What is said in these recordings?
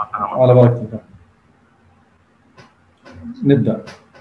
على بركة الله. نبدأ.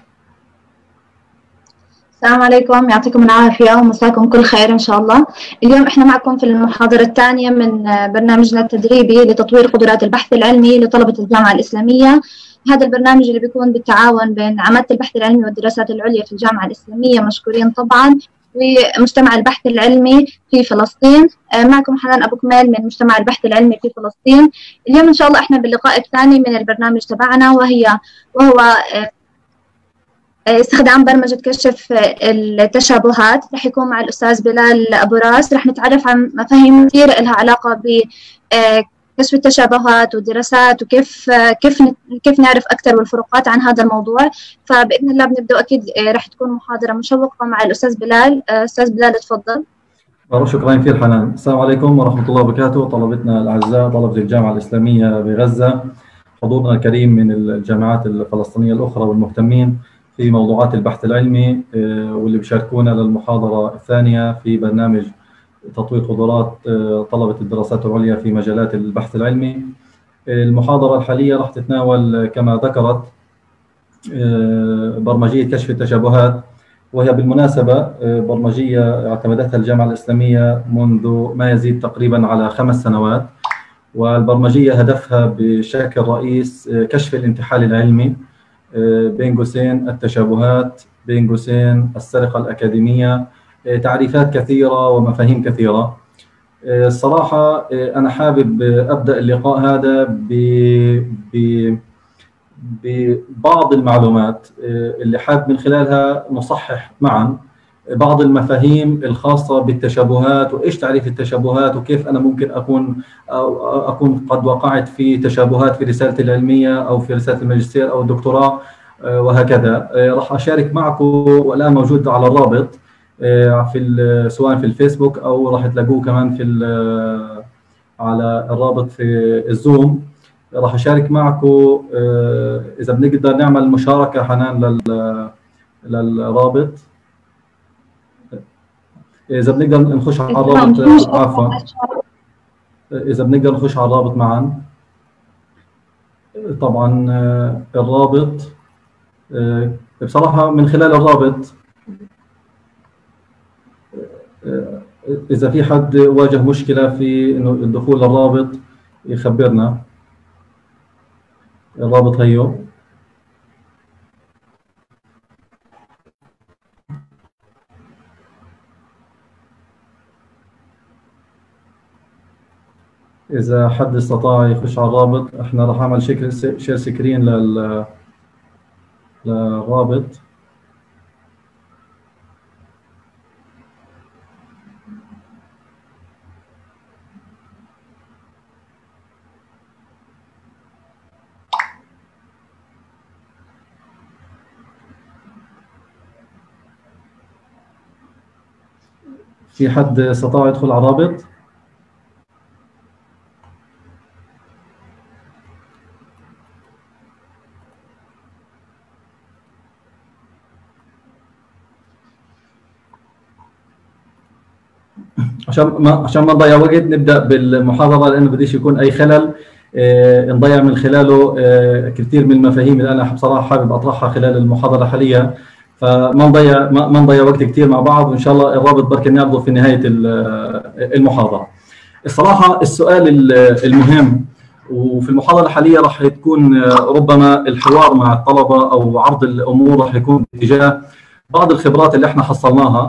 السلام عليكم، يعطيكم العافية ومساكم كل خير إن شاء الله. اليوم إحنا معكم في المحاضرة الثانية من برنامجنا التدريبي لتطوير قدرات البحث العلمي لطلبة الجامعة الإسلامية. هذا البرنامج اللي بيكون بالتعاون بين عمادة البحث العلمي والدراسات العليا في الجامعة الإسلامية، مشكورين طبعا، ومجتمع البحث العلمي في فلسطين. معكم حنان أبو كمال من مجتمع البحث العلمي في فلسطين. اليوم إن شاء الله إحنا باللقاء الثاني من البرنامج تبعنا، وهو استخدام برمجة كشف التشابهات. رح يكون مع الأستاذ بلال أبو راس. رح نتعرف عن مفاهيم كثير لها علاقة بكشف التشابهات والدراسات، وكيف كيف نعرف أكثر والفروقات عن هذا الموضوع. فبإذن الله بنبدأ. أكيد رح تكون محاضرة مشوقة مع الأستاذ بلال. أستاذ بلال تفضل. شكرا كثير حنان. السلام عليكم ورحمة الله وبركاته. طلبتنا الأعزاء، طلبة الجامعة الإسلامية بغزة، حضورنا الكريم من الجامعات الفلسطينية الأخرى والمهتمين في موضوعات البحث العلمي، واللي بيشاركونا للمحاضرة الثانية في برنامج تطوير قدرات طلبة الدراسات العليا في مجالات البحث العلمي. المحاضرة الحالية راح تتناول كما ذكرت برمجية كشف التشابهات، وهي بالمناسبة برمجية اعتمدتها الجامعة الإسلامية منذ ما يزيد تقريبا على 5 سنوات. والبرمجية هدفها بشكل رئيس كشف الانتحال العلمي، بين قوسين التشابهات، بين قوسين السرقة الأكاديمية، تعريفات كثيرة ومفاهيم كثيرة. الصراحة أنا حابب أبدأ اللقاء هذا ببعض المعلومات اللي حابب من خلالها نصحح معا بعض المفاهيم الخاصة بالتشابهات، وإيش تعريف التشابهات، وكيف أنا ممكن أكون قد وقعت في تشابهات في رسالتي العلمية أو في رسالة الماجستير أو الدكتوراه وهكذا. راح أشارك معكم، والآن موجود على الرابط سواء في الفيسبوك أو راح تلاقوه كمان على الرابط في الزوم. راح أشارك معكم إذا بنقدر نعمل مشاركة حنان للرابط، إذا بنقدر نخش على الرابط. عفوا، إذا بنقدر نخش على الرابط معا. طبعا الرابط بصراحة من خلال الرابط إذا في حد واجه مشكلة في إنه الدخول للرابط يخبرنا. الرابط هيو. إذا حد استطاع يخش على الرابط، احنا راح اعمل شير سكرين للرابط. في حد استطاع يدخل على الرابط؟ عشان ما نضيع وقت نبدا بالمحاضره، لانه بديش يكون اي خلل نضيع من خلاله كثير من المفاهيم اللي انا بصراحه حابب اطرحها خلال المحاضره الحاليه. فما نضيع وقت كثير مع بعض، وان شاء الله الرابط بركي نعرضه في نهايه المحاضره. الصراحه السؤال المهم، وفي المحاضره الحاليه راح تكون ربما الحوار مع الطلبه او عرض الامور راح يكون باتجاه بعض الخبرات اللي احنا حصلناها،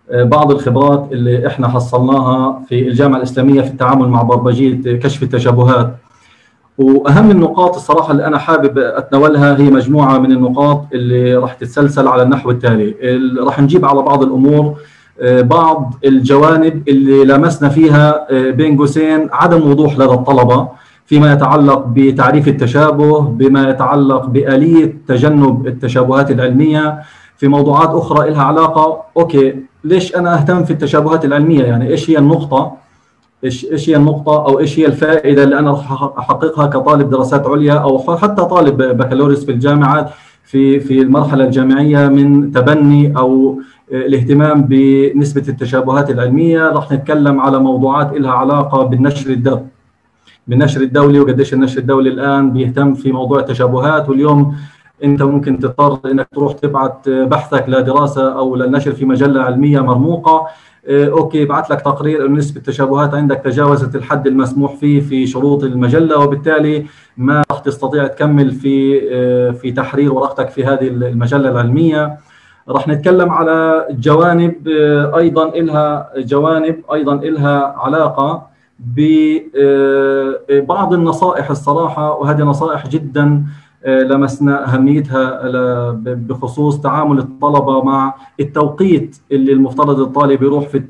في الجامعة الإسلامية في التعامل مع برمجية كشف التشابهات. وأهم النقاط الصراحة اللي أنا حابب أتناولها هي مجموعة من النقاط اللي راح تتسلسل على النحو التالي. راح نجيب على بعض الأمور، بعض الجوانب اللي لمسنا فيها بين قوسين عدم وضوح لدى الطلبة فيما يتعلق بتعريف التشابه، بما يتعلق بآلية تجنب التشابهات العلمية، في موضوعات أخرى لها علاقة. أوكي، ليش أنا أهتم في التشابهات العلمية؟ يعني إيش هي النقطة؟ إيش هي النقطة أو إيش هي الفائدة اللي أنا راح أحققها كطالب دراسات عليا أو حتى طالب بكالوريوس في الجامعات في المرحلة الجامعية من تبني أو الاهتمام بنسبة التشابهات العلمية. راح نتكلم على موضوعات لها علاقة بالنشر بالنشر الدولي، وقديش النشر الدولي الان بيهتم في موضوع التشابهات. واليوم انت ممكن تضطر انك تروح تبعت بحثك لدراسه او للنشر في مجله علميه مرموقه، اوكي بعت لك تقرير انه نسبه التشابهات عندك تجاوزت الحد المسموح فيه في شروط المجله، وبالتالي ما راح تستطيع تكمل في تحرير ورقتك في هذه المجله العلميه. راح نتكلم على جوانب ايضا إلها علاقه ببعض النصائح الصراحه، وهذه نصائح جدا لمسنا أهميتها بخصوص تعامل الطلبة مع التوقيت اللي المفترض الطالب يروح في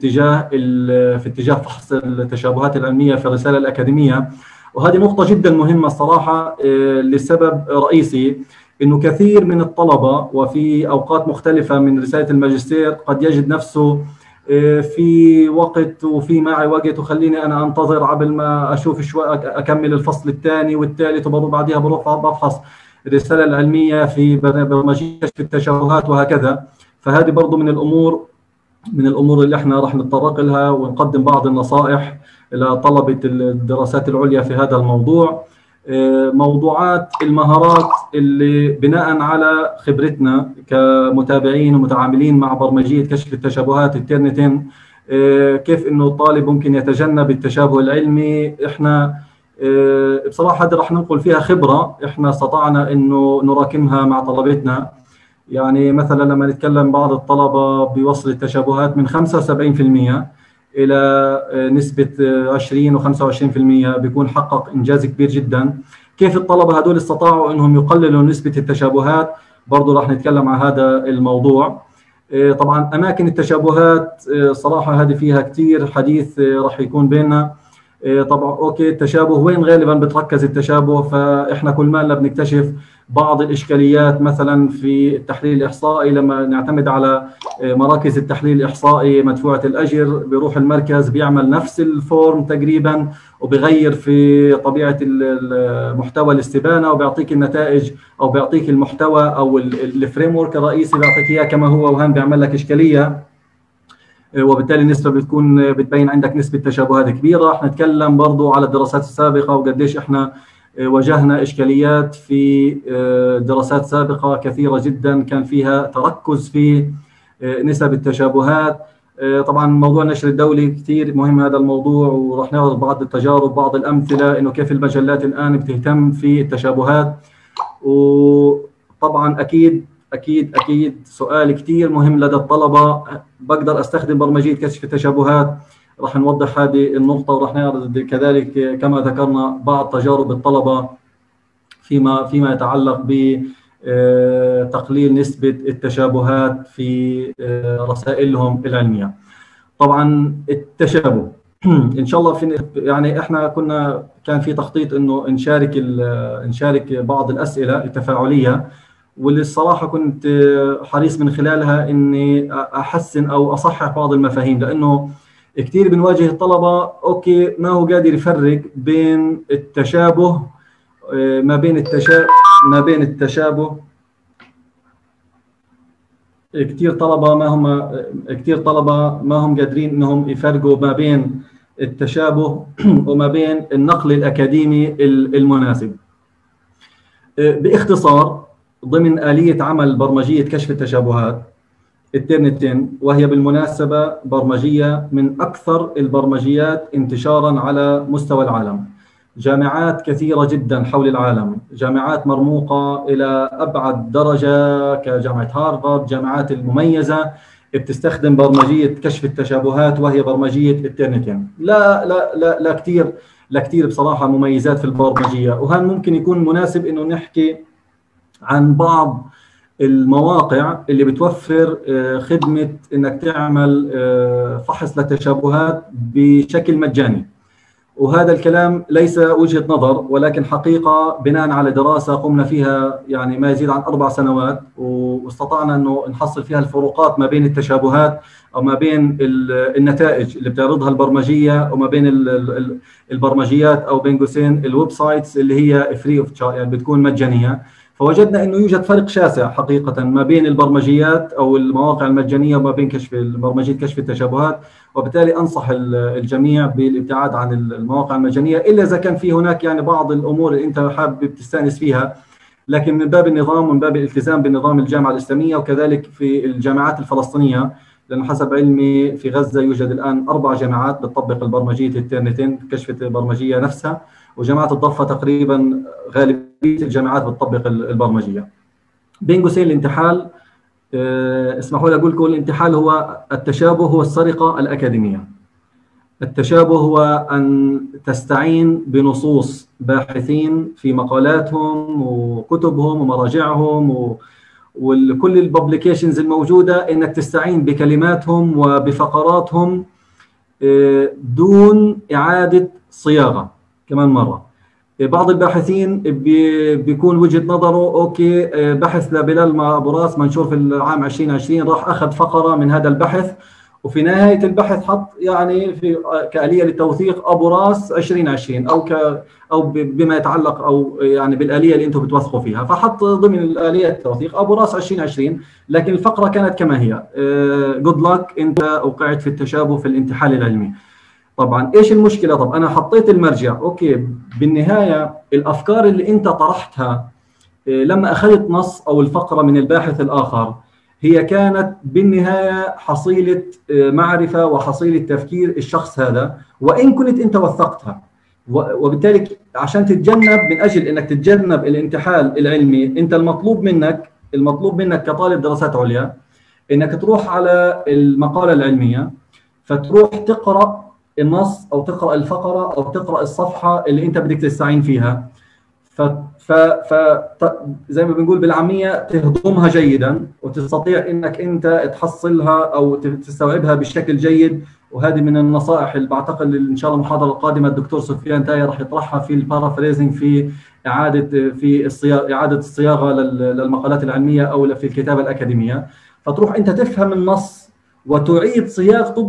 اتجاه فحص التشابهات العلمية في الرسالة الأكاديمية. وهذه نقطة جدا مهمة الصراحة لسبب رئيسي، إنه كثير من الطلبة وفي أوقات مختلفة من رسالة الماجستير قد يجد نفسه في وقت وفي معي وقت وخليني أنا أنتظر قبل ما أشوف شوي أكمل الفصل الثاني والثالث، وبعدها بروح بفحص الرسالة العلمية في برمجية كشف التشابهات وهكذا. فهذه برضو من الأمور اللي احنا راح نتطرق لها ونقدم بعض النصائح لطلبة الدراسات العليا في هذا الموضوع. موضوعات المهارات اللي بناء على خبرتنا كمتابعين ومتعاملين مع برمجية كشف التشابهات الترنتين، كيف انه الطالب ممكن يتجنب التشابه العلمي. احنا بصراحة هذه راح ننقل فيها خبرة احنا استطعنا انه نراكمها مع طلبتنا. يعني مثلا لما نتكلم بعض الطلبة بيوصل التشابهات من 75% إلى نسبة 20 و25%، بيكون حقق إنجاز كبير جدا. كيف الطلبة هدول استطاعوا أنهم يقللوا نسبة التشابهات؟ برضو راح نتكلم عن هذا الموضوع. طبعا أماكن التشابهات صراحة هذه فيها كتير حديث راح يكون بيننا. طبعا أوكي التشابه وين غالبا بتركز التشابه؟ فإحنا كل ما بنكتشف بعض الإشكاليات مثلا في التحليل الإحصائي، لما نعتمد على مراكز التحليل الإحصائي مدفوعة الأجر، بيروح المركز بيعمل نفس الفورم تقريبا وبيغير في طبيعة المحتوى الاستبانة وبيعطيك النتائج أو بيعطيك المحتوى أو الفريم ورك الرئيسي بيعطيك إياه كما هو، وهان بيعمل لك إشكالية، وبالتالي النسبة بتبين عندك نسبة تشابهات كبيرة. راح نتكلم برضو على الدراسات السابقة وقديش احنا واجهنا إشكاليات في دراسات سابقة كثيرة جدا كان فيها تركز في نسب التشابهات. طبعا موضوع النشر الدولي كثير مهم هذا الموضوع، وراح نعرض بعض التجارب بعض الأمثلة إنه كيف المجلات الآن بتهتم في التشابهات. وطبعا أكيد سؤال كثير مهم لدى الطلبة، بقدر أستخدم برمجية كشف التشابهات؟ راح نوضح هذه النقطة وراح نعرض كذلك كما ذكرنا بعض تجارب الطلبة فيما يتعلق بتقليل نسبة التشابهات في رسائلهم العلمية. طبعا التشابه إن شاء الله يعني إحنا كان في تخطيط إنه نشارك بعض الأسئلة التفاعلية، واللي الصراحة كنت حريص من خلالها إني أحسن أو أصحح بعض المفاهيم، لأنه كثير بنواجه الطلبة أوكي ما هو قادر يفرق بين التشابه ما بين التشابه. كثير طلبة ما هم قادرين إنهم يفرقوا ما بين التشابه وما بين النقل الأكاديمي المناسب. باختصار، ضمن آلية عمل برمجية كشف التشابهات الترنتين، وهي بالمناسبة برمجية من أكثر البرمجيات انتشاراً على مستوى العالم. جامعات كثيرة جداً حول العالم، جامعات مرموقة إلى أبعد درجة كجامعة هارفارد، جامعات المميزة بتستخدم برمجية كشف التشابهات وهي برمجية الترنتين. لا كثير بصراحة مميزات في البرمجية، وهذا ممكن يكون مناسب إنه نحكي عن بعض المواقع اللي بتوفر خدمة إنك تعمل فحص للتشابهات بشكل مجاني. وهذا الكلام ليس وجهة نظر، ولكن حقيقة بناء على دراسة قمنا فيها يعني ما يزيد عن 4 سنوات، واستطعنا أنه نحصل فيها الفروقات ما بين التشابهات أو ما بين النتائج اللي بتعرضها البرمجية وما بين البرمجيات أو بين قوسين الويب سايتس اللي هي فري اوف تشارج، يعني بتكون مجانية. فوجدنا انه يوجد فرق شاسع حقيقه ما بين البرمجيات او المواقع المجانيه وما بين برمجيه كشف التشابهات، وبالتالي انصح الجميع بالابتعاد عن المواقع المجانيه الا اذا كان في هناك يعني بعض الامور اللي انت حابب تستانس فيها، لكن من باب النظام ومن باب الالتزام بالنظام الجامعه الاسلاميه، وكذلك في الجامعات الفلسطينيه، لأنه حسب علمي في غزة يوجد الآن 4 جامعات بتطبق البرمجية الترنتين كشف البرمجية نفسها، وجامعة الضفة تقريبا غالبية الجامعات بتطبق البرمجية. بين قوسين الانتحال، اسمحوا لي أقول لكم الانتحال هو التشابه، هو السرقة الأكاديمية. التشابه هو أن تستعين بنصوص باحثين في مقالاتهم وكتبهم ومراجعهم وكل الببليكيشنز الموجودة، انك تستعين بكلماتهم وبفقراتهم دون اعادة صياغة. كمان مرة بعض الباحثين بيكون وجهة نظره اوكي بحث لبلال مع ابو راس منشور في العام 2020، راح اخذ فقرة من هذا البحث وفي نهاية البحث حط يعني في كآلية للتوثيق ابو راس 2020 او بما يتعلق او يعني بالآلية اللي انتم بتوثقوا فيها، فحط ضمن الآلية التوثيق ابو راس 2020، لكن الفقرة كانت كما هي. جود لك، انت وقعت في التشابه في الانتحال العلمي. طبعا ايش المشكلة؟ طب انا حطيت المرجع اوكي، بالنهاية الافكار اللي انت طرحتها لما اخذت نص او الفقرة من الباحث الاخر هي كانت بالنهاية حصيلة معرفة وحصيلة تفكير الشخص هذا، وإن كنت أنت وثقتها. وبالتالي عشان تتجنب، من أجل أنك تتجنب الانتحال العلمي، أنت المطلوب منك كطالب دراسات عليا أنك تروح على المقالة العلمية، فتروح تقرأ النص أو تقرأ الفقرة أو تقرأ الصفحة اللي أنت بدك تستعين فيها، زي ما بنقول بالعامية تهضمها جيدا وتستطيع انك انت تحصلها او تستوعبها بشكل جيد. وهذه من النصائح اللي بعتقد ان شاء الله المحاضرة القادمة الدكتور سفيان تاي راح يطرحها في البارافريزنج، في اعادة الصياغة للمقالات العلمية او في الكتابة الأكاديمية. فتروح انت تفهم النص وتعيد صياغته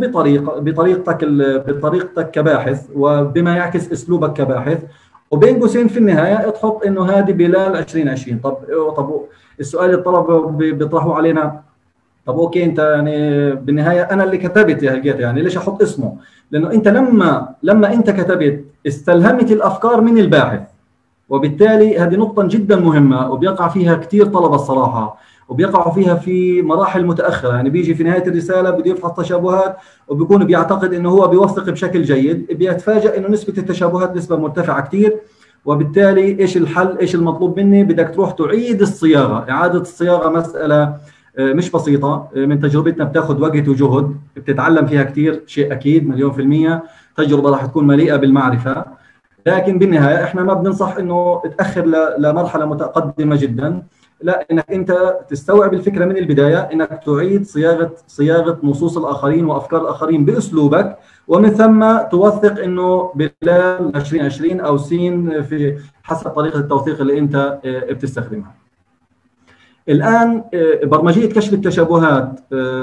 بطريقتك كباحث وبما يعكس اسلوبك كباحث، وبين قوسين في النهايه تحط انه هذه بلال 2020. طب السؤال اللي الطلبه بيطرحوا علينا، طب اوكي انت يعني بالنهايه انا اللي كتبت يا هلقيت، يعني ليش احط اسمه؟ لانه انت لما انت كتبت استلهمت الافكار من الباحث، وبالتالي هذه نقطه جدا مهمه وبيقع فيها كثير طلبه الصراحه، وبيقعوا فيها في مراحل متاخره. يعني بيجي في نهايه الرساله بده يفحص تشابهات وبيكون بيعتقد انه هو بيوثق بشكل جيد، بيتفاجئ انه نسبه التشابهات نسبه مرتفعه كثير. وبالتالي ايش الحل؟ ايش المطلوب مني؟ بدك تروح تعيد الصياغه. اعاده الصياغه مساله مش بسيطه، من تجربتنا بتاخذ وقت وجهد، بتتعلم فيها كثير، شيء اكيد 100%، تجربه راح تكون مليئه بالمعرفه، لكن بالنهايه احنا ما بننصح انه تاخر لمرحله متقدمه جدا، لا، انك انت تستوعب الفكره من البدايه، انك تعيد صياغه نصوص الاخرين وافكار الاخرين باسلوبك، ومن ثم توثق انه بلال 2020 او سين في حسب طريقه التوثيق اللي انت بتستخدمها. الان برمجيه كشف التشابهات،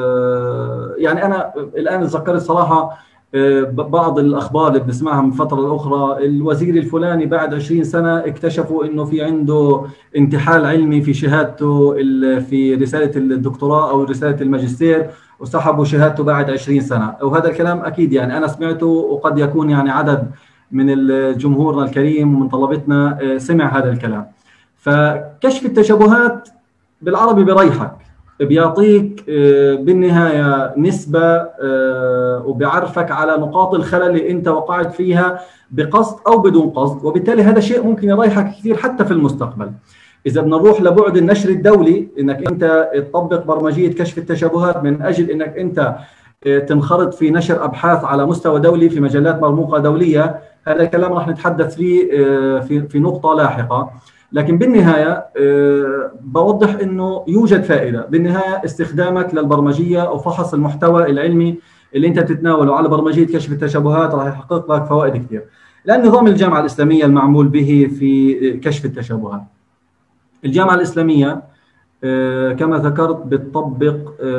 يعني انا الان ذكرت صراحه بعض الاخبار اللي بنسمعها من فتره لاخرى، الوزير الفلاني بعد 20 سنه اكتشفوا انه في عنده انتحال علمي في شهادته في رساله الدكتوراه او رساله الماجستير، وسحبوا شهادته بعد 20 سنه. وهذا الكلام اكيد يعني انا سمعته، وقد يكون يعني عدد من جمهورنا الكريم ومن طلبتنا سمع هذا الكلام. فكشف التشابهات بالعربي بريحك، بيعطيك بالنهاية نسبة وبيعرفك على نقاط الخلل اللي انت وقعت فيها بقصد او بدون قصد، وبالتالي هذا شيء ممكن يريحك كثير حتى في المستقبل. اذا بدنا نروح لبعد النشر الدولي، انك انت تطبق برمجية كشف التشابهات من اجل انك انت تنخرط في نشر ابحاث على مستوى دولي في مجلات مرموقة دولية، هذا الكلام راح نتحدث فيه في نقطة لاحقة. لكن بالنهاية بوضح أنه يوجد فائدة بالنهاية استخدامك للبرمجية وفحص المحتوى العلمي اللي أنت بتتناوله على برمجية كشف التشابهات راح يحقق لك فوائد كثير. لأن نظام الجامعة الإسلامية المعمول به في كشف التشابهات، الجامعة الإسلامية كما ذكرت بتطبق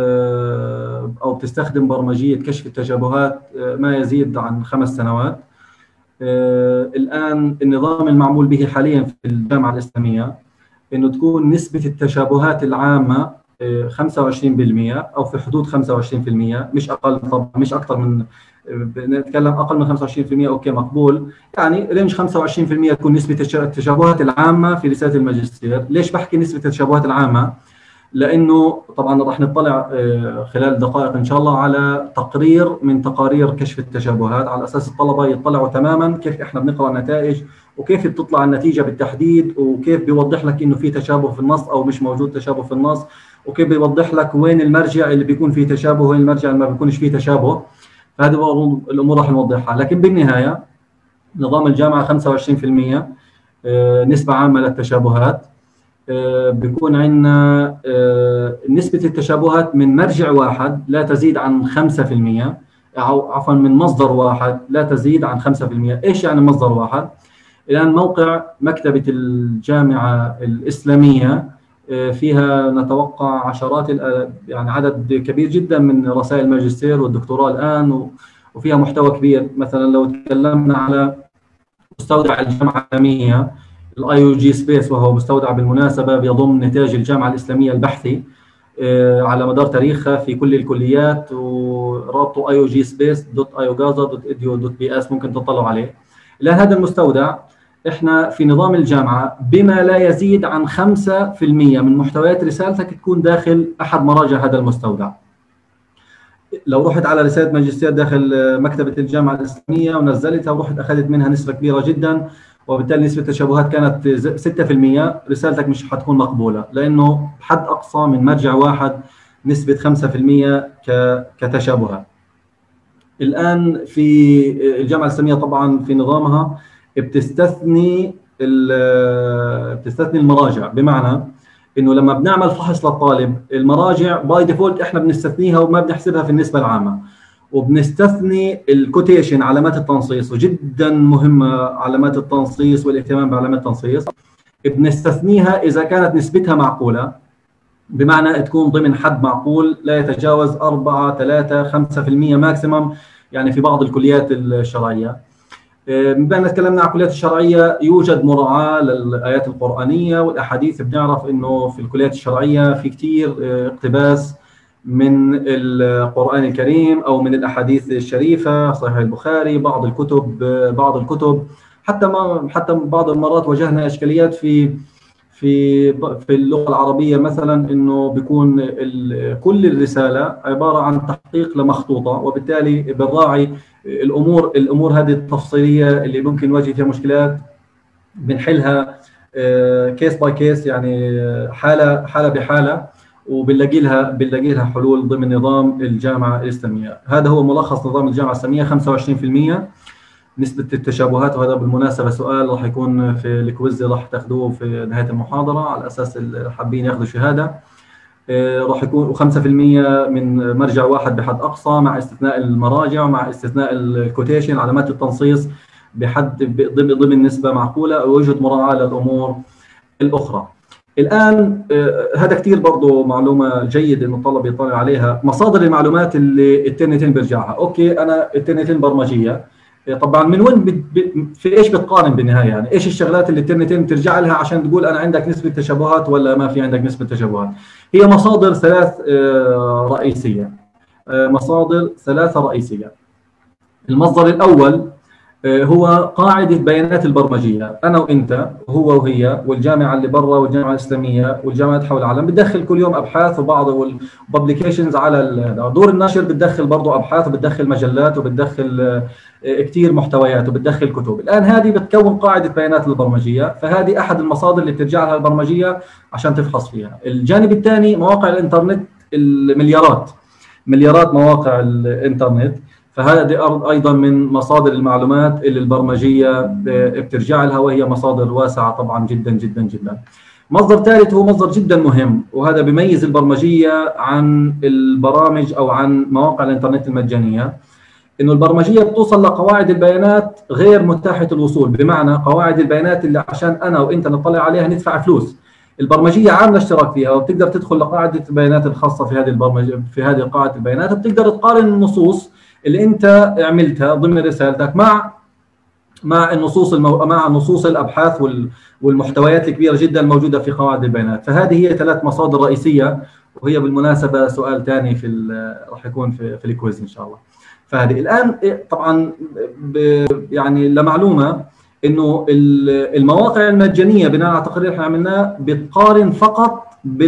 أو بتستخدم برمجية كشف التشابهات ما يزيد عن 5 سنوات. الآن النظام المعمول به حاليا في الجامعة الإسلامية انه تكون نسبه التشابهات العامه 25% او في حدود 25%، مش اقل طبعا، مش اكثر من، بنتكلم اقل من 25% اوكي مقبول، يعني رينج 25% تكون نسبه التشابهات العامه في رساله الماجستير. ليش بحكي نسبه التشابهات العامه؟ لانه طبعا راح نطلع خلال دقائق ان شاء الله على تقرير من تقارير كشف التشابهات، على اساس الطلبه يطلعوا تماما كيف احنا بنقرا النتائج وكيف بتطلع النتيجه بالتحديد، وكيف بيوضح لك انه في تشابه في النص او مش موجود تشابه في النص، وكيف بيوضح لك وين المرجع اللي بيكون فيه تشابه وين المرجع اللي ما بيكونش فيه تشابه. فهذه الامور راح نوضحها. لكن بالنهايه نظام الجامعه 25% نسبه عامه للتشابهات. بيكون عندنا نسبة التشابهات من مرجع واحد لا تزيد عن 5%، أو عفوا من مصدر واحد لا تزيد عن 5%. إيش يعني مصدر واحد؟ الآن موقع مكتبة الجامعة الإسلامية فيها نتوقع عشرات يعني عدد كبير جدا من رسائل الماجستير والدكتوراه الآن، وفيها محتوى كبير. مثلا لو تكلمنا على مستودع الجامعة الإسلامية الIOG سبيس، وهو مستودع بالمناسبة بيضم نتاج الجامعة الإسلامية البحثي على مدار تاريخها في كل الكليات، ورابطه iogSpace.iogaza.edu.bs ممكن تطلعوا عليه. الآن هذا المستودع احنا في نظام الجامعة بما لا يزيد عن 5% من محتويات رسالتك تكون داخل أحد مراجع هذا المستودع. لو رحت على رسالة ماجستير داخل مكتبة الجامعة الإسلامية ونزلتها ورحت أخذت منها نسبة كبيرة جدا، وبالتالي نسبة التشابهات كانت 6%، رسالتك مش حتكون مقبولة، لأنه حد أقصى من مرجع واحد نسبة 5% كتشابهات. الآن في الجامعة الإسلامية طبعا في نظامها بتستثني المراجع، بمعنى إنه لما بنعمل فحص للطالب المراجع باي ديفولت إحنا بنستثنيها وما بنحسبها في النسبة العامة، وبنستثني الكوتيشن علامات التنصيص، وجدا مهمة علامات التنصيص والاهتمام بعلامات التنصيص. بنستثنيها إذا كانت نسبتها معقولة، بمعنى تكون ضمن حد معقول لا يتجاوز 4 3 5% ماكسيمم، يعني في بعض الكليات الشرعية. بما أن تكلمنا عن الكليات الشرعية يوجد مراعاة للآيات القرآنية والأحاديث. بنعرف إنه في الكليات الشرعية في كتير اقتباس من القرآن الكريم أو من الأحاديث الشريفة، صحيح البخاري، بعض الكتب حتى بعض المرات واجهنا إشكاليات في اللغة العربية، مثلا إنه بيكون كل الرسالة عبارة عن تحقيق لمخطوطة، وبالتالي بنراعي الأمور هذه التفصيلية اللي ممكن نواجه فيها مشكلات بنحلها كيس باي كيس، يعني حالة بحالة، وبنلاقي لها حلول ضمن نظام الجامعة الإسلامية. هذا هو ملخص نظام الجامعة الإسلامية، 25% نسبة التشابهات. وهذا بالمناسبة سؤال راح يكون في الكويز راح تاخذوه في نهاية المحاضرة على أساس اللي حابين ياخذوا شهادة. راح يكون 5% من مرجع واحد بحد أقصى، مع استثناء المراجع ومع استثناء الكوتيشن علامات التنصيص ضمن نسبة معقولة، ويوجد مراعاة للأمور الأخرى. الآن هذا كثير برضه معلومة جيد إنه الطلبة يطلع عليها. مصادر المعلومات اللي الترنتين بيرجعها، أوكي أنا الترنتين برمجية، طبعا من وين في ايش بتقارن بالنهايه؟ يعني ايش الشغلات اللي الترنتين بترجع لها عشان تقول انا عندك نسبه تشابهات ولا ما في عندك نسبه تشابهات؟ هي مصادر ثلاثه رئيسيه. المصدر الاول هو قاعده بيانات البرمجيه. انا وانت، هو وهي، والجامعه اللي برا والجامعه الاسلاميه والجامعات حول العالم بتدخل كل يوم ابحاث وبعض الببليكيشنز على دور النشر، بتدخل برضه ابحاث وبتدخل مجلات وبتدخل كثير محتويات وبتدخل كتب. الان هذه بتكون قاعده بيانات البرمجيه، فهذه احد المصادر اللي بترجع لها البرمجيه عشان تفحص فيها. الجانب الثاني مواقع الانترنت، مليارات مواقع الانترنت، فهذه ايضا من مصادر المعلومات اللي البرمجيه بترجع لها، وهي مصادر واسعه طبعا جدا جدا جدا. مصدر ثالث هو مصدر جدا مهم، وهذا بيميز البرمجيه عن البرامج او عن مواقع الانترنت المجانيه، انه البرمجيه بتوصل لقواعد البيانات غير متاحه الوصول. بمعنى قواعد البيانات اللي عشان انا وانت نطلع عليها ندفع فلوس، البرمجيه عامله اشتراك فيها، وبتقدر تدخل لقاعده البيانات الخاصه في هذه قاعده البيانات، وبتقدر تقارن النصوص اللي انت عملتها ضمن رسالتك مع مع نصوص الابحاث والمحتويات الكبيره جدا الموجوده في قواعد البيانات. فهذه هي 3 مصادر رئيسيه، وهي بالمناسبه سؤال ثاني راح يكون في الكويز ان شاء الله. فهذه الان طبعا يعني لمعلومه انه المواقع المجانيه بناء على تقرير احنا عملناه بتقارن فقط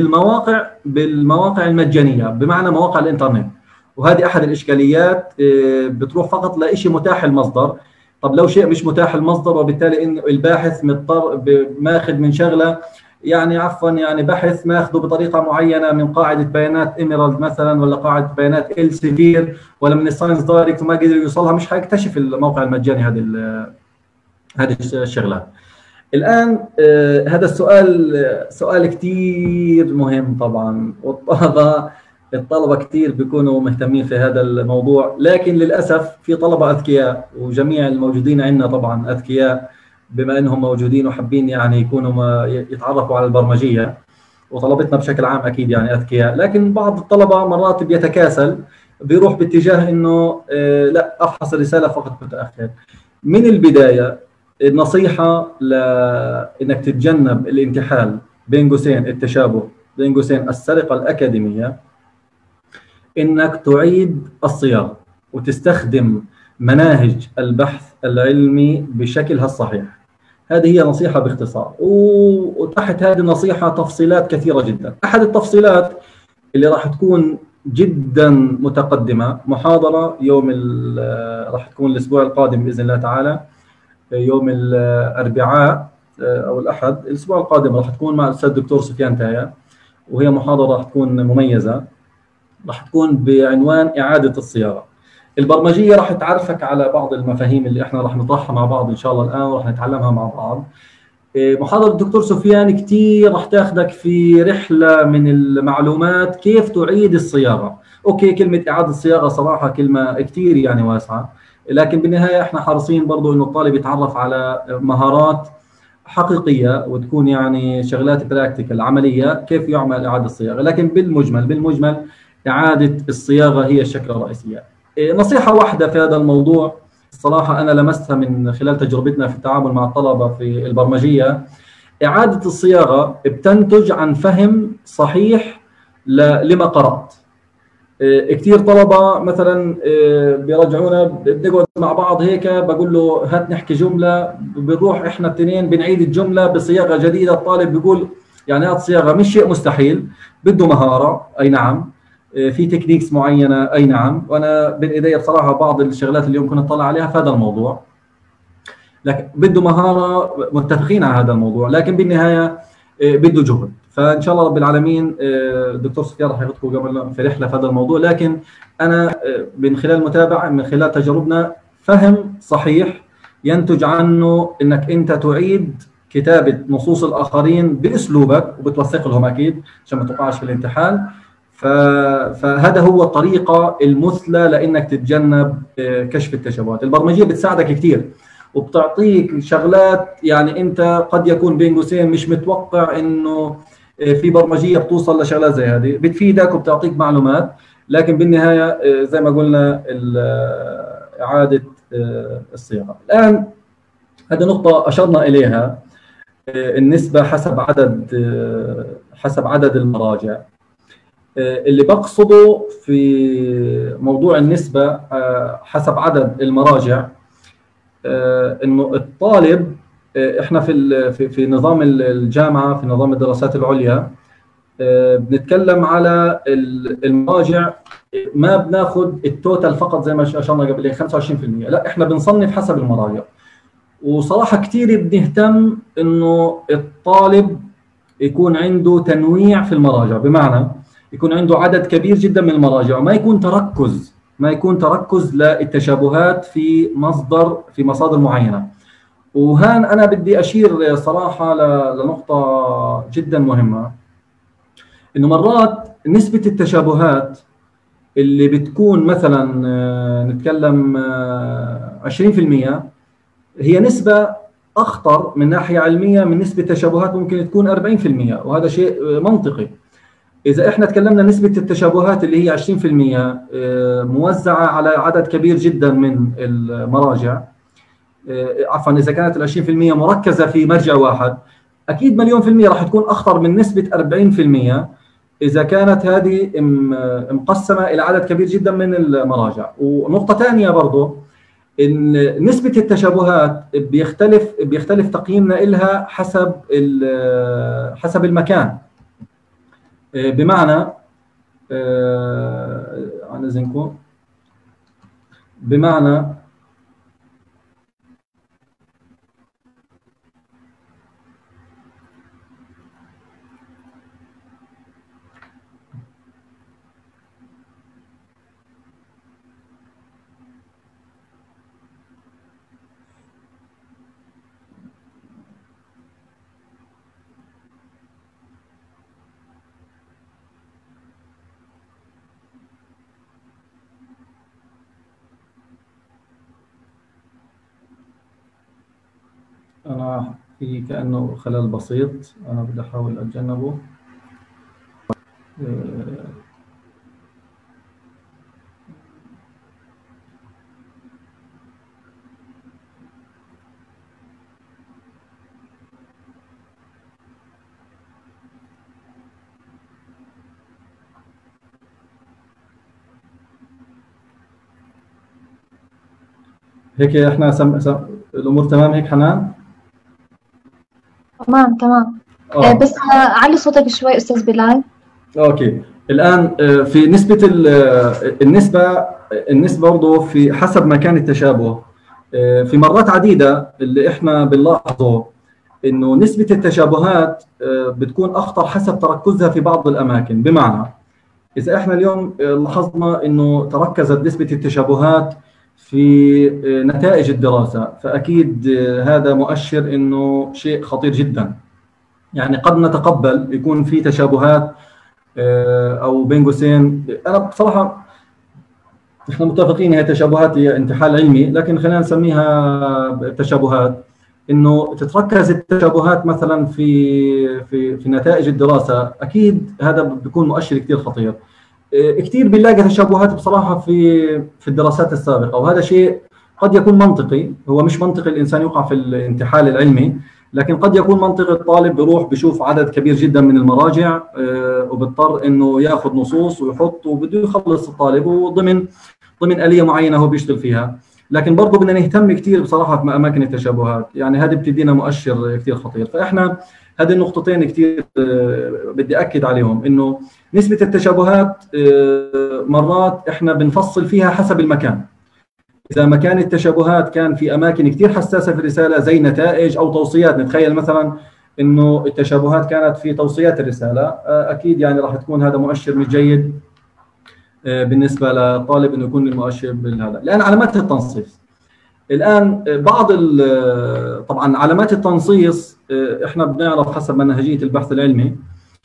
بالمواقع المجانيه، بمعنى مواقع الانترنت، وهذه احد الاشكاليات، بتروح فقط لشيء متاح المصدر. طب لو شيء مش متاح المصدر، وبالتالي ان الباحث مضطر ماخذ من شغله، يعني عفوا يعني بحث ماخذه بطريقه معينه من قاعده بيانات ايميرالد مثلا، ولا قاعده بيانات السيفير، ولا من الساينس دايركت وما قدر يوصلها، مش حيكتشف الموقع المجاني هذه الشغلات. الان هذا سؤال كثير مهم طبعا، والطلبه كثير بيكونوا مهتمين في هذا الموضوع، لكن للاسف في طلبه اذكياء، وجميع الموجودين عندنا طبعا اذكياء بما انهم موجودين وحابين يعني يكونوا يتعرفوا على البرمجيه، وطلبتنا بشكل عام اكيد يعني اذكياء، لكن بعض الطلبه مرات بيتكاسل، بيروح باتجاه انه لا افحص الرساله فقط متاخر. من البدايه النصيحه لانك تتجنب الانتحال بين قوسين التشابه بين قوسين السرقه الاكاديميه، انك تعيد الصياغه وتستخدم مناهج البحث العلمي بشكلها الصحيح. هذه هي نصيحه باختصار، وتحت هذه النصيحه تفصيلات كثيره جدا. احد التفصيلات اللي راح تكون جدا متقدمه محاضره راح تكون الاسبوع القادم باذن الله تعالى، يوم الاربعاء او الاحد الاسبوع القادم، راح تكون مع الاستاذ الدكتور سفيان تايا، وهي محاضره راح تكون مميزه، راح تكون بعنوان اعاده الصياغه. البرمجيه راح تعرفك على بعض المفاهيم اللي احنا راح نطرحها مع بعض ان شاء الله الان، وراح نتعلمها مع بعض. محاضره الدكتور سفيان كثير راح تاخذك في رحله من المعلومات كيف تعيد الصياغه. اوكي، كلمه اعاده الصياغه صراحه كلمه كثير يعني واسعه، لكن بالنهايه احنا حريصين برضو انه الطالب يتعرف على مهارات حقيقيه، وتكون يعني شغلات براكتيكال عمليه كيف يعمل اعاده الصياغه. لكن بالمجمل اعاده الصياغه هي الشكله الرئيسيه. نصيحه واحده في هذا الموضوع الصراحه انا لمستها من خلال تجربتنا في التعامل مع الطلبه في البرمجيه، اعاده الصياغه بتنتج عن فهم صحيح لما قرات. كثير طلبه مثلا بيرجعونا، بنقعد مع بعض هيك بقول له هات نحكي جمله، بنروح احنا الاثنين بنعيد الجمله بصياغه جديده. الطالب بيقول يعني هذه الصياغه مش شيء مستحيل، بده مهاره، اي نعم، في تكنيكس معينه، اي نعم، وانا بين ايدي بصراحه بعض الشغلات اللي يمكن نطلع عليها في هذا الموضوع، لكن بده مهاره، متفقين على هذا الموضوع، لكن بالنهايه بده جهد. فان شاء الله رب العالمين الدكتور سفيان راح ياخذكم قبل في رحله في هذا الموضوع، لكن انا من خلال المتابعه، من خلال تجاربنا، فهم صحيح ينتج عنه انك انت تعيد كتابه نصوص الاخرين باسلوبك، وبتوثق لهم اكيد عشان ما تقعش في الانتحال. فهذا هو الطريقه المثلى لانك تتجنب كشف التشابهات. البرمجيه بتساعدك كثير، وبتعطيك شغلات يعني انت قد يكون بين قوسين مش متوقع انه في برمجيه بتوصل لشغلات زي هذه، بتفيدك وبتعطيك معلومات، لكن بالنهايه زي ما قلنا اعاده الصياغه. الان هذه نقطه اشرنا اليها، النسبه حسب عدد المراجع. اللي بقصده في موضوع النسبه حسب عدد المراجع، انه الطالب، احنا في نظام الجامعه، في نظام الدراسات العليا، بنتكلم على المراجع، ما بناخذ التوتال فقط زي ما اشرنا قبل 25%، لا احنا بنصنف حسب المراجع. وصراحه كثير بنهتم انه الطالب يكون عنده تنويع في المراجع، بمعنى يكون عنده عدد كبير جدا من المراجع، وما يكون تركز للتشابهات في مصادر معينه. وهان انا بدي اشير صراحه لنقطه جدا مهمه، انه مرات نسبه التشابهات اللي بتكون مثلا نتكلم 20%، هي نسبه اخطر من ناحيه علميه من نسبه تشابهات ممكن تكون 40%، وهذا شيء منطقي. إذا إحنا تكلمنا نسبة التشابهات اللي هي 20% موزعة على عدد كبير جدا من المراجع، عفوا اذا كانت ال 20% مركزه في مرجع واحد، اكيد مليون في المية راح تكون اخطر من نسبه 40% اذا كانت هذه مقسمه الى عدد كبير جدا من المراجع. ونقطه ثانيه برضه، ان نسبه التشابهات بيختلف تقييمنا لها حسب المكان. بمعنى عن اذنكم، بمعنى أنا في كأنه خلل بسيط أنا بدي أحاول أتجنبه. هيك احنا الأمور تمام هيك حنان؟ تمام. بس علي صوتك شوي أستاذ بلال. اوكي. الان في نسبه النسبه برضه في حسب مكان التشابه. في مرات عديده اللي احنا بنلاحظه انه نسبه التشابهات بتكون اخطر حسب تركزها في بعض الاماكن. بمعنى اذا احنا اليوم لاحظنا انه تركزت نسبه التشابهات في نتائج الدراسه، فاكيد هذا مؤشر انه شيء خطير جدا. يعني قد نتقبل يكون في تشابهات او بين قوسين، انا بصراحه احنا متفقين هي تشابهات، هي انتحال علمي، لكن خلينا نسميها تشابهات. انه تتركز التشابهات مثلا في نتائج الدراسه، اكيد هذا بيكون مؤشر كثير خطير. كثير بنلاقي تشابهات بصراحه في الدراسات السابقه، وهذا شيء قد يكون منطقي. هو مش منطقي الانسان يقع في الانتحال العلمي، لكن قد يكون منطقي الطالب بيروح بشوف عدد كبير جدا من المراجع وبيضطر انه ياخذ نصوص ويحط، وبده يخلص الطالب وضمن آلية معينة هو بيشتغل فيها. لكن برضه بدنا نهتم كثير بصراحة بأماكن التشابهات، يعني هذه بتدينا مؤشر كثير خطير. فإحنا هذه النقطتين كثير بدي أكد عليهم، إنه نسبة التشابهات مرات إحنا بنفصل فيها حسب المكان. إذا مكان التشابهات كان في أماكن كثير حساسة في الرسالة زي نتائج أو توصيات، نتخيل مثلا إنه التشابهات كانت في توصيات الرسالة، أكيد يعني راح تكون هذا مؤشر مش جيد بالنسبة للطالب إنه يكون المؤشر بهذا. الآن علامات التنصيص. الآن طبعا علامات التنصيص إحنا بنعرف حسب منهجية البحث العلمي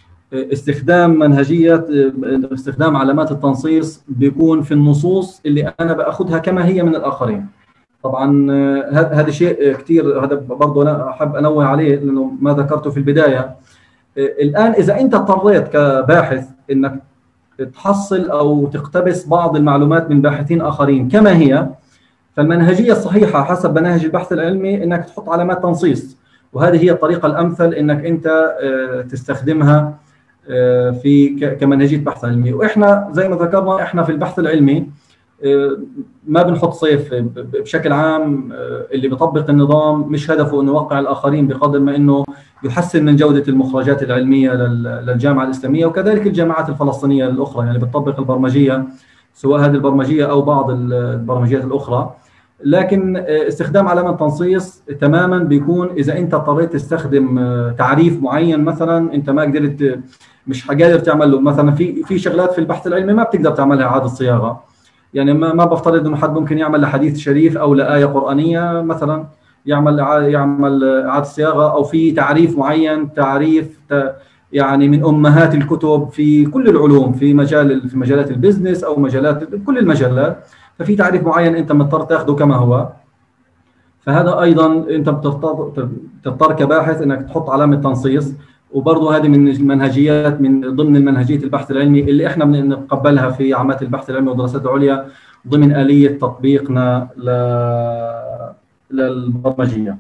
استخدام علامات التنصيص بيكون في النصوص اللي أنا بأخذها كما هي من الآخرين. طبعا هذا شيء كثير، هذا برضه أنا أحب أنوه عليه لأنه ما ذكرته في البداية. الآن إذا أنت اضطريت كباحث إنك تحصل أو تقتبس بعض المعلومات من باحثين آخرين كما هي، فالمنهجية الصحيحة حسب منهج البحث العلمي إنك تحط علامات تنصيص، وهذه هي الطريقة الأمثل إنك أنت تستخدمها كمنهجية بحث علمي. وإحنا زي ما ذكرنا إحنا في البحث العلمي ما بنحط صيف بشكل عام. اللي بيطبق النظام مش هدفه انه يوقع الاخرين بقدر ما انه يحسن من جوده المخرجات العلميه للجامعه الاسلاميه، وكذلك الجامعات الفلسطينيه الاخرى يعني بتطبق البرمجيه، سواء هذه البرمجيه او بعض البرمجيات الاخرى. لكن استخدام علامه تنصيص تماما بيكون اذا انت اضطريت تستخدم تعريف معين، مثلا انت ما قدرت، مش قادر تعمل له. مثلا في شغلات في البحث العلمي ما بتقدر تعملها اعاده صياغه، يعني ما بفترض انه حد ممكن يعمل لحديث شريف او لايه قرانيه مثلا يعمل اعاده صياغه، او في تعريف معين، تعريف يعني من امهات الكتب في كل العلوم، في مجالات البزنس او مجالات كل المجالات، ففي تعريف معين انت مضطر تاخذه كما هو. فهذا ايضا انت بتضطر كباحث انك تحط علامه تنصيص، وبرضه هذه من المنهجيات من ضمن منهجيه البحث العلمي اللي احنا بنقبلها في عامات البحث العلمي والدراسات العليا ضمن آلية تطبيقنا للبرمجيه.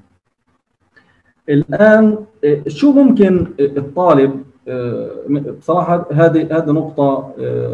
الان شو ممكن الطالب، بصراحه هذه نقطه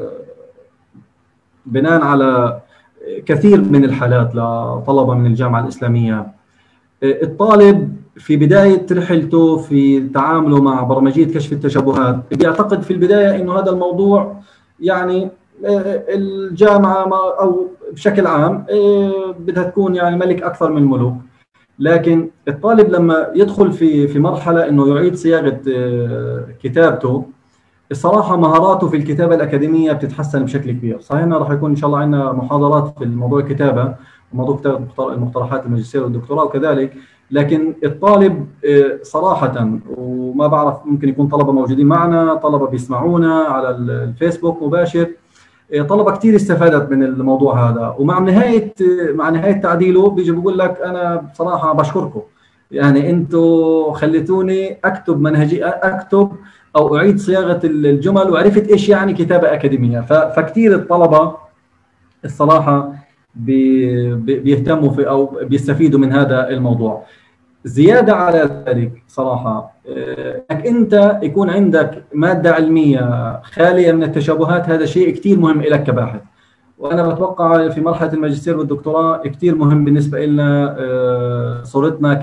بناء على كثير من الحالات لطلبه من الجامعه الاسلاميه. الطالب في بدايه رحلته في تعامله مع برمجيه كشف التشابهات بيعتقد في البدايه انه هذا الموضوع يعني الجامعه او بشكل عام بدها تكون يعني ملك اكثر من ملوك. لكن الطالب لما يدخل في مرحله انه يعيد صياغه كتابته، الصراحه مهاراته في الكتابه الاكاديميه بتتحسن بشكل كبير. صحيح راح يكون ان شاء الله عندنا محاضرات في موضوع الكتابه وموضوع كتابه المقترحات الماجستير والدكتوراه وكذلك، لكن الطالب صراحه، وما بعرف ممكن يكون طلبه موجودين معنا، طلبه بيسمعونا على الفيسبوك مباشر، طلبه كثير استفادت من الموضوع هذا، ومع نهايه تعديله بيجي بيقول لك انا بصراحه بشكركم، يعني انتم خليتوني اكتب اكتب او اعيد صياغه الجمل وعرفت ايش يعني كتابه اكاديميه. فكثير الطلبه الصراحه بيهتموا في او بيستفيدوا من هذا الموضوع. زياده على ذلك صراحه انك انت يكون عندك ماده علميه خاليه من التشابهات، هذا شيء كثير مهم لك كباحث، وانا بتوقع في مرحله الماجستير والدكتوراه كثير مهم بالنسبه لنا صورتنا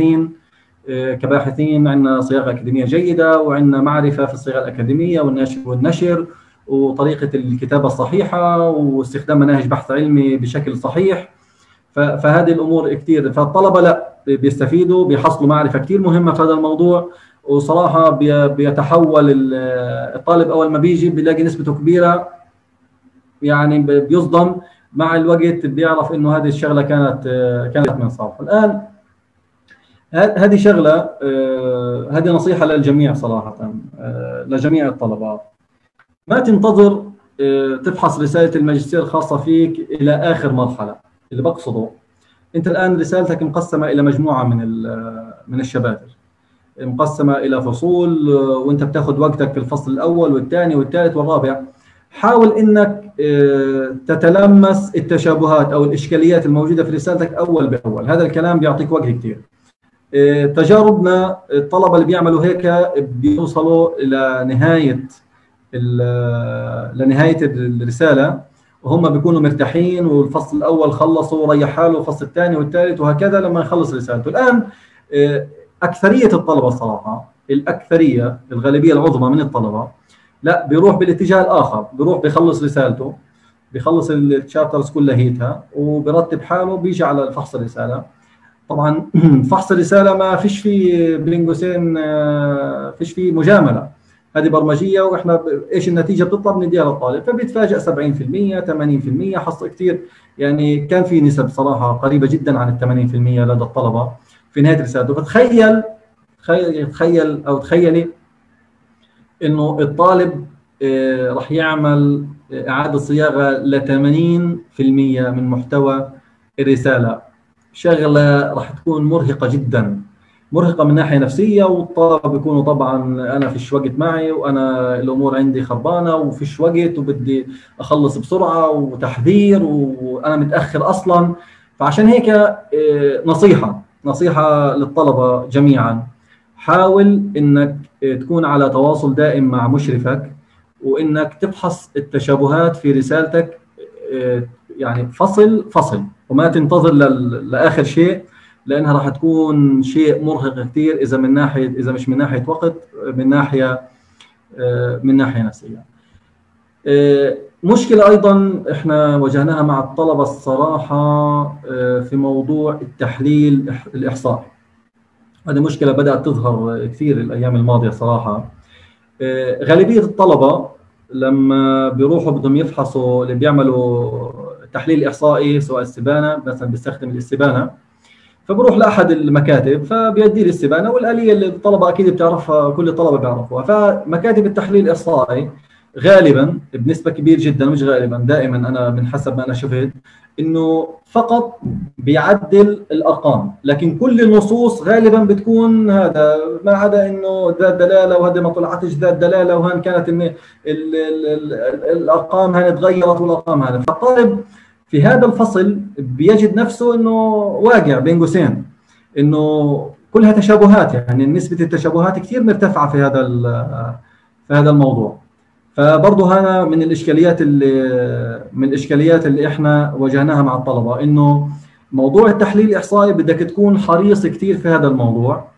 كباحثين عندنا صياغه اكاديميه جيده، وعندنا معرفه في الصياغه الاكاديميه والنشر وطريقه الكتابه الصحيحه واستخدام مناهج بحث علمي بشكل صحيح. فهذه الامور كثير، فالطلبه لا بيستفيدوا، بيحصلوا معرفه كثير مهمه في هذا الموضوع. وصراحه بيتحول الطالب اول ما بيجي بيلاقي نسبته كبيره، يعني بيصدم مع الوقت، بيعرف انه هذه الشغله كانت من صالحه. الان هذه شغله، هذه نصيحه للجميع صراحه، لجميع الطلبه، ما تنتظر تفحص رساله الماجستير الخاصه فيك الى اخر مرحله. اللي بقصده انت الان رسالتك مقسمه الى مجموعه من الشباتر، مقسمه الى فصول، وانت بتاخذ وقتك في الفصل الاول والثاني والثالث والرابع. حاول انك تتلمس التشابهات او الاشكاليات الموجوده في رسالتك اول باول. هذا الكلام بيعطيك وقت كثير. تجاربنا الطلبه اللي بيعملوا هيك بيوصلوا الى نهايه الرساله وهم بيكونوا مرتاحين، والفصل الاول خلصوا وريح حاله، الفصل الثاني والثالث وهكذا لما يخلص رسالته. الان اكثريه الطلبه الصراحه، الاكثريه الغالبيه العظمى من الطلبه لا بيروح بالاتجاه الاخر، بيروح بيخلص رسالته، بيخلص الشابترز كلها وبرتب حاله، بيجي على فحص الرساله. طبعا فحص الرساله ما فيش فيه بين قوسين، فيش فيه مجامله، هذه برمجيه، واحنا ايش النتيجه بتطلع بنديها للطالب، فبيتفاجئ 70% 80%. حصل كثير، يعني كان في نسب صراحه قريبه جدا عن ال 80% لدى الطلبه في نهايه رسالته. فتخيل او تخيلي انه الطالب راح يعمل اعاده صياغه ل 80% من محتوى الرساله. شغله راح تكون مرهقه جدا، مرهقه من ناحيه نفسيه، والطلبه بيكونوا طبعا انا فيش وقت معي، وانا الامور عندي خربانه وفيش وقت وبدي اخلص بسرعه وتحذير وانا متاخر اصلا. فعشان هيك نصيحه للطلبه جميعا، حاول انك تكون على تواصل دائم مع مشرفك، وانك تفحص التشابهات في رسالتك، يعني فصل وما تنتظر لاخر شيء، لانها راح تكون شيء مرهق كثير، اذا مش من ناحيه وقت، من ناحيه نفسيه. مشكله ايضا احنا واجهناها مع الطلبه الصراحه في موضوع التحليل الاحصائي. هذه مشكله بدات تظهر كثير الايام الماضيه صراحه. غالبيه الطلبه لما بيروحوا بدهم يفحصوا، اللي بيعملوا تحليل احصائي سواء السبانه، مثلا بيستخدم الاستبانه، فبروح لاحد المكاتب فبيدي لي السبانه، والاليه اللي الطلبه اكيد بتعرفها، كل الطلبه بيعرفوها. فمكاتب التحليل الاحصائي غالبا بنسبه كبيره جدا، مش غالبا دائما، انا من حسب ما انا شفت انه فقط بيعدل الارقام، لكن كل النصوص غالبا بتكون هذا، ما عدا انه ذات دلاله وهذا ما طلعتش ذات دلاله، وهان كانت ان الارقام هان تغيرت والارقام هذا. فالطالب في هذا الفصل بيجد نفسه انه واقع بين قوسين، انه كلها تشابهات، يعني نسبة التشابهات كثير مرتفعة في هذا الموضوع. فبرضه هذا من الاشكاليات اللي احنا واجهناها مع الطلبة، انه موضوع التحليل الإحصائي بدك تكون حريص كثير في هذا الموضوع.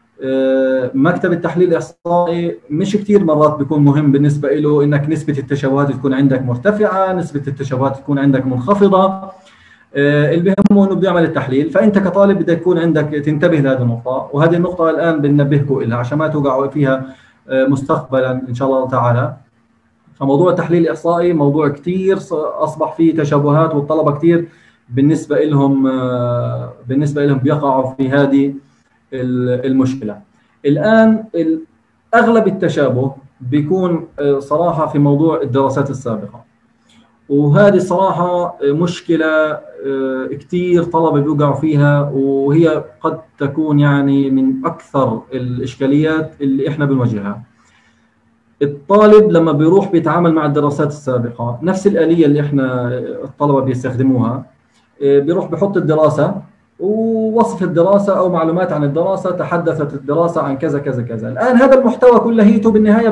مكتب التحليل الإحصائي مش كثير مرات بيكون مهم بالنسبة له انك نسبة التشابهات تكون عندك مرتفعة، نسبة التشابهات تكون عندك منخفضة. اللي بيهمه انه بده يعمل التحليل، فانت كطالب بدك يكون عندك تنتبه لهذه النقطة، وهذه النقطة الآن بننبهكم لها عشان ما توقعوا فيها مستقبلا ان شاء الله تعالى. فموضوع التحليل الإحصائي موضوع كثير اصبح فيه تشابهات، والطلبة كثير بالنسبة لهم بيقعوا في هذه المشكلة. الآن أغلب التشابه بيكون صراحة في موضوع الدراسات السابقة، وهذه صراحة مشكلة كثير طلبة بيوقعوا فيها، وهي قد تكون يعني من أكثر الإشكاليات اللي إحنا بنواجهها. الطالب لما بيروح بيتعامل مع الدراسات السابقة نفس الآلية اللي إحنا الطلبة بيستخدموها، بيروح بحط الدراسة ووصف الدراسة أو معلومات عن الدراسة، تحدثت الدراسة عن كذا كذا كذا. الآن هذا المحتوى كلهيته بالنهاية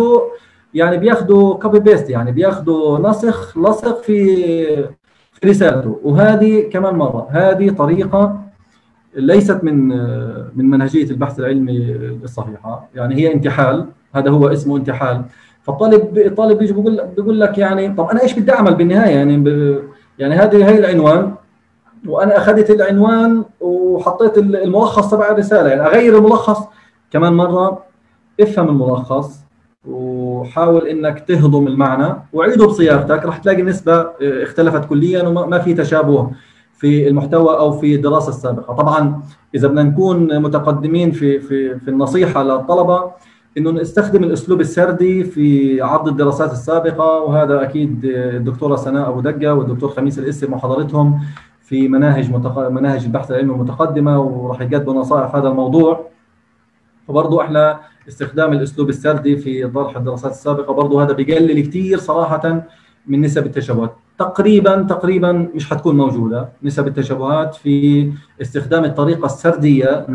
بياخدوا كوبي بيست، يعني بياخدوا نسخ لصق في رسالته. وهذه كمان مرة هذه طريقة ليست من منهجية البحث العلمي الصحيحة، يعني هي انتحال، هذا هو اسمه انتحال. فالطالب بيجي بيقول لك يعني طب أنا إيش بدي أعمل بالنهاية؟ يعني هي العنوان، وانا اخذت العنوان وحطيت الملخص تبع الرساله، يعني اغير الملخص. كمان مره افهم الملخص وحاول انك تهضم المعنى وعيده بصياغتك، راح تلاقي النسبه اختلفت كليا وما في تشابه في المحتوى او في الدراسه السابقه. طبعا اذا بدنا نكون متقدمين في النصيحه للطلبه انه نستخدم الاسلوب السردي في عرض الدراسات السابقه، وهذا اكيد الدكتوره سناء ابو دقه والدكتور خميس الاسي محاضرتهم في مناهج البحث العلمي المتقدمه، وراح يقدموا نصائح في هذا الموضوع. فبرضه احنا استخدام الاسلوب السردي في طرح الدراسات السابقه برضه هذا بيقلل كثير صراحه من نسب التشابهات. تقريبا مش حتكون موجوده نسب التشابهات في استخدام الطريقه السرديه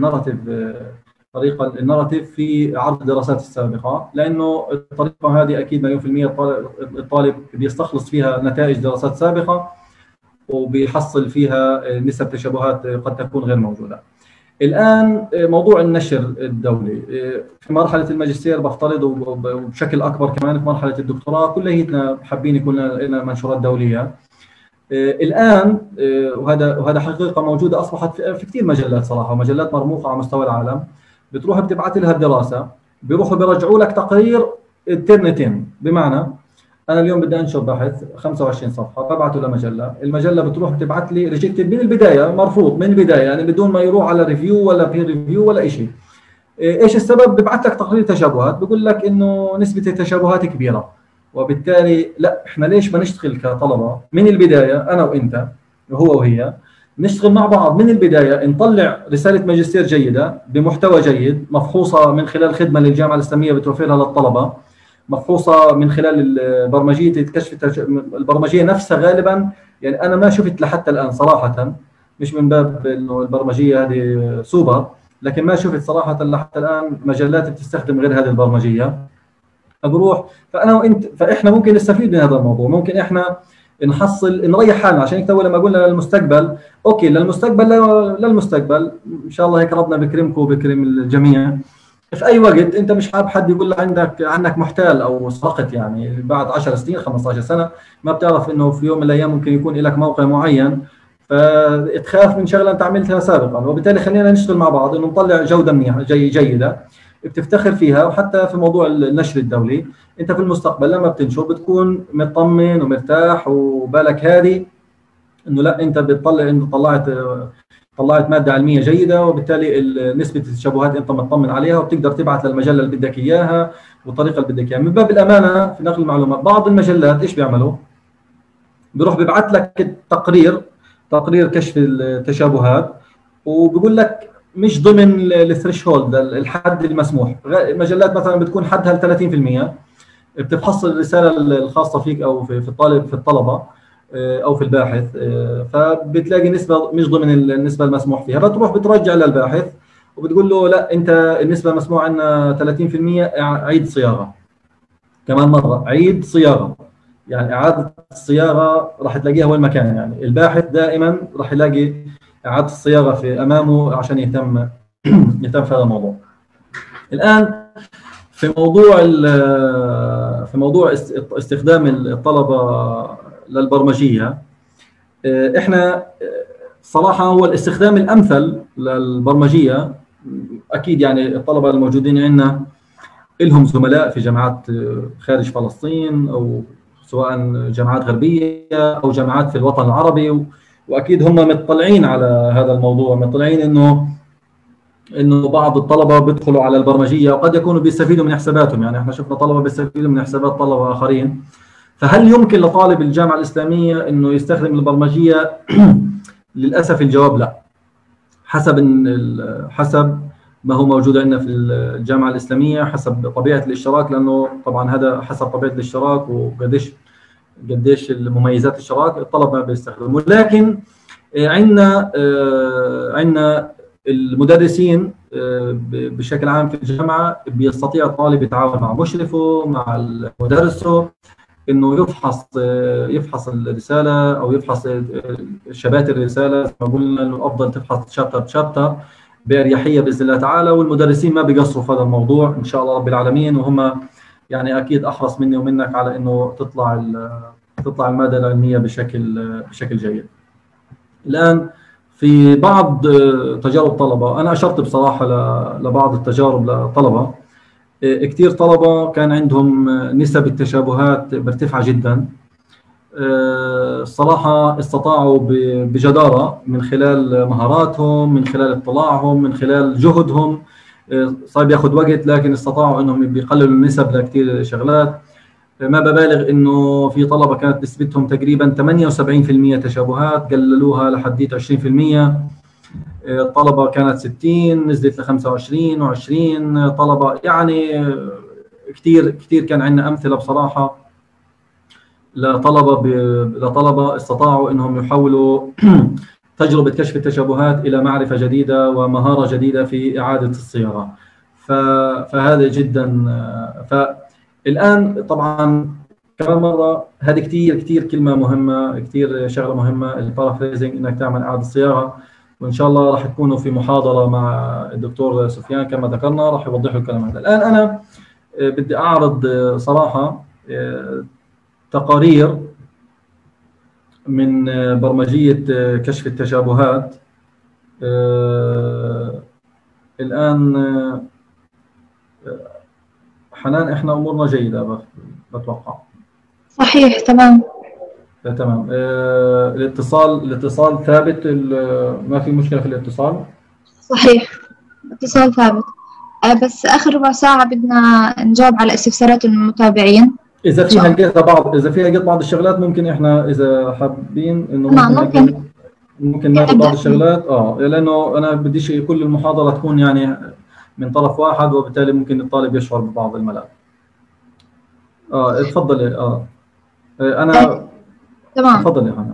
طريقه الناراتيف في عرض الدراسات السابقه، لانه الطريقه هذه اكيد مليون في المية الطالب بيستخلص فيها نتائج دراسات سابقه وبيحصل فيها نسب تشابهات قد تكون غير موجوده. الان موضوع النشر الدولي في مرحله الماجستير بفترض، وبشكل اكبر كمان في مرحله الدكتوراه كلياتنا حابين يكون لنا منشورات دوليه. الان وهذا حقيقه موجوده اصبحت في كثير مجلات صراحه، مجلات مرموقه على مستوى العالم، بتروح بتبعث لها الدراسه، بيروحوا بيرجعوا لك تقرير الترنتين. بمعنى انا اليوم بدي انشر بحث 25 صفحه ببعثه لمجله، المجله بتروح بتبعث لي ريجكتد من البدايه، مرفوض من البدايه، يعني بدون ما يروح على ريفيو ولا بير ريفيو ولا شيء. ايش السبب؟ ببعث لك تقرير تشابهات بقول لك انه نسبه التشابهات كبيره، وبالتالي لا احنا ليش ما نشتغل كطلبه من البدايه، انا وانت وهو وهي نشتغل مع بعض من البدايه، نطلع رساله ماجستير جيده بمحتوى جيد مفحوصه من خلال خدمه اللي الجامعه الاسلاميه بتوفرها للطلبه، مفحوصه من خلال برمجيه كشف البرمجيه نفسها. غالبا يعني انا ما شفت لحتى الان صراحه، مش من باب انه البرمجيه هذه سوبر، لكن ما شفت صراحه لحتى الان مجلات بتستخدم غير هذه البرمجيه. بروح فانا وانت فاحنا ممكن نستفيد من هذا الموضوع، ممكن احنا نحصل نريح حالنا. عشان هيك لما قلنا للمستقبل، اوكي للمستقبل ان شاء الله هيك ربنا بكرمكم وبكرم الجميع. في اي وقت انت مش حابب حد يقول عنك محتال او سرقت، يعني بعد 10 سنين 15 سنه ما بتعرف انه في يوم من الايام ممكن يكون لك موقع معين فتخاف من شغله انت عملتها سابقا. وبالتالي خلينا نشتغل مع بعض انه نطلع جوده منيحه جيده بتفتخر فيها. وحتى في موضوع النشر الدولي انت في المستقبل لما بتنشر بتكون مطمن ومرتاح وبالك هادي انه لا انت بتطلع انه طلعت ماده علميه جيده، وبالتالي نسبه التشابهات انت مطمن عليها وبتقدر تبعث للمجله اللي بدك اياها والطريقه اللي بدك اياها. من باب الامانه في نقل المعلومات بعض المجلات ايش بيعملوا؟ بيروح بيبعث لك تقرير كشف التشابهات وبيقول لك مش ضمن الثريشولد الحد المسموح. المجلات مثلا بتكون حدها 30%، بتفحص الرساله الخاصه فيك او في الطلبه او في الباحث، فبتلاقي نسبه مش ضمن النسبه المسموح فيها، فتروح بترجع للباحث وبتقول له لا انت النسبه المسموح عندنا 30%، عيد صياغه كمان مره، عيد صياغه. يعني اعاده الصياغه راح تلاقيها وين ما كان، يعني الباحث دائما راح يلاقي اعاده الصياغه في امامه عشان يهتم في هذا الموضوع. الان في موضوع استخدام الطلبه للبرمجيه، احنا صراحه هو الاستخدام الامثل للبرمجيه. اكيد يعني الطلبه الموجودين عندنا لهم زملاء في جامعات خارج فلسطين، او سواء جامعات غربيه او جامعات في الوطن العربي، واكيد هم مطلعين على هذا الموضوع، مطلعين انه بعض الطلبه بيدخلوا على البرمجيه وقد يكونوا بيستفيدوا من حساباتهم. يعني احنا شفنا طلبه بيستفيدوا من حسابات طلبه اخرين. فهل يمكن لطالب الجامعه الاسلاميه انه يستخدم البرمجيه؟ للاسف الجواب لا، حسب ما هو موجود عندنا في الجامعه الاسلاميه، حسب طبيعه الاشتراك، لانه طبعا هذا حسب طبيعه الاشتراك وقديش المميزات الاشتراك الطلبه ما بيستخدموا. لكن عندنا المدرسين بشكل عام في الجامعه بيستطيع الطالب يتعاون مع مشرفه مع مدرسه انه يفحص الرساله او يفحص شباتر الرساله. زي ما قلنا انه افضل تفحص شابتر بشابتر باريحيه باذن الله تعالى، والمدرسين ما بيقصروا في هذا الموضوع ان شاء الله رب العالمين، وهم يعني اكيد احرص مني ومنك على انه تطلع الماده العلميه بشكل جيد. الان في بعض تجارب طلبه، انا اشرت بصراحه لبعض التجارب لطلبه، كثير طلبه كان عندهم نسب التشابهات مرتفعه جدا. الصراحه استطاعوا بجداره من خلال مهاراتهم، من خلال اطلاعهم، من خلال جهدهم، صار ياخذ وقت لكن استطاعوا انهم بيقللوا النسب لكثير شغلات. ما ببالغ انه في طلبه كانت نسبتهم تقريبا 78% تشابهات، قللوها لحديت 20%. طلبه كانت 60 نزلت ل 25 و20 طلبه. يعني كثير كان عندنا امثله بصراحه لطلبه استطاعوا انهم يحولوا تجربه كشف التشابهات الى معرفه جديده ومهاره جديده في اعاده الصياغه. فهذا جدا. فالان طبعا كمان مره هذه كثير كلمه مهمه، كثير شغله مهمه، البارافريزنج، انك تعمل اعاده صياغه، وان شاء الله راح تكونوا في محاضره مع الدكتور سفيان كما ذكرنا راح يوضح الكلام هذا. الان انا بدي اعرض صراحه تقارير من برمجيه كشف التشابهات. الان حنان احنا امورنا جيده بتوقع. صحيح تمام. تمام. الاتصال ثابت، ما في مشكله في الاتصال؟ صحيح الاتصال ثابت. بس اخر ربع ساعه بدنا نجاوب على استفسارات المتابعين. اذا فيها لقيت بعض الشغلات ممكن احنا اذا حابين انه ممكن ناخذ بعض الشغلات، لانه انا بديش كل المحاضره تكون يعني من طرف واحد، وبالتالي ممكن الطالب يشعر ببعض الملل. اتفضلي. انا تمام. تفضلي هنا.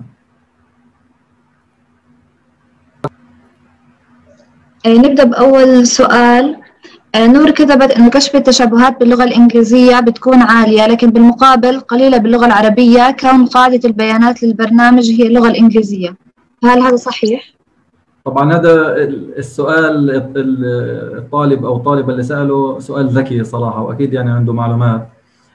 نبدأ بأول سؤال. نور كتبت إنه كشف التشابهات باللغة الإنجليزية بتكون عالية، لكن بالمقابل قليلة باللغة العربية، كون قاعدة البيانات للبرنامج هي اللغة الإنجليزية. هل هذا صحيح؟ طبعا هذا السؤال الطالب أو الطالبة اللي سأله سؤال ذكي صراحة، وأكيد يعني عنده معلومات.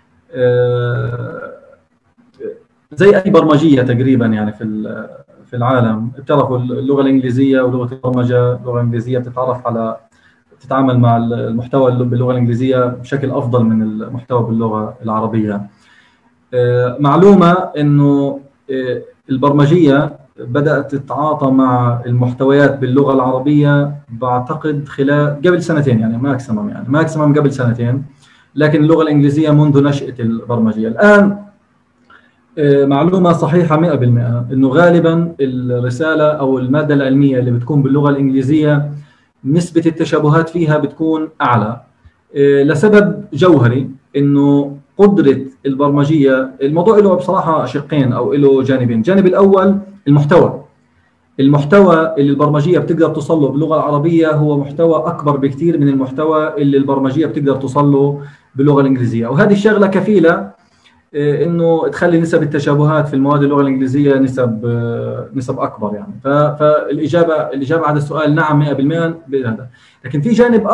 زي أي برمجية تقريبا يعني في العالم، بتعرفوا اللغة الإنجليزية ولغة البرمجة، اللغة الإنجليزية تتعامل مع المحتوى باللغة الإنجليزية بشكل أفضل من المحتوى باللغة العربية. معلومة إنه البرمجية بدأت تتعاطى مع المحتويات باللغة العربية بعتقد قبل سنتين، يعني ماكسيمم قبل سنتين، لكن اللغة الإنجليزية منذ نشأة البرمجية. الآن معلومة صحيحة 100% إنه غالبا الرسالة أو المادة العلمية اللي بتكون باللغة الإنجليزية نسبة التشابهات فيها بتكون أعلى، لسبب جوهري إنه قدرة البرمجية، الموضوع له بصراحة شقين أو له جانبين. الجانب الأول المحتوى اللي البرمجية بتقدر توصل له باللغة العربية هو محتوى أكبر بكثير من المحتوى اللي البرمجية بتقدر توصل له باللغة الإنجليزية، وهذه الشغلة كفيلة إنه تخلي نسب التشابهات في المواد اللغة الإنجليزية نسب أكبر يعني. الإجابة على السؤال نعم 100% بهذا. لكن في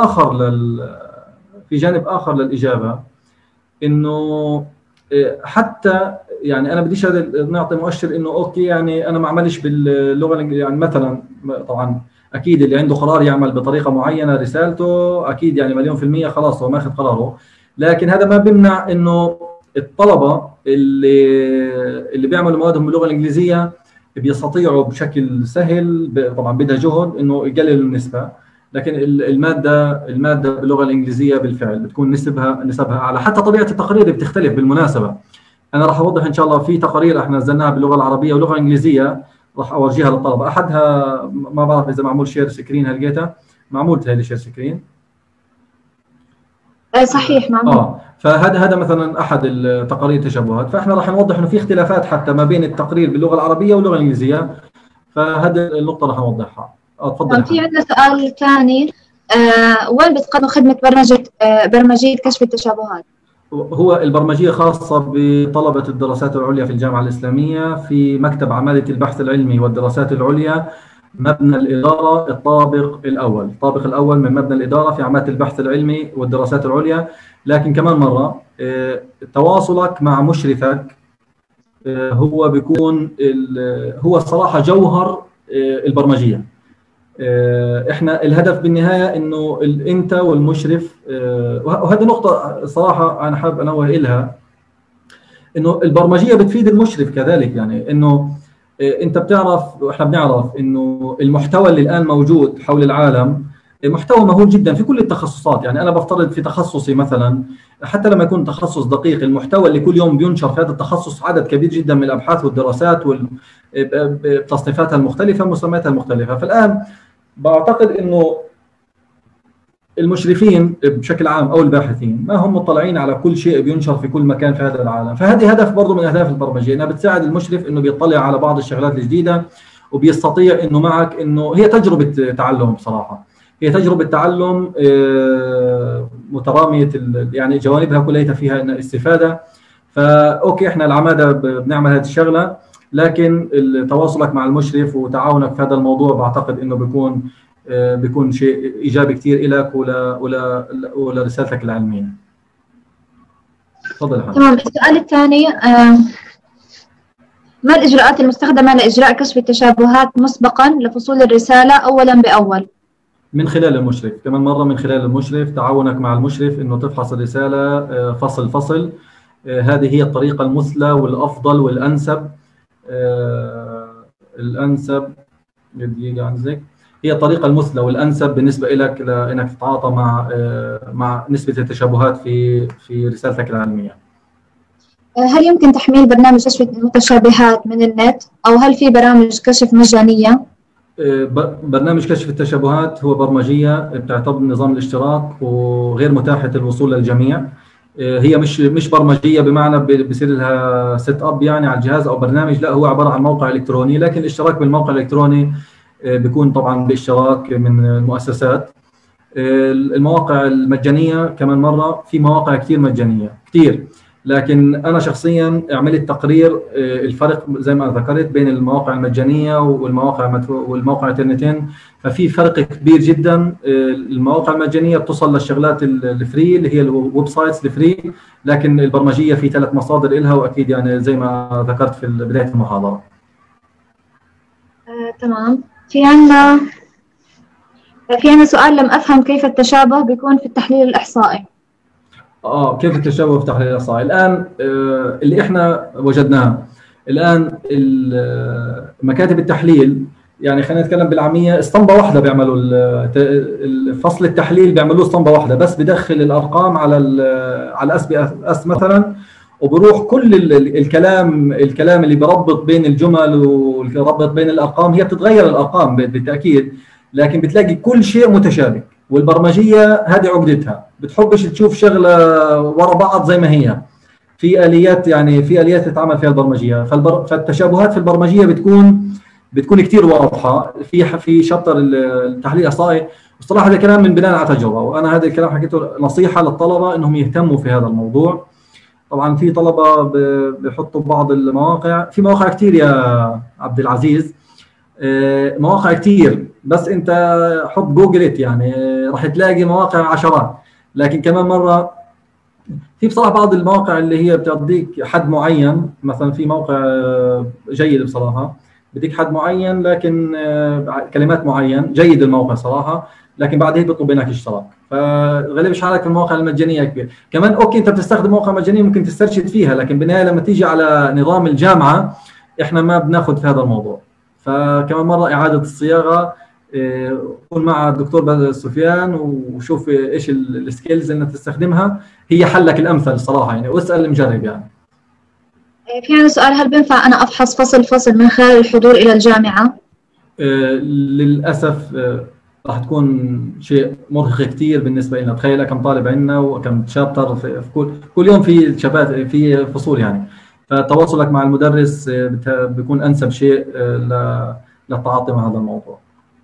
جانب آخر للإجابة، إنه حتى يعني أنا بديش نعطي مؤشر إنه أوكي يعني أنا ما أعملش باللغة الإنجليزية، يعني مثلا طبعا أكيد اللي عنده قرار يعمل بطريقة معينة رسالته أكيد يعني 100% خلاص هو ماخذ قراره، لكن هذا ما بيمنع إنه الطلبة اللي بيعملوا موادهم باللغة الإنجليزية بيستطيعوا بشكل سهل، طبعا بدها جهد إنه يقللوا النسبة، لكن المادة باللغة الإنجليزية بالفعل بتكون نسبها أعلى. حتى طبيعة التقارير بتختلف بالمناسبة. أنا راح أوضح إن شاء الله في تقارير إحنا نزلناها باللغة العربية واللغة الإنجليزية راح أورجيها للطلبة. أحدها ما بعرف إذا معمول شير سكرين، هل لقيتها؟ معمول تهيألي شير سكرين. صحيح معمول. فهذا مثلا أحد التقارير التشابهات، فإحنا راح نوضح إنه في اختلافات حتى ما بين التقرير باللغة العربية واللغة الإنجليزية، فهذه النقطة راح نوضحها. تفضل. في عندنا سؤال ثاني، وين بتقدم خدمة برمجية كشف التشابهات؟ هو البرمجية خاصة بطلبة الدراسات العليا في الجامعة الإسلامية في مكتب عمالة البحث العلمي والدراسات العليا، مبنى الإدارة الطابق الأول من مبنى الإدارة في عمالة البحث العلمي والدراسات العليا. لكن كمان مرة تواصلك مع مشرفك هو بيكون هو الصراحة جوهر البرمجية. احنا الهدف بالنهايه انه انت والمشرف، وهذه نقطه صراحه انا حابب انوه لها، انه البرمجيه بتفيد المشرف كذلك، يعني انه انت بتعرف واحنا بنعرف انه المحتوى اللي الان موجود حول العالم محتوى مهول جدا في كل التخصصات. يعني انا بفترض في تخصصي مثلا، حتى لما يكون تخصص دقيق، المحتوى اللي كل يوم بينشر في هذا التخصص عدد كبير جدا من الابحاث والدراسات وتصنيفاتها المختلفه ومسمياتها المختلفه. فالان بعتقد انه المشرفين بشكل عام او الباحثين ما هم مطلعين على كل شيء بينشر في كل مكان في هذا العالم، فهذه هدف برضه من اهداف البرمجيه، انها بتساعد المشرف انه بيطلع على بعض الشغلات الجديده وبيستطيع انه معك، انه هي تجربه تعلم بصراحه، هي تجربه تعلم متراميه يعني جوانبها كلها فيها استفاده. فاوكي احنا العماده بنعمل هذه الشغله، لكن تواصلك مع المشرف وتعاونك في هذا الموضوع بعتقد انه بيكون شيء ايجابي كثير لك ولرسالتك العلميه. تفضل حضرتك. تمام. السؤال الثاني، ما الاجراءات المستخدمه لاجراء كشف التشابهات مسبقا لفصول الرساله اولا باول؟ من خلال المشرف، كمان مره من خلال المشرف، تعاونك مع المشرف انه تفحص الرساله فصل. هذه هي الطريقه المثلى والافضل والانسب. دقيقة عندك، هي الطريقة المثلى والأنسب بالنسبة لك لأنك تتعاطى مع نسبة التشابهات في رسالتك العلمية. هل يمكن تحميل برنامج كشف المتشابهات من النت، أو هل في برامج كشف مجانية؟ برنامج كشف التشابهات هو برمجية بتعتمد نظام الاشتراك وغير متاحة الوصول للجميع. هي مش برمجيه بمعنى بصير لها سيت اب يعني على الجهاز او برنامج، لا هو عباره عن موقع الكتروني، لكن الاشتراك بالموقع الالكتروني بيكون طبعا باشتراك من المؤسسات. المواقع المجانيه كمان مره، في مواقع كثير مجانيه كثير، لكن انا شخصيا عملت تقرير الفرق زي ما ذكرت بين المواقع المجانيه والمواقع الانترنتين، ففي فرق كبير جدا. المواقع المجانيه بتصل للشغلات الفري اللي هي الويب سايتس الفري، لكن البرمجيه في 3 مصادر لها، واكيد يعني زي ما ذكرت في بدايه المحاضره. تمام. في عندنا سؤال، لم افهم كيف التشابه بيكون في التحليل الاحصائي. كيف التشابه في التحليل الاحصائي؟ الان اللي احنا وجدناه الان مكاتب التحليل، يعني خلينا نتكلم بالعاميه، اسطمبه واحده بيعملوا فصل التحليل بيعملوه اسطمبه واحده بس، بدخل الارقام على الاس بي اس مثلا، وبروح كل الكلام اللي بربط بين الجمل ويربط بين الارقام، هي بتتغير الارقام بالتاكيد، لكن بتلاقي كل شيء متشابه. والبرمجيه هذه عقدتها، بتحبش تشوف شغله ورا بعض زي ما هي، في اليات، يعني في اليات تتعمل فيها البرمجيه. فالتشابهات في البرمجيه بتكون كثير واضحه في شابتر التحليل الاحصائي. والصراحه هذا الكلام من بناء على تجربه، وانا هذا الكلام حكيته نصيحه للطلبه انهم يهتموا في هذا الموضوع. طبعا في طلبه بحطوا بعض المواقع، في مواقع كثير يا عبد العزيز، مواقع كثير، بس انت حط جوجل يعني راح تلاقي مواقع عشرات. لكن كمان مره في بصراحه بعض المواقع اللي هي بتعطيك حد معين، مثلا في موقع جيد بصراحه بديك حد معين، لكن كلمات معين جيد الموقع صراحه، لكن بعد هيك بيطلب منك اشتراك. فغالبا شحالك في المواقع المجانيه كبير. كمان اوكي انت بتستخدم مواقع مجانيه ممكن تسترشد فيها، لكن بالنهايه لما تيجي على نظام الجامعه احنا ما بناخذ في هذا الموضوع. فكمان مره اعاده الصياغه، كون مع الدكتور سفيان وشوف ايش السكيلز اللي تستخدمها، هي حلك الامثل صراحه يعني، واسال المجرب يعني. في عندي سؤال، هل بينفع انا افحص فصل من خلال الحضور الى الجامعه؟ للاسف راح تكون شيء مرهق كثير بالنسبه لنا. تخيل كم طالب عندنا وكم شابتر في كل يوم في فصول يعني. فتواصلك مع المدرس بيكون انسب شيء للتعاطي مع هذا الموضوع.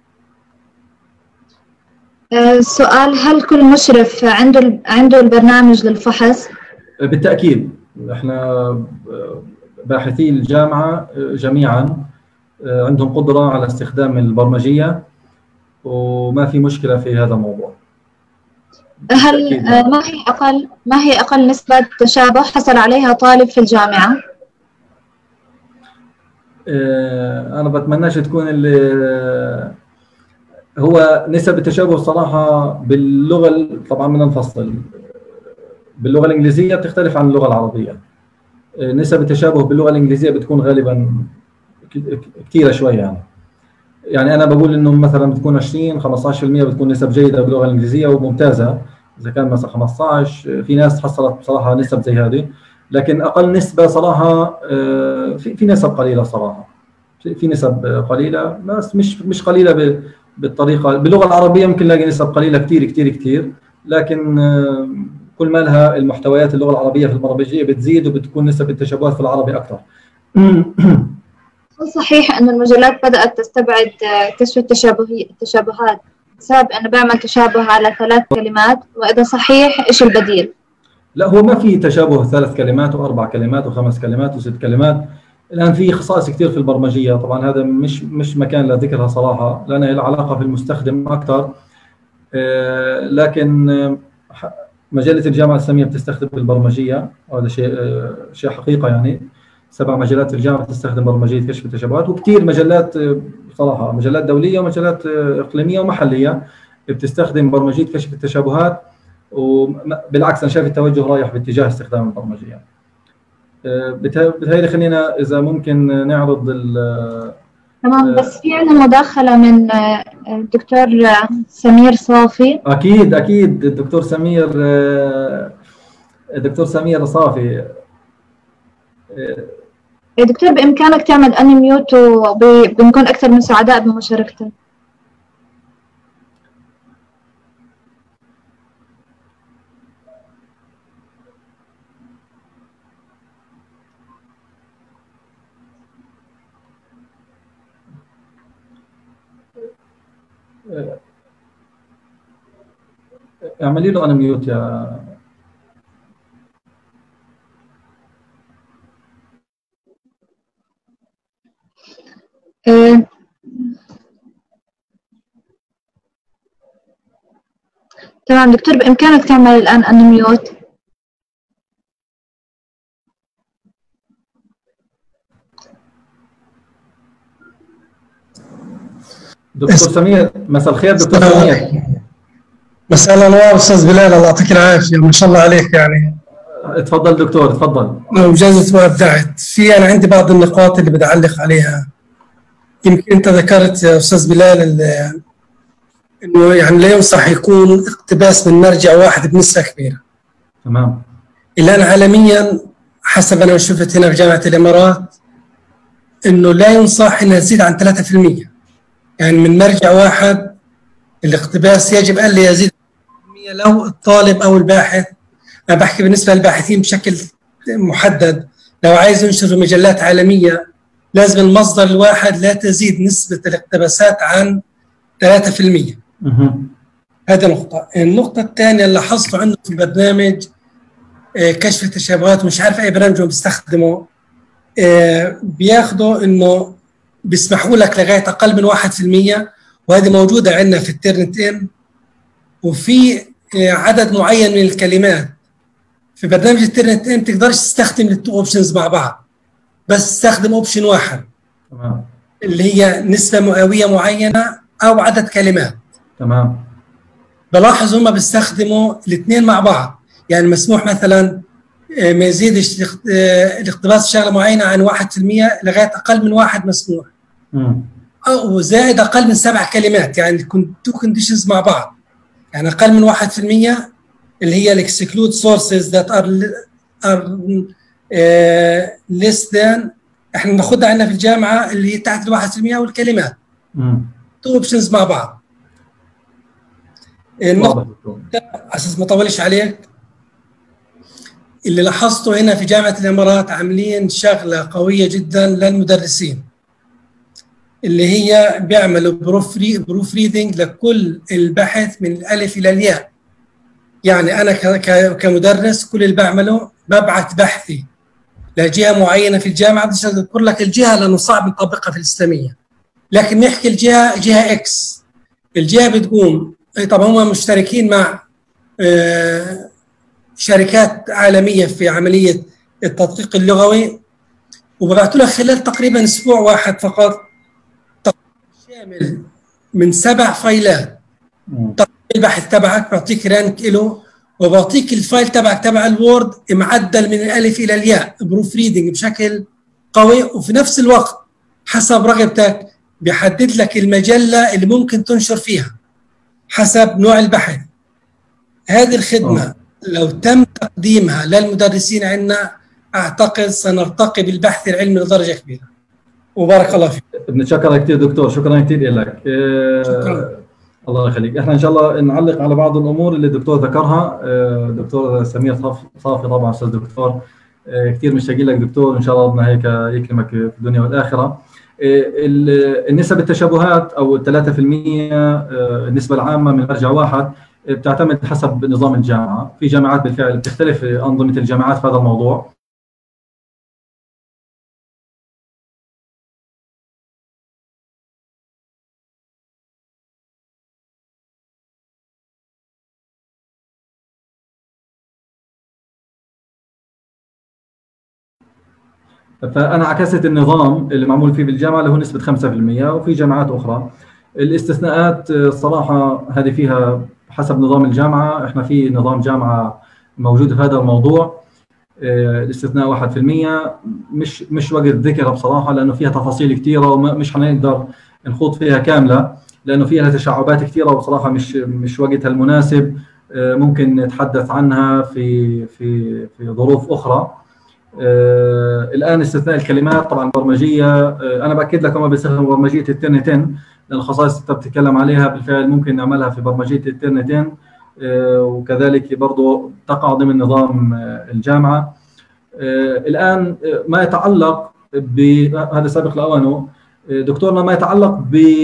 سؤال، هل كل مشرف عنده البرنامج للفحص؟ بالتاكيد، احنا باحثي الجامعه جميعا عندهم قدره على استخدام البرمجيه، وما في مشكله في هذا الموضوع. هل ما هي اقل نسبه تشابه حصل عليها طالب في الجامعه؟ انا بتمناش تكون هو نسب التشابه صراحه باللغه، طبعا بدنا نفصل، باللغه الانجليزيه بتختلف عن اللغه العربيه. نسب التشابه باللغه الانجليزيه بتكون غالبا كثيره شويه يعني انا بقول انه مثلا بتكون 20-15% بتكون نسب جيده باللغه الانجليزيه وممتازه. اذا كان مثلا 15 في ناس حصلت بصراحه نسب زي هذه، لكن اقل نسبه صراحه في نسب قليله صراحه، في نسب قليله، بس مش قليله بالطريقه. باللغه العربيه ممكن نلاقي نسب قليله كثير كثير كثير، لكن كل ما لها المحتويات اللغه العربيه في البرمجيه بتزيد وبتكون نسب التشابهات في العربي اكثر. هل صحيح أن المجلات بدأت تستبعد كشف التشابهات بسبب أنه بعمل تشابه على 3 كلمات؟ وإذا صحيح إيش البديل؟ لا، هو ما في تشابه 3 كلمات و4 كلمات و5 كلمات و6 كلمات. الآن في خصائص كثير في البرمجية، طبعا هذا مش مكان لذكرها صراحة لأنها لها علاقة في المستخدم أكثر. لكن مجلة الجامعة الإسلامية بتستخدم البرمجية، وهذا شيء حقيقة يعني. 7 مجلات في الجامعة تستخدم برمجية كشف التشابهات، وكثير مجلات بصراحة، مجلات دولية ومجلات إقليمية ومحلية بتستخدم برمجية كشف التشابهات. وبالعكس أنا شايف التوجه رايح باتجاه استخدام البرمجية. بتهيألي خلينا إذا ممكن نعرض تمام. بس في عندنا مداخلة من الدكتور سمير صافي. أكيد الدكتور سمير صافي. دكتور بإمكانك تعمل أنميوت وبنكون أكثر من سعداء بمشاركتك. اعملي له أنميوت يا تمام دكتور، بإمكانك تعمل الآن أنميوت. دكتور سمير. مساء الخير دكتور سمير. مساء الانوار استاذ بلال، الله يعطيك العافيه، ما شاء الله عليك يعني. اتفضل دكتور، اتفضل. وجازت ما ابدعت. انا عندي بعض النقاط اللي بدي اعلق عليها. يمكن انت ذكرت يا استاذ بلال انه يعني لا ينصح يكون اقتباس من مرجع واحد بنسبه كبيره. تمام. الان عالميا حسب انا شفت هنا في جامعه الامارات انه لا ينصح انها تزيد عن 3%. يعني من مرجع واحد الاقتباس يجب ان لا يزيد 3% لو الطالب او الباحث، انا بحكي بالنسبه للباحثين بشكل محدد. لو عايز ينشر في مجلات عالميه لازم المصدر الواحد لا تزيد نسبه الاقتباسات عن 3%. هذه نقطه. النقطه الثانيه اللي لاحظته عنده في البرنامج كشف التشابهات، مش عارف اي برنامج هو بيستخدمه، بياخدوا انه بيسمحوا لك لغايه اقل من 1%، وهذه موجوده عندنا في الترنت ان. وفي عدد معين من الكلمات في برنامج الترنت ان ما تقدرش تستخدم التو اوبشنز مع بعض، بس تستخدم اوبشن واحد. تمام. اللي هي نسبه مئويه معينه او عدد كلمات. تمام. بلاحظ هم بيستخدموا الاثنين مع بعض، يعني مسموح مثلا ما يزيدش الاقتباس شغله معينه عن 1% لغايه اقل من 1 مسموح. او زائد اقل من 7 كلمات، يعني تو كونديشنز مع بعض. يعني اقل من 1% اللي هي الاكسكلود سورسز ذات ار less than، احنا بناخدها عندنا في الجامعه اللي هي تحت ال 1% والكلمات. تو اوبشنز مع بعض. النقطه اساس ما اطولش عليك، اللي لاحظته هنا في جامعه الامارات عاملين شغله قويه جدا للمدرسين، اللي هي بيعملوا بروف ريدنج لكل البحث من الالف الى الياء. يعني انا كمدرس كل اللي بعمله ببعث بحثي لجهه معينه في الجامعه، بديش اذكر لك الجهه لانه صعب نطبقها في الاسلاميه، لكن نحكي جهه اكس. الجهه بتقوم طبعا هم مشتركين مع شركات عالميه في عمليه التدقيق اللغوي، وببعث لها خلال تقريبا اسبوع واحد فقط شامل من 7 فايلات. البحث تبعك بعطيك رانك له، وبعطيك الفايل تبعك تبع الوورد معدل من الالف الى الياء بروف ريدنج بشكل قوي، وفي نفس الوقت حسب رغبتك بيحدد لك المجله اللي ممكن تنشر فيها حسب نوع البحث. هذه الخدمه لو تم تقديمها للمدرسين عندنا اعتقد سنرتقي بالبحث العلمي لدرجه كبيره. وبارك الله فيك. بنتشكرك كثير دكتور، شكرا كثير لك. شكرا. الله يخليك. احنا ان شاء الله نعلق على بعض الامور اللي الدكتور ذكرها. دكتور سمير صافي طبعا استاذ دكتور، كثير مشتاقين لك دكتور، ان شاء الله ربنا هيك يكرمك في الدنيا والاخره. النسب التشابهات او 3% النسبه العامه من مرجع واحد بتعتمد حسب نظام الجامعه، في جامعات بالفعل بتختلف انظمه الجامعات في هذا الموضوع. فأنا عكست النظام اللي معمول فيه بالجامعة اللي هو نسبة 5%، وفي جامعات أخرى الاستثناءات الصراحة هذه فيها حسب نظام الجامعة. احنا في نظام جامعة موجود في هذا الموضوع، الاستثناء 1%، مش وقت ذكرها بصراحة لأنه فيها تفاصيل كثيرة ومش حنقدر نخوض فيها كاملة لأنه فيها تشعبات كثيرة، وبصراحة مش وقتها المناسب. ممكن نتحدث عنها في ظروف أخرى. الان استثناء الكلمات طبعا برمجيه، انا باكد لك هم بيستخدموا برمجيه الترنت ان، لان الخصائص اللي انت بتتكلم عليها بالفعل ممكن نعملها في برمجيه الترنت ان، وكذلك برضه تقع ضمن نظام الجامعه. الان ما يتعلق بهذا سابق لاوانه دكتورنا، ما يتعلق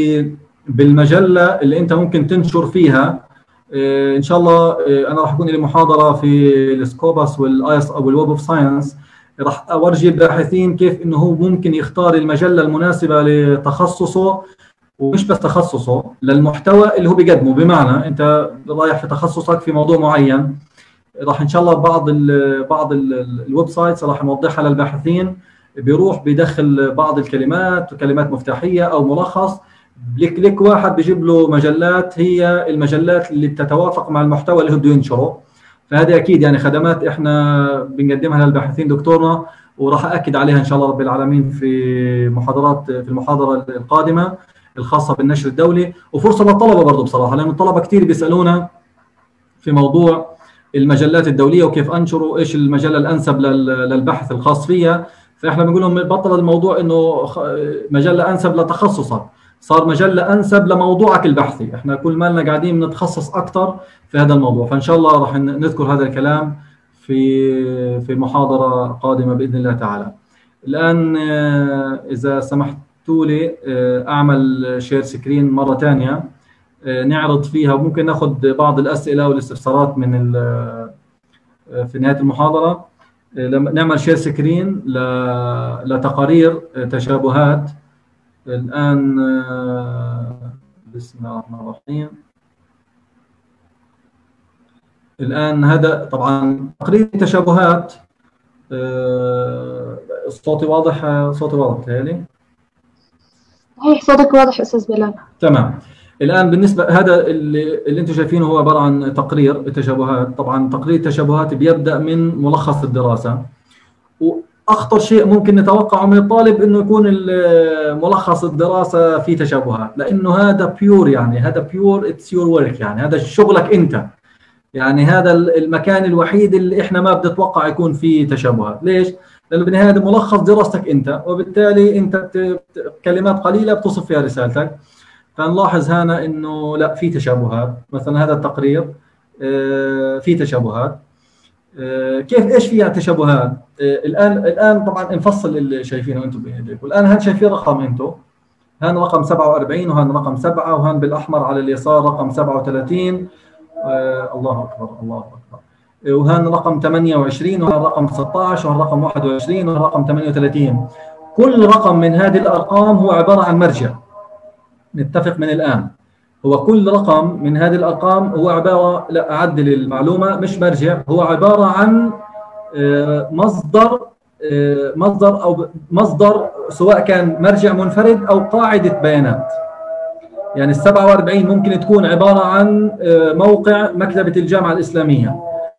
بالمجله اللي انت ممكن تنشر فيها. ان شاء الله انا راح يكون لي محاضره في السكوبس والايس او الويب اوف ساينس، راح اورجي الباحثين كيف انه هو ممكن يختار المجله المناسبه لتخصصه، ومش بس تخصصه، للمحتوى اللي هو بيقدمه. بمعنى انت رايح في تخصصك في موضوع معين، راح ان شاء الله بعض الويب سايتس راح نوضحها للباحثين، بيروح بيدخل بعض الكلمات وكلمات مفتاحيه او ملخص، بكليك واحد بيجيب له مجلات هي المجلات اللي بتتوافق مع المحتوى اللي هو بده ينشره. فهذه اكيد يعني خدمات احنا بنقدمها للباحثين دكتورنا، وراح اكد عليها ان شاء الله رب العالمين في المحاضره القادمه الخاصه بالنشر الدولي. وفرصه للطلبه برضه بصراحه، لان الطلبه كثير بيسالونا في موضوع المجلات الدوليه وكيف انشره، ايش المجله الانسب للبحث الخاص فيها. فاحنا بنقول لهم بطل الموضوع انه مجله انسب لتخصصك، صار مجله انسب لموضوعك البحثي. احنا كل مالنا قاعدين نتخصص اكثر في هذا الموضوع، فان شاء الله راح نذكر هذا الكلام في محاضرة قادمة بإذن الله تعالى. الآن إذا سمحتوا لي أعمل شير سكرين مرة ثانية نعرض فيها، وممكن ناخذ بعض الأسئلة والاستفسارات من في نهاية المحاضرة. نعمل شير سكرين لتقارير تشابهات. الآن بسم الله الرحمن الرحيم. الآن هذا طبعا تقرير التشابهات. صوتي واضح؟ صوتي واضح تهيألي؟ صحيح، صوتك واضح أستاذ بلال. تمام. الآن بالنسبة هذا اللي أنتم شايفينه هو عبارة عن تقرير التشابهات. طبعا تقرير التشابهات بيبدأ من ملخص الدراسة، وأخطر شيء ممكن نتوقعه من الطالب إنه يكون ملخص الدراسة فيه تشابهات، لأنه هذا بيور، يعني هذا بيور اتس يور ورك، يعني هذا شغلك أنت، يعني هذا المكان الوحيد اللي إحنا ما بنتوقع يكون فيه تشابهات. ليش؟ لأنه بالنهاية هذا ملخص دراستك أنت، وبالتالي أنت كلمات قليلة بتصف فيها رسالتك. فنلاحظ هنا انه لا في تشابهات. مثلا هذا التقرير في تشابهات. كيف ايش فيها تشابهات؟ الان طبعا نفصل اللي شايفينه انتم بايديكم. الان هان شايفين رقم انتم، هان رقم 47، وهان رقم 7، وهان بالاحمر على اليسار رقم 37. الله اكبر الله اكبر. وهان رقم 28، وهان رقم 16، وهان رقم 21، وهان رقم 38. كل رقم من هذه الارقام هو عباره عن مرجع. نتفق من الآن، هو كل رقم من هذه الأرقام هو عبارة، لا أعدل المعلومة، مش مرجع، هو عبارة عن مصدر سواء كان مرجع منفرد أو قاعدة بيانات. يعني 47 ممكن تكون عبارة عن موقع مكتبة الجامعة الإسلامية.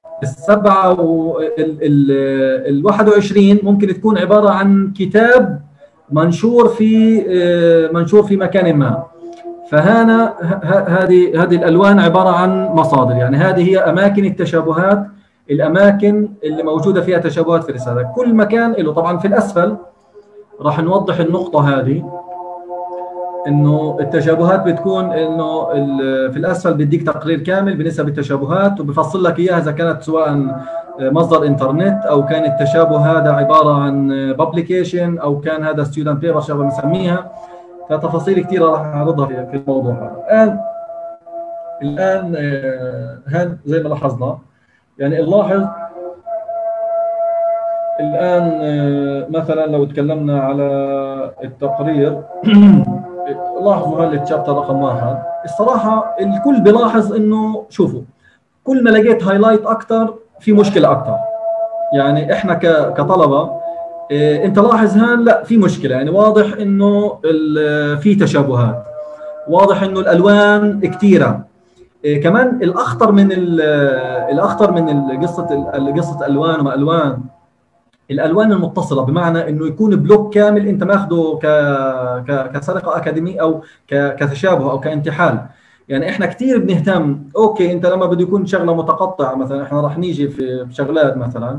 21 ممكن تكون عبارة عن كتاب منشور في مكان ما. فهنا هذه الالوان عباره عن مصادر، يعني هذه هي اماكن التشابهات، الاماكن اللي موجوده فيها تشابهات في الرساله. كل مكان له. طبعا في الاسفل راح نوضح النقطه هذه، انه التشابهات بتكون انه في الاسفل بيديك تقرير كامل بنسب التشابهات، وبفصل لك اياها اذا كانت سواء مصدر انترنت او كان التشابه هذا عباره عن بابليكيشن او كان هذا ستودنت بيبر شبه بنسميها. فتفاصيل كثيره راح اعرضها في الموضوع هذا. الان هان زي ما لاحظنا، يعني نلاحظ الان مثلا لو تكلمنا على التقرير لاحظوا هذا الشابتر رقم 1. الصراحه الكل بيلاحظ انه شوفوا كل ما لقيت هايلايت اكثر في مشكله اكثر. يعني احنا كطلبه انت لاحظ هان لا في مشكله، يعني واضح انه في تشابهات، واضح انه الالوان كثيره. كمان الاخطر من قصه الوان وما الوان، الالوان المتصله، بمعنى انه يكون بلوك كامل انت ماخذه كسرقه اكاديميه او كتشابه او كانتحال. يعني احنا كثير بنهتم، اوكي انت لما بده يكون شغله متقطعه، مثلا احنا راح نيجي في شغلات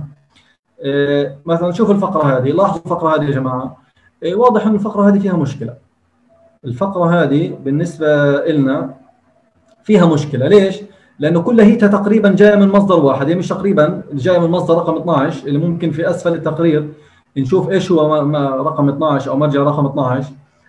مثلا شوف الفقره هذه، لاحظوا الفقره هذه يا جماعه، واضح ان الفقره هذه فيها مشكله. الفقره هذه بالنسبه لنا فيها مشكله. ليش؟ لانه كل هيتها تقريبا جايه من مصدر واحد، هي مش تقريبا، جايه من مصدر رقم 12 اللي ممكن في اسفل التقرير نشوف ايش هو رقم 12 او مرجع رقم 12.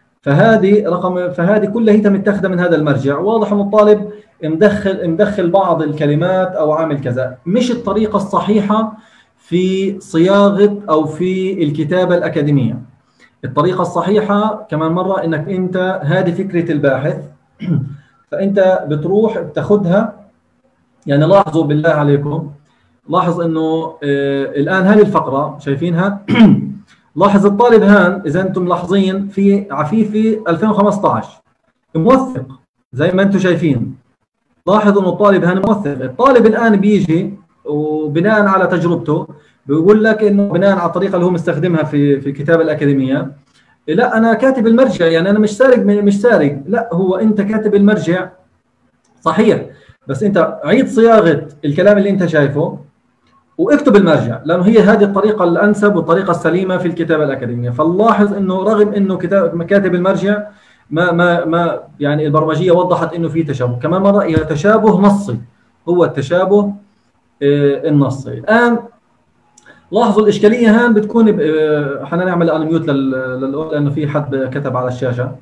فهذه كلها هيتها متاخذه من هذا المرجع. واضح ان الطالب مدخل بعض الكلمات او عامل كذا، مش الطريقه الصحيحه في صياغه او في الكتابه الاكاديميه. الطريقه الصحيحه كمان مره انك انت هذه فكره الباحث، فانت بتروح بتاخذها. يعني لاحظوا بالله عليكم، لاحظ انه الان هذه الفقره شايفينها لاحظ الطالب هان اذا انتم ملاحظين في عفيفي 2015 موثق زي ما انتم شايفين. لاحظوا انه الطالب هان موثق. الطالب الان بيجي وبناء على تجربته بيقول لك انه بناء على الطريقه اللي هو مستخدمها في الكتابه الاكاديميه، لا انا كاتب المرجع، يعني انا مش سارق، لا هو انت كاتب المرجع صحيح، بس انت عيد صياغه الكلام اللي انت شايفه واكتب المرجع، لانه هي هذه الطريقه الانسب والطريقه السليمه في الكتابه الاكاديميه. فنلاحظ انه رغم انه كاتب المرجع ما يعني البرمجيه وضحت انه في تشابه. كمان مره هي تشابه نصي، هو التشابه النصي. الان لاحظوا الاشكاليه هان بتكون حنعمل انميوت للاول لانه في حد كتب على الشاشه.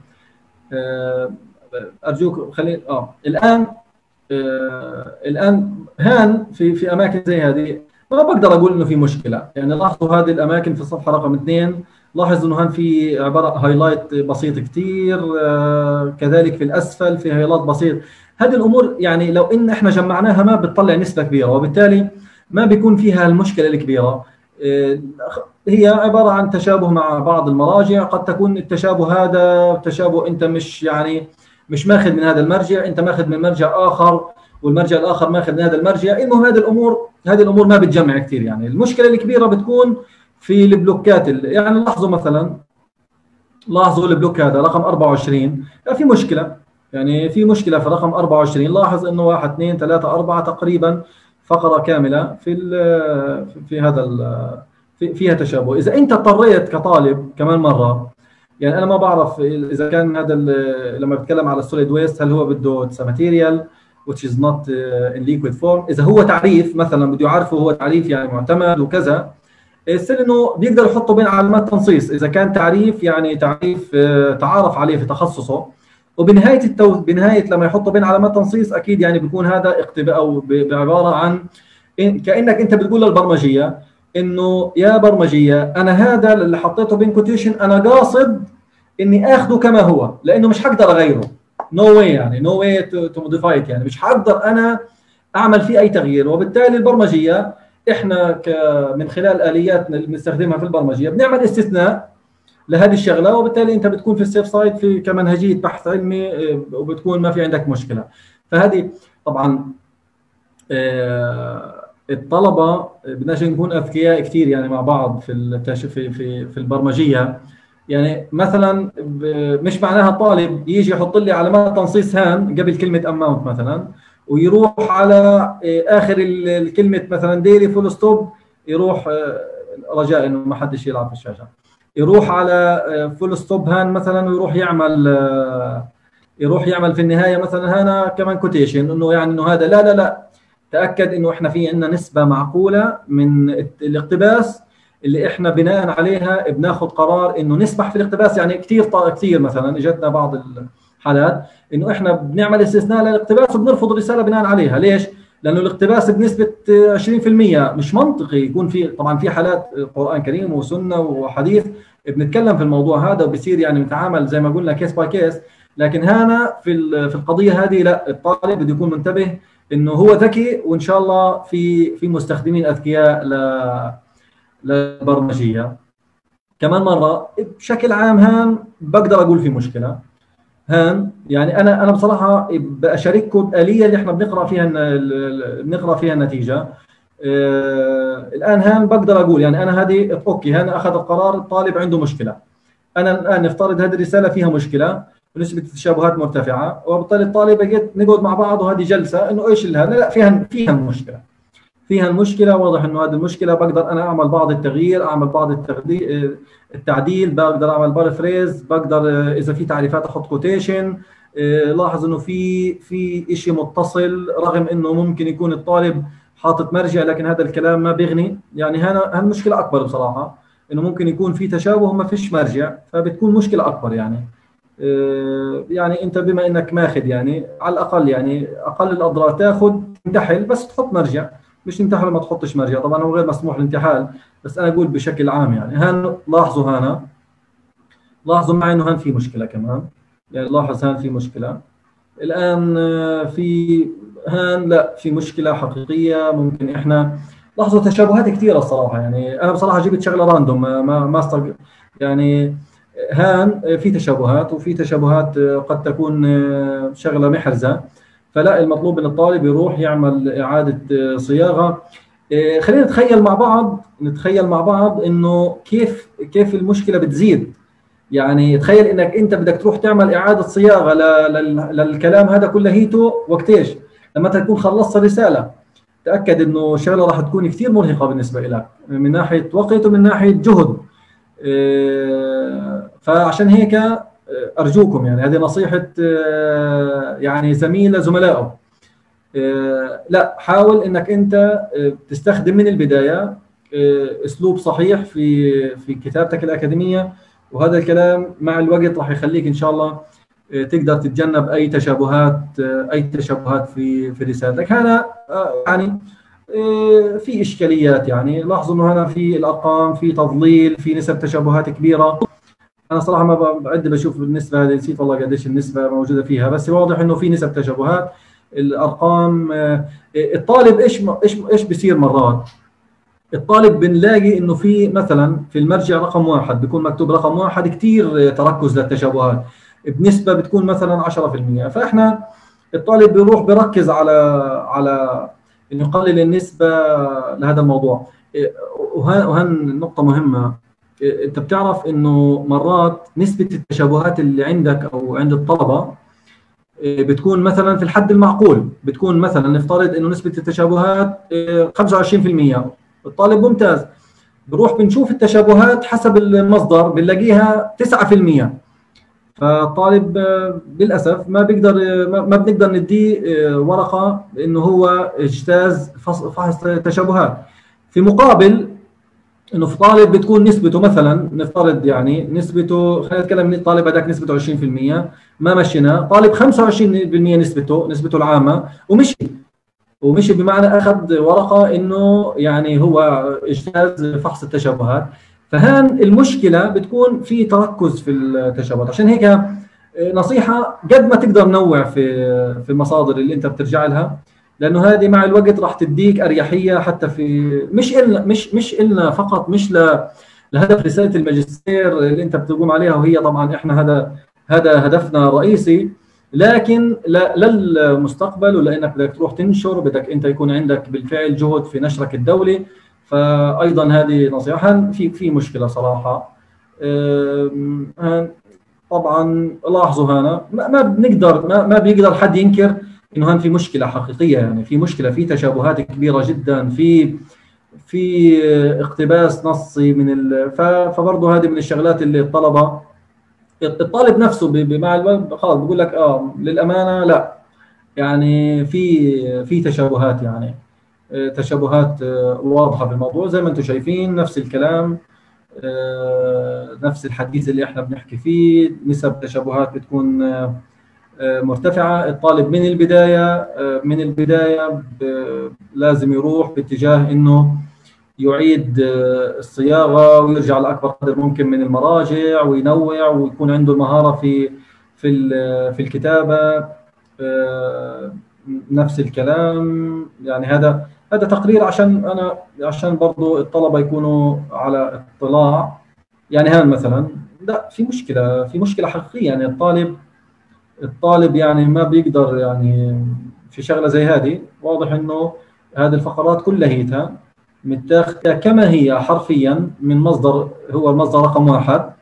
ارجوك خلينا الان هان في اماكن زي هذه ما بقدر اقول انه في مشكله. يعني لاحظوا هذه الاماكن في الصفحه رقم 2 لاحظ انه هان في عباره هايلايت بسيط كثير، كذلك في الاسفل في هايلايت بسيط. هذه الامور يعني لو ان احنا جمعناها ما بتطلع نسبه كبيره، وبالتالي ما بيكون فيها المشكله الكبيره. هي عباره عن تشابه مع بعض المراجع، قد تكون التشابه هذا تشابه انت مش ماخذ من هذا المرجع، انت ماخذ من مرجع اخر والمرجع الاخر ماخذ من هذا المرجع. المهم هذه الامور ما بتجمع كثير. يعني المشكله الكبيره بتكون في البلوكات. يعني لاحظوا البلوك هذا رقم 24 في مشكله. يعني في مشكله في رقم 24. لاحظ انه 1 2 3 4 تقريبا فقره كامله في هذا فيها تشابه. اذا انت اضطريت كطالب كمان مره، يعني انا ما بعرف اذا كان هذا لما بتكلم على السوليد ويست هل هو بده ماتيريال which is not in liquid form. اذا هو تعريف مثلا بده يعرفه هو تعريف يعني معتمد وكذا، السر انه بيقدر يحطه بين علامات تنصيص. اذا كان تعريف يعني تعريف تعارف عليه في تخصصه، وبنهايه لما يحطه بين علامات تنصيص اكيد يعني بيكون هذا اقتباس او بعباره عن كانك انت بتقول للبرمجيه انه يا برمجيه انا هذا اللي حطيته بين كوتيشن انا قاصد اني اخذه كما هو، لانه مش حقدر اغيره. نو واي يعني نو واي تو موديفاي، يعني مش حقدر انا اعمل فيه اي تغيير. وبالتالي البرمجيه احنا من خلال اليات اللي بنستخدمها في البرمجيه بنعمل استثناء لهذه الشغله، وبالتالي انت بتكون في السيف سايد في كمنهجيه بحث علمي وبتكون ما في عندك مشكله. فهذه طبعا الطلبه بدناش نكون اذكياء كثير يعني مع بعض في البرمجيه. يعني مثلا مش معناها الطالب يجي يحط لي علامات تنصيص هان قبل كلمه اماونت مثلا، ويروح على اخر الكلمه مثلا ديلي فول ستوب، يروح رجاء انه ما حدش يلعب في الشاشه، يروح على فول ستوب هان مثلا ويروح يعمل في النهايه مثلا هنا كمان كوتيشن، انه يعني انه هذا لا تاكد انه احنا في عندنا نسبه معقوله من الاقتباس اللي احنا بناء عليها بناخذ قرار انه نسمح في الاقتباس. يعني كثير مثلا اجتنا بعض الحالات انه احنا بنعمل استثناء للاقتباس وبنرفض الرساله بناء عليها. ليش؟ لانه الاقتباس بنسبه 20% مش منطقي يكون في. طبعا في حالات قران كريم وسنه وحديث بنتكلم في الموضوع هذا وبصير يعني نتعامل زي ما قلنا كيس باي كيس، لكن هنا في القضيه هذه لا، الطالب بده يكون منتبه انه هو ذكي، وان شاء الله في مستخدمين اذكياء للبرمجيه. كمان مره بشكل عام هان بقدر اقول في مشكله هان. يعني انا بصراحه بشارككم الاليه اللي احنا بنقرا فيها النتيجه. الان هان بقدر اقول يعني انا هذه اوكي، هان اخذ القرار، الطالب عنده مشكله. انا الان نفترض هذه الرساله فيها مشكله ونسبه التشابهات مرتفعه، وبالتالي الطالب جيت نقعد مع بعض وهذه جلسه انه ايش هذا، لا فيها المشكله واضح انه هذه المشكله. بقدر انا اعمل بعض التغيير، اعمل بعض التعديل، بقدر اعمل بارفريز، بقدر اذا في تعريفات احط كوتيشن. لاحظ انه في شيء متصل رغم انه ممكن يكون الطالب حاطط مرجع، لكن هذا الكلام ما بيغني. يعني هنا المشكله اكبر بصراحه، انه ممكن يكون في تشابه وما فيش مرجع، فبتكون مشكله اكبر. يعني انت بما انك ماخذ يعني على الاقل يعني اقل الاضرار تاخذ تنتحل بس تحط مرجع، مش تنتحل ما تحطش مرجع. طبعا هو غير مسموح الانتحال، بس انا اقول بشكل عام يعني هان لاحظوا معي انه هان في مشكله كمان. يعني لاحظ هان في مشكله الان، في هان لا في مشكله حقيقيه. ممكن احنا لاحظوا تشابهات كثيره الصراحه. يعني انا بصراحه جبت شغله راندوم ما يعني هان في تشابهات، وفي تشابهات قد تكون شغله محرزه، فلا المطلوب من الطالب يروح يعمل اعاده صياغه. خلينا نتخيل مع بعض انه كيف المشكله بتزيد. يعني تخيل انك انت بدك تروح تعمل اعاده صياغه للكلام هذا كلهيته وقت ايش؟ لما تكون خلصت الرساله. تاكد انه الشغله راح تكون كثير مرهقه بالنسبه لك من ناحيه وقت ومن ناحيه جهد. فعشان هيك ارجوكم، يعني هذه نصيحه يعني زميل لزملائه، لا، حاول انك انت تستخدم من البدايه اسلوب صحيح في كتابتك الاكاديميه، وهذا الكلام مع الوقت راح يخليك ان شاء الله تقدر تتجنب اي تشابهات في رسالتك. هنا يعني في اشكاليات، يعني لاحظوا انه هنا في الارقام في تضليل، في نسب تشابهات كبيره. انا صراحه ما بعد بشوف النسبه هذه، نسيت والله قديش النسبه موجوده فيها، بس واضح انه في نسب تشابهات. الارقام الطالب ايش بيصير مرات؟ الطالب بنلاقي انه في مثلا في المرجع رقم 1 بيكون مكتوب رقم 1 كثير تركز للتشابهات بنسبه بتكون مثلا 10%، فاحنا الطالب بيروح بركز على انه يقلل النسبه لهذا الموضوع. وهن نقطه مهمه، انت بتعرف انه مرات نسبه التشابهات اللي عندك او عند الطلبه بتكون مثلا في الحد المعقول، بتكون مثلا نفترض انه نسبه التشابهات 25%، الطالب ممتاز، بنروح بنشوف التشابهات حسب المصدر بنلاقيها 9%، فالطالب للاسف ما بنقدر نديه ورقه انه هو اجتاز فحص تشابهات. في مقابل انه في طالب بتكون نسبته مثلا نفترض يعني نسبته، خلينا نتكلم من الطالب هذاك نسبته 20%، ما مشينا، طالب 25% نسبته العامه ومشي بمعنى اخذ ورقه انه يعني هو اجتاز فحص التشابهات. فهان المشكله بتكون في تركز في التشابهات. عشان هيك نصيحه قد ما تقدر نوع في المصادر اللي انت بترجع لها، لانه هذه مع الوقت راح تديك اريحيه حتى في مش إلنا فقط، مش لهدف رساله الماجستير اللي انت بتقوم عليها، وهي طبعا احنا هذا هدفنا الرئيسي، لكن للمستقبل، ولانك بدك تروح تنشر، بدك انت يكون عندك بالفعل جهد في نشرك الدولي. فايضا هذه نصيحه. في مشكله صراحه، طبعا لاحظوا هنا ما بيقدر حد ينكر انه في مشكله حقيقيه، يعني في مشكله، في تشابهات كبيره جدا، في اقتباس نصي فبرضه هذه من الشغلات اللي الطالب نفسه مع الوقت خلاص بيقول لك للامانه لا، يعني في تشابهات، يعني تشابهات واضحه في الموضوع زي ما انتم شايفين. نفس الكلام، نفس الحديث اللي احنا بنحكي فيه، نسب تشابهات بتكون مرتفعه. الطالب من البدايه لازم يروح باتجاه انه يعيد الصياغه ويرجع لاكبر قدر ممكن من المراجع وينوع ويكون عنده المهاره في الكتابه. نفس الكلام، يعني هذا تقرير عشان برضو الطلبه يكونوا على اطلاع. يعني مثلا لا، في مشكله حقيقيه، يعني الطالب يعني ما بيقدر، يعني في شغله زي هذه واضح انه هذه الفقرات كلها متاخده كما هي حرفيا من مصدر، هو المصدر رقم 1.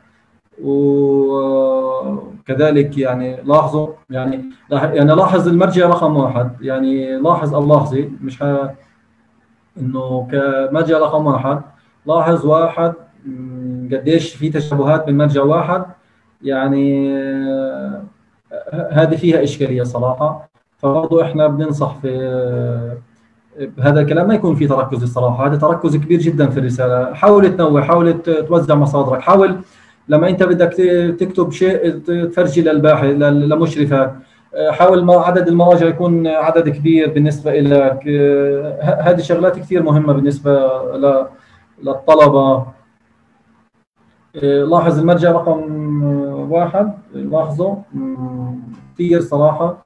وكذلك يعني لاحظوا، يعني لاحظ المرجع رقم 1، يعني لاحظي مش انه كمرجع رقم 1 لاحظ قديش في تشابهات من مرجع 1، يعني هذه فيها اشكاليه صراحه. فبرضه احنا بننصح بهذا الكلام ما يكون في تركز الصراحه، هذا تركز كبير جدا في الرساله. حاول تنوع، حاول توزع مصادرك، حاول لما انت بدك تكتب شيء تفرجي للباحث لمشرفك، حاول عدد المراجع يكون عدد كبير بالنسبه لك. هذه شغلات كثير مهمه بالنسبه للطلبه. لاحظ المرجع رقم 1، لاحظوا كثير صراحه.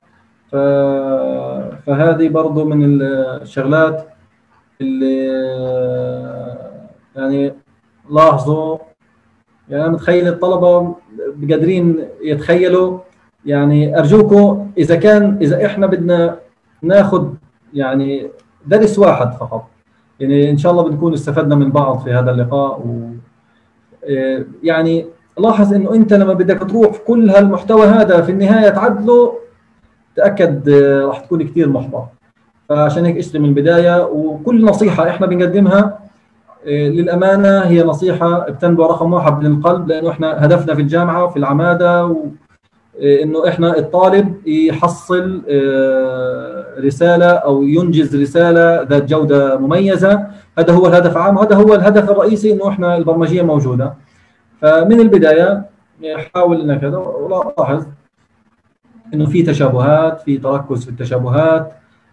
فهذه برضو من الشغلات اللي يعني لاحظوا، يعني أنا متخيل الطلبة قادرين يتخيلوا. يعني أرجوكم إذا إحنا بدنا ناخذ يعني درس واحد فقط، يعني إن شاء الله بنكون استفدنا من بعض في هذا اللقاء. يعني لاحظ إنه أنت لما بدك تروح كل هالمحتوى هذا في النهاية تعدله، تأكد راح تكون كثير محبط. فعشان هيك اشتري من البداية، وكل نصيحة إحنا بنقدمها للأمانة هي نصيحة بتنبع رقم 1 من القلب، لأنه إحنا هدفنا في الجامعة في العمادة انه احنا الطالب يحصل رساله او ينجز رساله ذات جوده مميزه. هذا هو الهدف العام، وهذا هو الهدف الرئيسي، انه احنا البرمجيه موجوده. فمن البدايه حاول انك كذا، ولاحظ انه في تشابهات، في تركز في التشابهات.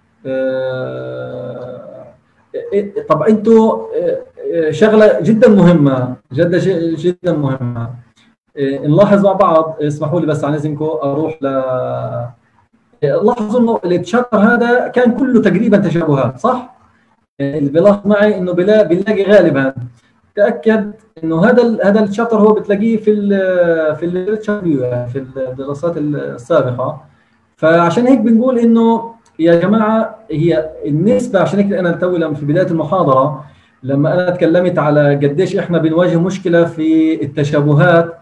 طب انتم شغله جدا مهمه، جدا مهمه نلاحظ مع بعض. اسمحوا لي بس عن اذنكم اروح لاحظوا انه التشابتر هذا كان كله تقريبا تشابهات، صح؟ اللي بيلاحظ معي انه بنلاقي غالبا، تاكد انه هذا التشابتر هو بتلاقيه في الدراسات السابقه. فعشان هيك بنقول انه يا جماعه هي النسبه، عشان هيك انا توي في بدايه المحاضره لما انا تكلمت على قديش احنا بنواجه مشكله في التشابهات،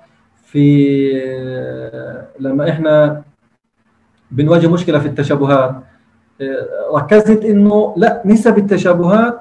لما احنا بنواجه مشكله في التشابهات ركزت انه لا، نسب التشابهات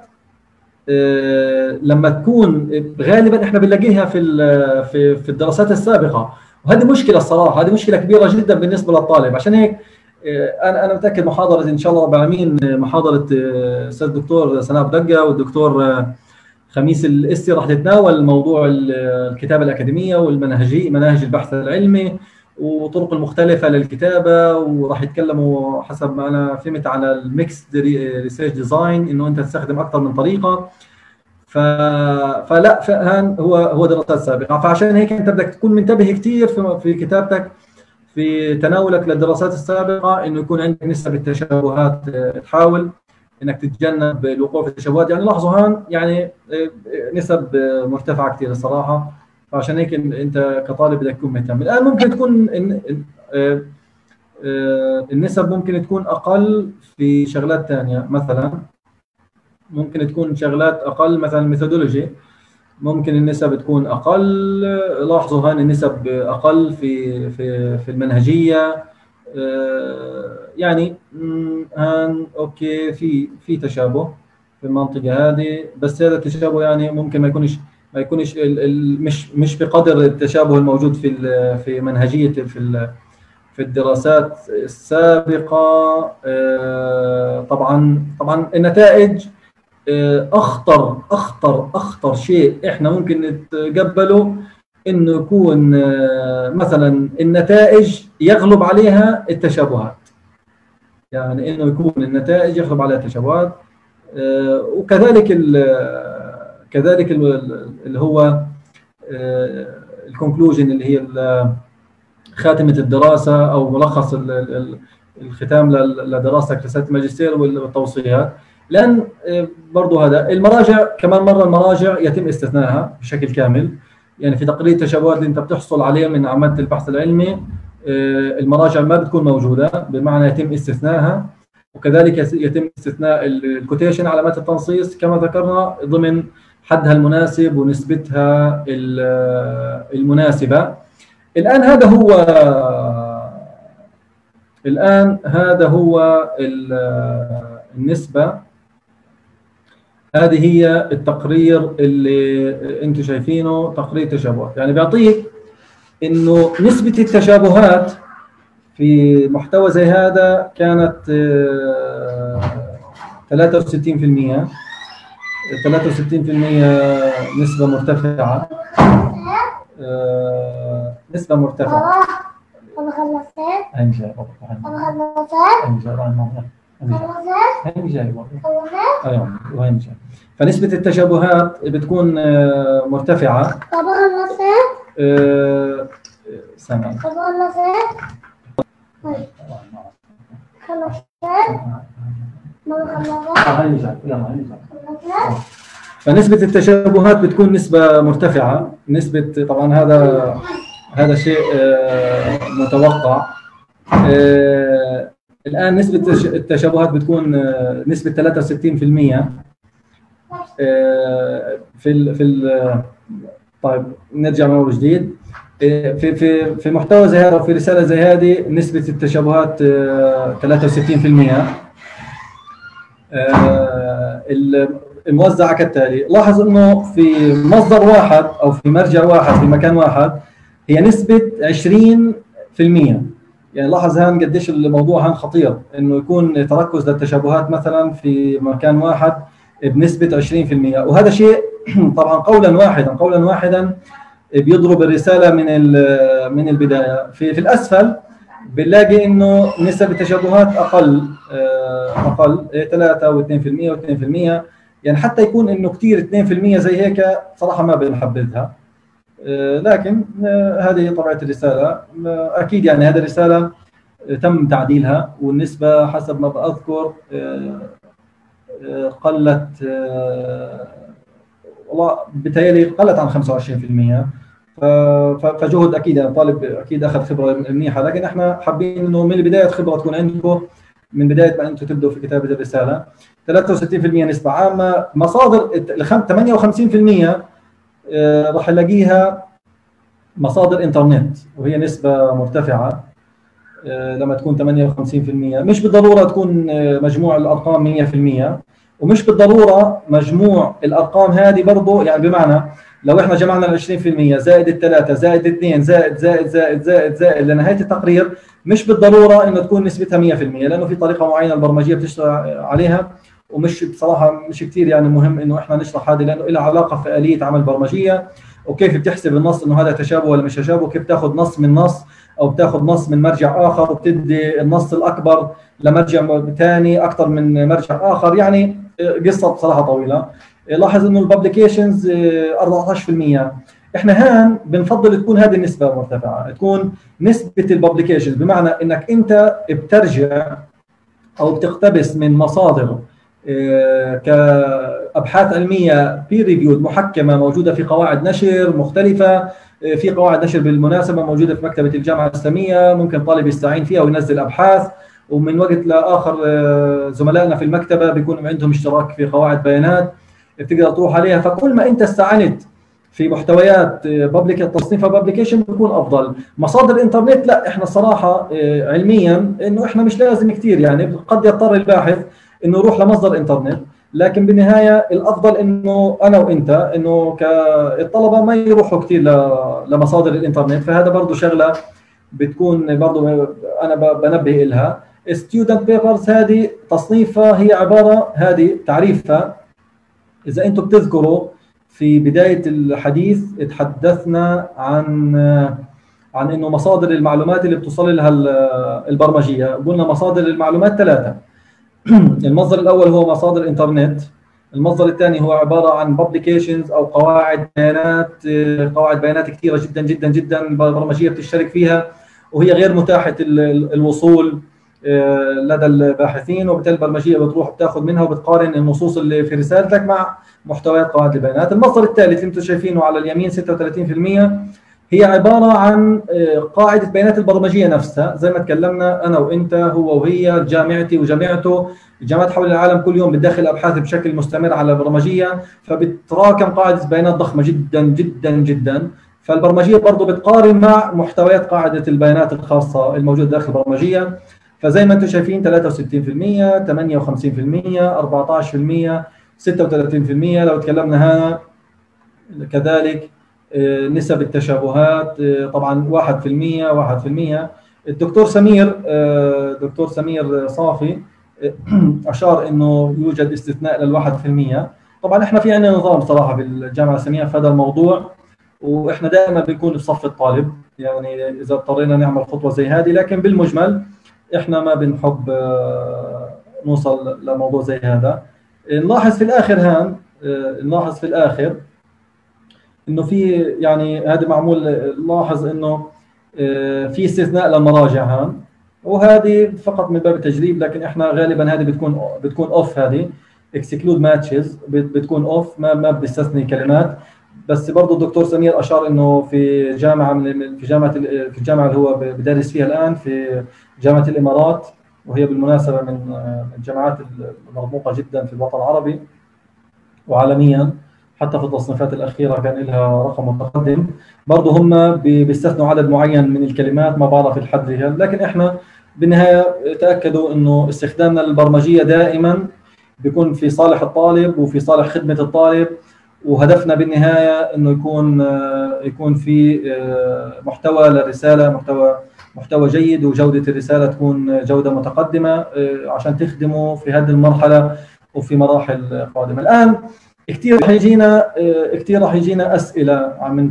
لما تكون غالبا احنا بنلاقيها في الدراسات السابقه، وهذه مشكله الصراحه، هذه مشكله كبيره جدا بالنسبه للطالب. عشان هيك انا متاكد محاضره ان شاء الله رب العالمين، محاضره الاستاذ الدكتور سناء دقه والدكتور خميس الاسي راح تتناول موضوع الكتابه الاكاديميه والمناهجي، مناهج البحث العلمي وطرق المختلفه للكتابه، وراح يتكلموا حسب ما انا فهمت على الميكس ريسيرش ديزاين، انه انت تستخدم اكثر من طريقه. فلا فهان هو دراسات سابقه. فعشان هيك انت بدك تكون منتبه كثير في كتابتك، في تناولك للدراسات السابقه، انه يكون عندك نسب التشابهات، تحاول انك تتجنب الوقوع في التشابهات. يعني لاحظوا هان يعني نسب مرتفعه كثير الصراحه. فعشان هيك انت كطالب بدك تكون مهتم. الان ممكن تكون النسب ممكن تكون اقل في شغلات ثانيه، مثلا ممكن تكون شغلات اقل، مثلا الميثودولوجي ممكن النسب تكون اقل. لاحظوا هان النسب اقل في المنهجيه. يعني هان اوكي في تشابه في المنطقه هذه، بس هذا التشابه يعني ممكن ما يكونش مش بقدر التشابه الموجود في منهجيه في الدراسات السابقه. طبعا النتائج اخطر شيء احنا ممكن نتقبله، انه يكون مثلا النتائج يغلب عليها التشابهات. يعني انه يكون النتائج يغلب عليها التشابهات. وكذلك اللي هو الكونكلوجن، اللي هي خاتمه الدراسه او ملخص الختام لدراستك رساله الماجستير والتوصيات. لان برضه هذا المراجع كمان مره، المراجع يتم استثنائها بشكل كامل. يعني في تقرير التشابهات اللي انت بتحصل عليه من عمليه البحث العلمي، المراجع ما بتكون موجوده، بمعنى يتم استثنائها. وكذلك يتم استثناء الكوتيشن، علامات التنصيص كما ذكرنا، ضمن حدها المناسب ونسبتها المناسبه. الان هذا هو النسبه. هذه هي التقرير اللي انتم شايفينه، تقرير تشابهات. يعني بيعطيك انه نسبه التشابهات في محتوى زي هذا كانت 63%. 63% نسبه مرتفعه. نسبه مرتفعه. أنا خلصت. أنا جاي بابا. أنا خلصت. أنا جاي أنا جاي بابا. أيوة وين جاي. فنسبة التشابهات بتكون مرتفعة. بابا خلصت. سامع. بابا خلصت. خلصت. ماما خلصت. هاي جاي يلا هاي جاي. فنسبة التشابهات بتكون نسبة مرتفعة. نسبة طبعا هذا شيء متوقع. الآن نسبة التشابهات بتكون نسبة 63%. طيب نرجع من أول جديد. في محتوى زي هذا وفي رسالة زي هذه نسبة التشابهات 63%. الموزعة كالتالي. لاحظ انه في مصدر واحد او في مرجع واحد في مكان واحد هي نسبة يعني لاحظ هان قديش الموضوع هان خطير، انه يكون تركز للتشابهات مثلا في مكان واحد بنسبه 20%، وهذا شيء طبعا قولا واحدا بيضرب الرساله من البدايه. في الاسفل بنلاقي انه نسب التشابهات اقل 3 و2% و2%، يعني حتى يكون انه كثير 2% زي هيك صراحه ما بنحبذها، لكن هذه طبيعه الرساله. اكيد يعني هذه الرساله تم تعديلها، والنسبه حسب ما بذكر قلت، والله بتهيألي قلت عن 25%. فجهد اكيد يعني الطالب اكيد اخذ خبره منيحه، لكن احنا حابين انه من البدايه الخبره تكون عندكم من بدايه ما انتم تبدوا في كتابه الرساله. 63% نسبه عامه. مصادر 58% راح نلاقيها مصادر انترنت، وهي نسبه مرتفعه لما تكون 58%. مش بالضروره تكون مجموع الارقام 100%، ومش بالضروره مجموع الارقام هذه برضه، يعني بمعنى لو احنا جمعنا ال 20% زائد الثلاثه زائد الاثنين زائد زائد زائد زائد زائد لنهايه التقرير، مش بالضروره انه تكون نسبتها 100%، لانه في طريقه معينه البرمجيه بتشتغل عليها، ومش بصراحه مش كثير يعني مهم انه احنا نشرح هذه، لانه لها علاقه في اليه عمل برمجيه، وكيف بتحسب النص انه هذا تشابه ولا مش تشابه، كيف تاخذ نص من نص او بتاخذ نص من مرجع اخر وبتدي النص الاكبر لمرجع ثاني اكثر من مرجع اخر، يعني قصه بصراحه طويله. لاحظ انه الببليكيشنز 14%. احنا هان بنفضل تكون هذه النسبه مرتفعه، تكون نسبه الببليكيشنز، بمعنى انك انت بترجع او بتقتبس من مصادر كابحاث علميه بير ريفيود محكمه موجوده في قواعد نشر مختلفه. في قواعد نشر بالمناسبه موجوده في مكتبه الجامعه الاسلاميه، ممكن طالب يستعين فيها وينزل ابحاث، ومن وقت لاخر زملائنا في المكتبه بيكون عندهم اشتراك في قواعد بيانات بتقدر تروح عليها. فكل ما انت استعنت في محتويات تصنيف بابليكيشن بيكون افضل. مصادر الانترنت لا، احنا الصراحه علميا انه احنا مش لازم كثير، يعني قد يضطر الباحث انه يروح لمصدر انترنت، لكن بالنهايه الافضل انه انا وانت انه كالطلبه ما يروحوا كثير لمصادر الانترنت. فهذا برضه شغله بتكون برضه انا بنبه لها. ستودنت بيبرز هذه تصنيفها هي عباره، هذه تعريفها اذا انتم بتذكروا في بدايه الحديث تحدثنا عن انه مصادر المعلومات اللي بتوصل لها البرمجيه، قلنا مصادر المعلومات 3. المصدر الاول هو مصادر الانترنت، المصدر الثاني هو عباره عن بابليكيشنز او قواعد بيانات كثيره جدا جدا جدا البرمجيه بتشترك فيها، وهي غير متاحه الوصول لدى الباحثين، وبالتالي البرمجيه بتروح بتاخذ منها وبتقارن النصوص اللي في رسالتك مع محتويات قواعد البيانات. المصدر الثالث اللي انتم شايفينه على اليمين 36% هي عباره عن قاعده بيانات البرمجيه نفسها، زي ما تكلمنا انا وانت هو وهي جامعتي وجامعته، الجامعات حول العالم كل يوم بتدخل ابحاث بشكل مستمر على البرمجيه، فبتراكم قاعده بيانات ضخمه جدا جدا جدا. فالبرمجيه برضه بتقارن مع محتويات قاعده البيانات الخاصه الموجوده داخل البرمجيه. فزي ما انتم شايفين 63%، 58%، 14%، 36%. لو تكلمنا هنا كذلك نسب التشابهات طبعا 1%. الدكتور سمير صافي اشار انه يوجد استثناء لل1%. طبعا احنا في عندنا نظام صراحه بالجامعه الاسلاميه في هذا الموضوع، واحنا دائما بنكون بصف الطالب، يعني اذا اضطرينا نعمل خطوه زي هذه، لكن بالمجمل احنا ما بنحب نوصل لموضوع زي هذا. نلاحظ في الاخر انه في يعني هذا معمول، نلاحظ انه في استثناء للمراجع هان، وهذه فقط من باب التجريب، لكن احنا غالبا هذه بتكون اوف، هذه اكسكلود ماتشز بتكون اوف، ما بتستثني كلمات. بس برضه الدكتور سمير اشار انه في الجامعه اللي هو بدرس فيها الان في جامعه الامارات، وهي بالمناسبه من الجامعات المرموقه جدا في الوطن العربي وعالميا، حتى في التصنيفات الاخيره كان لها رقم متقدم. برضه هم بيستثنوا عدد معين من الكلمات، ما بعرف الحد فيها، لكن احنا بالنهايه تاكدوا انه استخدامنا للبرمجيه دائما بيكون في صالح الطالب وفي صالح خدمه الطالب، وهدفنا بالنهايه انه يكون في محتوى للرساله، محتوى جيد وجودة الرسالة تكون جودة متقدمة عشان تخدمه في هذه المرحلة وفي مراحل قادمة. الآن كثير راح يجينا أسئلة من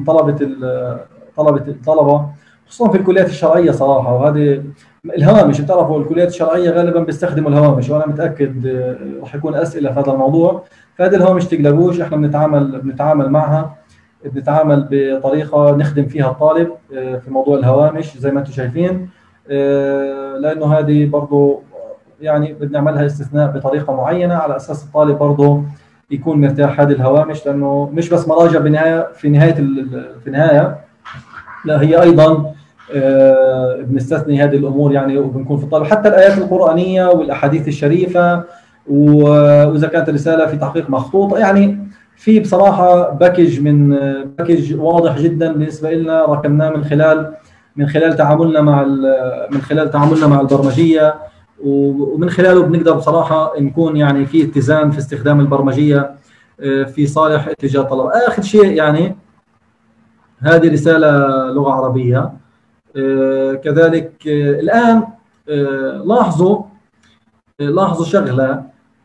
الطلبة خصوصا في الكليات الشرعية صراحة، وهذه الهوامش. بتعرفوا الكليات الشرعية غالبا بيستخدموا الهوامش، وأنا متأكد راح يكون أسئلة في هذا الموضوع. فهذه الهوامش تقلقوش، احنا بنتعامل معها، بنتعامل بطريقة نخدم فيها الطالب في موضوع الهوامش زي ما انتم شايفين، لأنه هذه برضو يعني بدنا نعملها استثناء بطريقة معينة على أساس الطالب برضو يكون مرتاح. هذه الهوامش لأنه مش بس مراجع في نهاية، لا هي أيضا بنستثني هذه الأمور يعني، وبنكون في الطالب حتى الآيات القرآنية والأحاديث الشريفة، وإذا كانت الرسالة في تحقيق مخطوط. يعني في بصراحة باكج واضح جدا بالنسبة لنا ركبناه من خلال تعاملنا مع البرمجية، ومن خلاله بنقدر بصراحة نكون يعني في اتزان في استخدام البرمجية في صالح اتجاه الطلبة. آخر شيء يعني هذه رسالة لغة عربية. كذلك الآن لاحظوا شغلة،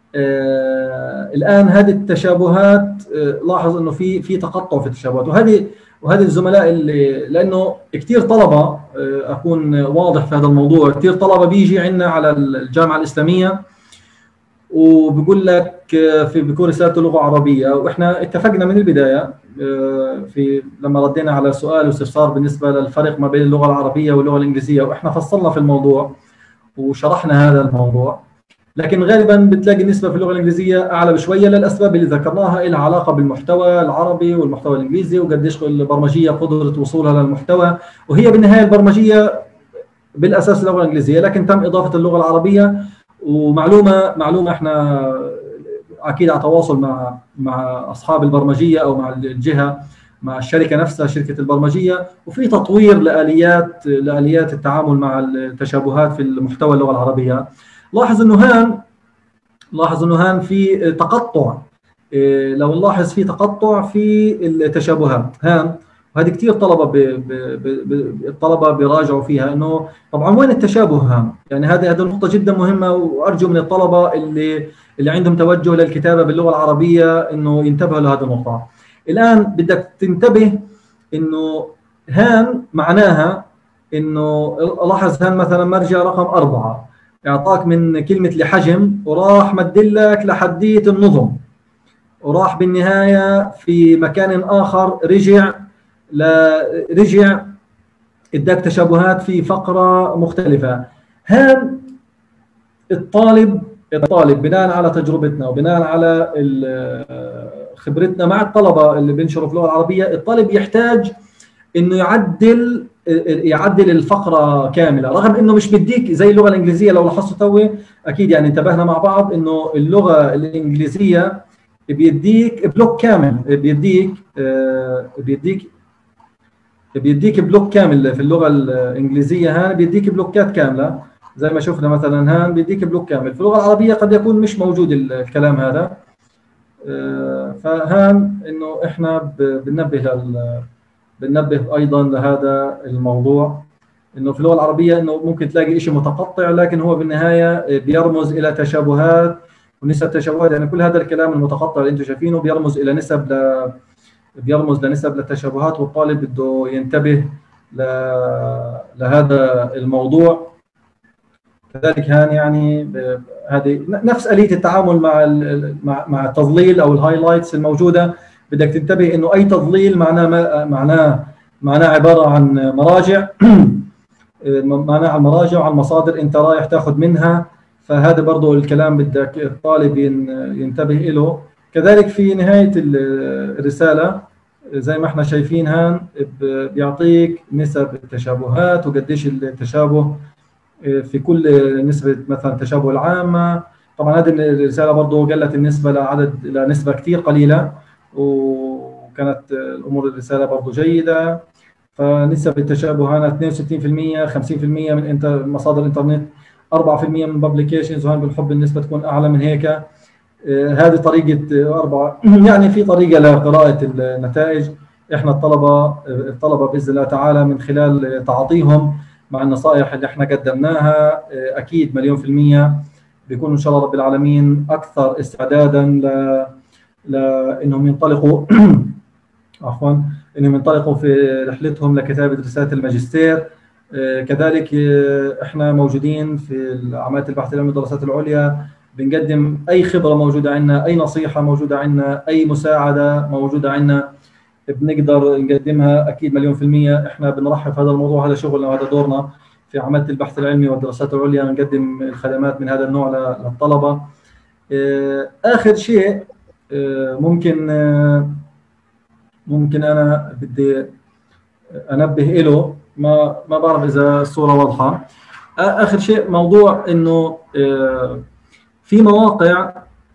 الآن هذه التشابهات لاحظ انه في تقطع في التشابهات، وهذه الزملاء اللي لانه كثير طلبه اكون واضح في هذا الموضوع، كثير طلبه بيجي عندنا على الجامعه الاسلاميه وبيقول لك بيكون رسالته لغه عربيه، واحنا اتفقنا من البدايه لما ردينا على سؤال واستفسار بالنسبه للفرق ما بين اللغه العربيه واللغه الانجليزيه، واحنا فصلنا في الموضوع وشرحنا هذا الموضوع. لكن غالبا بتلاقي النسبه في اللغه الانجليزيه اعلى بشويه للاسباب اللي ذكرناها، لها علاقه بالمحتوى العربي والمحتوى الانجليزي وقديش البرمجيه قدره وصولها للمحتوى، وهي بالنهايه البرمجيه بالاساس اللغه الانجليزيه، لكن تم اضافه اللغه العربيه. ومعلومه احنا اكيد على تواصل مع اصحاب البرمجيه او مع الجهه، مع الشركه نفسها شركه البرمجيه، وفي تطوير لاليات التعامل مع التشابهات في المحتوى اللغه العربيه. لاحظ انه هان في تقطع، لو نلاحظ في تقطع في التشابهات هان، وهذه كثير الطلبه بيراجعوا فيها انه طبعا وين التشابه هان. يعني هذه نقطه جدا مهمه، وارجو من الطلبه اللي عندهم توجه للكتابه باللغه العربيه انه ينتبهوا لهذه النقطه. الان بدك تنتبه انه هان معناها انه لاحظ هان مثلا مرجع رقم 4 اعطاك من كلمه لحجم، وراح مدلك لحديه النظم، وراح بالنهايه في مكان اخر رجع اداك تشابهات في فقره مختلفه. هان الطالب بناء على تجربتنا وبناء على خبرتنا مع الطلبه اللي بينشروا في اللغه العربيه، الطالب يحتاج انه يعدل الفقره كامله، رغم انه مش بديك زي اللغه الانجليزيه. لو لاحظتوا توي اكيد يعني انتبهنا مع بعض انه اللغه الانجليزيه بيديك بلوك كامل، بيديك بلوك كامل. في اللغه الانجليزيه هان بيديك بلوكات كامله زي ما شفنا مثلا، هان بيديك بلوك كامل. في اللغه العربيه قد يكون مش موجود الكلام هذا. فهان انه احنا بننبه ايضا لهذا الموضوع، انه في اللغه العربيه انه ممكن تلاقي شيء متقطع، لكن هو بالنهايه بيرمز الى تشابهات ونسب تشابهات. يعني كل هذا الكلام المتقطع اللي انتم شايفينه بيرمز لنسب للتشابهات، والطالب بده ينتبه لهذا الموضوع. كذلك هان يعني هذه نفس آلية التعامل مع التظليل او الهايلايتس الموجوده. بدك تنتبه انه اي تظليل معناه عباره عن مراجع معناه عن مراجع وعن مصادر انت رايح تاخذ منها، فهذا برضه الكلام بدك الطالب ينتبه له. كذلك في نهايه الرساله زي ما احنا شايفين هان بيعطيك نسب التشابهات وقديش التشابه في كل نسبه، مثلا التشابه العامه. طبعا هذه الرساله برضه قلت النسبه لنسبه كثير قليله، وكانت الامور الرساله برضه جيده. فنسب التشابه هنا 62%، 50% من مصادر الانترنت، 4% من بابليكيشنز، وهنا بنحب النسبه تكون اعلى من هيك. هذه طريقه 4 يعني في طريقه لقراءه النتائج. احنا الطلبه باذن الله تعالى من خلال تعاطيهم مع النصائح اللي احنا قدمناها اكيد مليون في المية بيكونوا ان شاء الله رب العالمين اكثر استعدادا لانهم ينطلقوا عفوا انهم ينطلقوا في رحلتهم لكتابه رساله الماجستير. كذلك احنا موجودين في عمليه البحث العلمي والدراسات العليا، بنقدم اي خبره موجوده عندنا، اي نصيحه موجوده عندنا، اي مساعده موجوده عندنا بنقدر نقدمها اكيد مليون في المية. احنا بنرحب في هذا الموضوع، هذا شغلنا وهذا دورنا في عمليه البحث العلمي والدراسات العليا، نقدم الخدمات من هذا النوع للطلبه. اخر شيء ممكن انا بدي انبه له، ما بعرف اذا الصوره واضحه. اخر شيء موضوع انه في مواقع،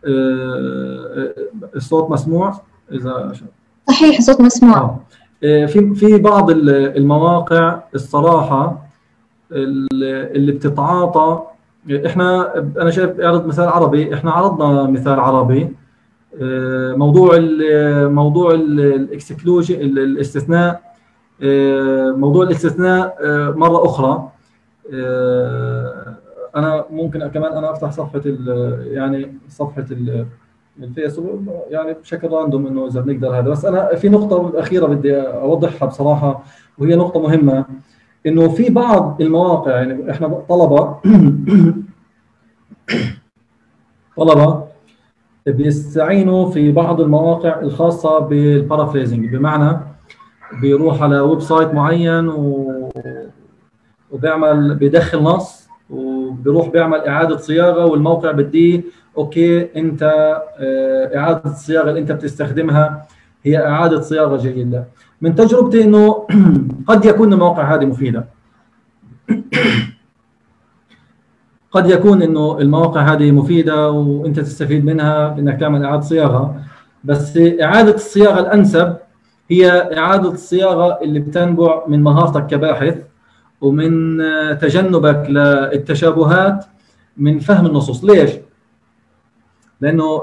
الصوت مسموع اذا صحيح صوت مسموع. في بعض المواقع الصراحه اللي بتتعاطى. انا شايف اعرض مثال عربي، احنا عرضنا مثال عربي، موضوع الاكسكلوجن، الاستثناء، موضوع الاستثناء مره اخرى. انا ممكن كمان انا افتح صفحه الفيسبوك يعني بشكل راندوم انه اذا بنقدر هذا. بس انا في نقطه اخيره بدي اوضحها بصراحه، وهي نقطه مهمه، انه في بعض المواقع، يعني احنا طلبه بيستعينوا في بعض المواقع الخاصه بالبارافريزنج، بمعنى بيروح على ويب سايت معين بيدخل نص وبيروح بيعمل اعاده صياغه، والموقع بديه اوكي انت اعاده الصياغه اللي انت بتستخدمها هي اعاده صياغه جيده. من تجربتي انه قد يكون المواقع هذه مفيده، قد يكون انه المواقع هذه مفيده وانت تستفيد منها بانك تعمل اعاده صياغه، بس اعاده الصياغه الانسب هي اعاده الصياغه اللي بتنبع من مهارتك كباحث ومن تجنبك للتشابهات، من فهم النصوص. ليش؟ لانه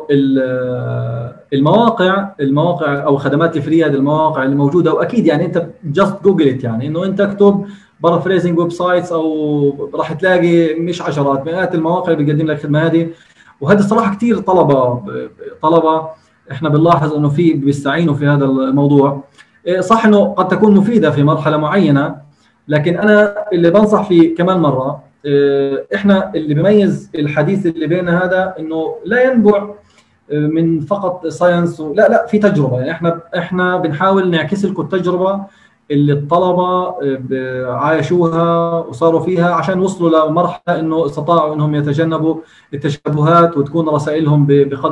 المواقع او خدمات الفري، هذه المواقع اللي موجوده، واكيد يعني انت جاست جوجل يعني انه انت اكتب بارافريزنج ويب سايتس او راح تلاقي مش عشرات مئات المواقع اللي بتقدم لك الخدمه هذه. وهذه الصراحه كثير طلبه احنا بنلاحظ انه بيستعينوا في هذا الموضوع. صح انه قد تكون مفيده في مرحله معينه، لكن انا اللي بنصح فيه كمان مره، احنا اللي بيميز الحديث اللي بيننا هذا انه لا ينبع من فقط ساينس، لا في تجربه. يعني احنا بنحاول نعكس لكم التجربه اللي الطلبه عايشوها وصاروا فيها، عشان وصلوا لمرحله انه استطاعوا انهم يتجنبوا التشابهات، وتكون رسائلهم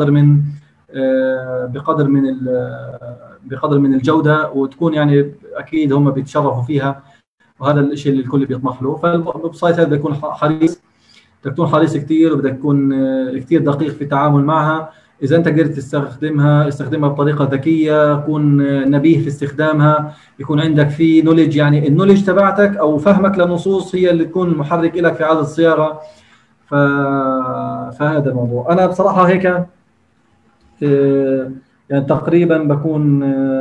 بقدر من الجوده، وتكون يعني اكيد هم بيتشرفوا فيها، وهذا الشيء اللي الكل بيطمح له. فالويب سايت هذا بيكون حريص، بدك تكون حريص كثير، وبدك تكون كثير دقيق في التعامل معها. اذا انت قدرت استخدمها بطريقه ذكيه، كون نبيه في استخدامها، يكون عندك في نولج، يعني النولج تبعتك او فهمك للنصوص هي اللي تكون محرك لك في اعاده الصياغه. فهذا الموضوع. انا بصراحه هيك يعني تقريبا بكون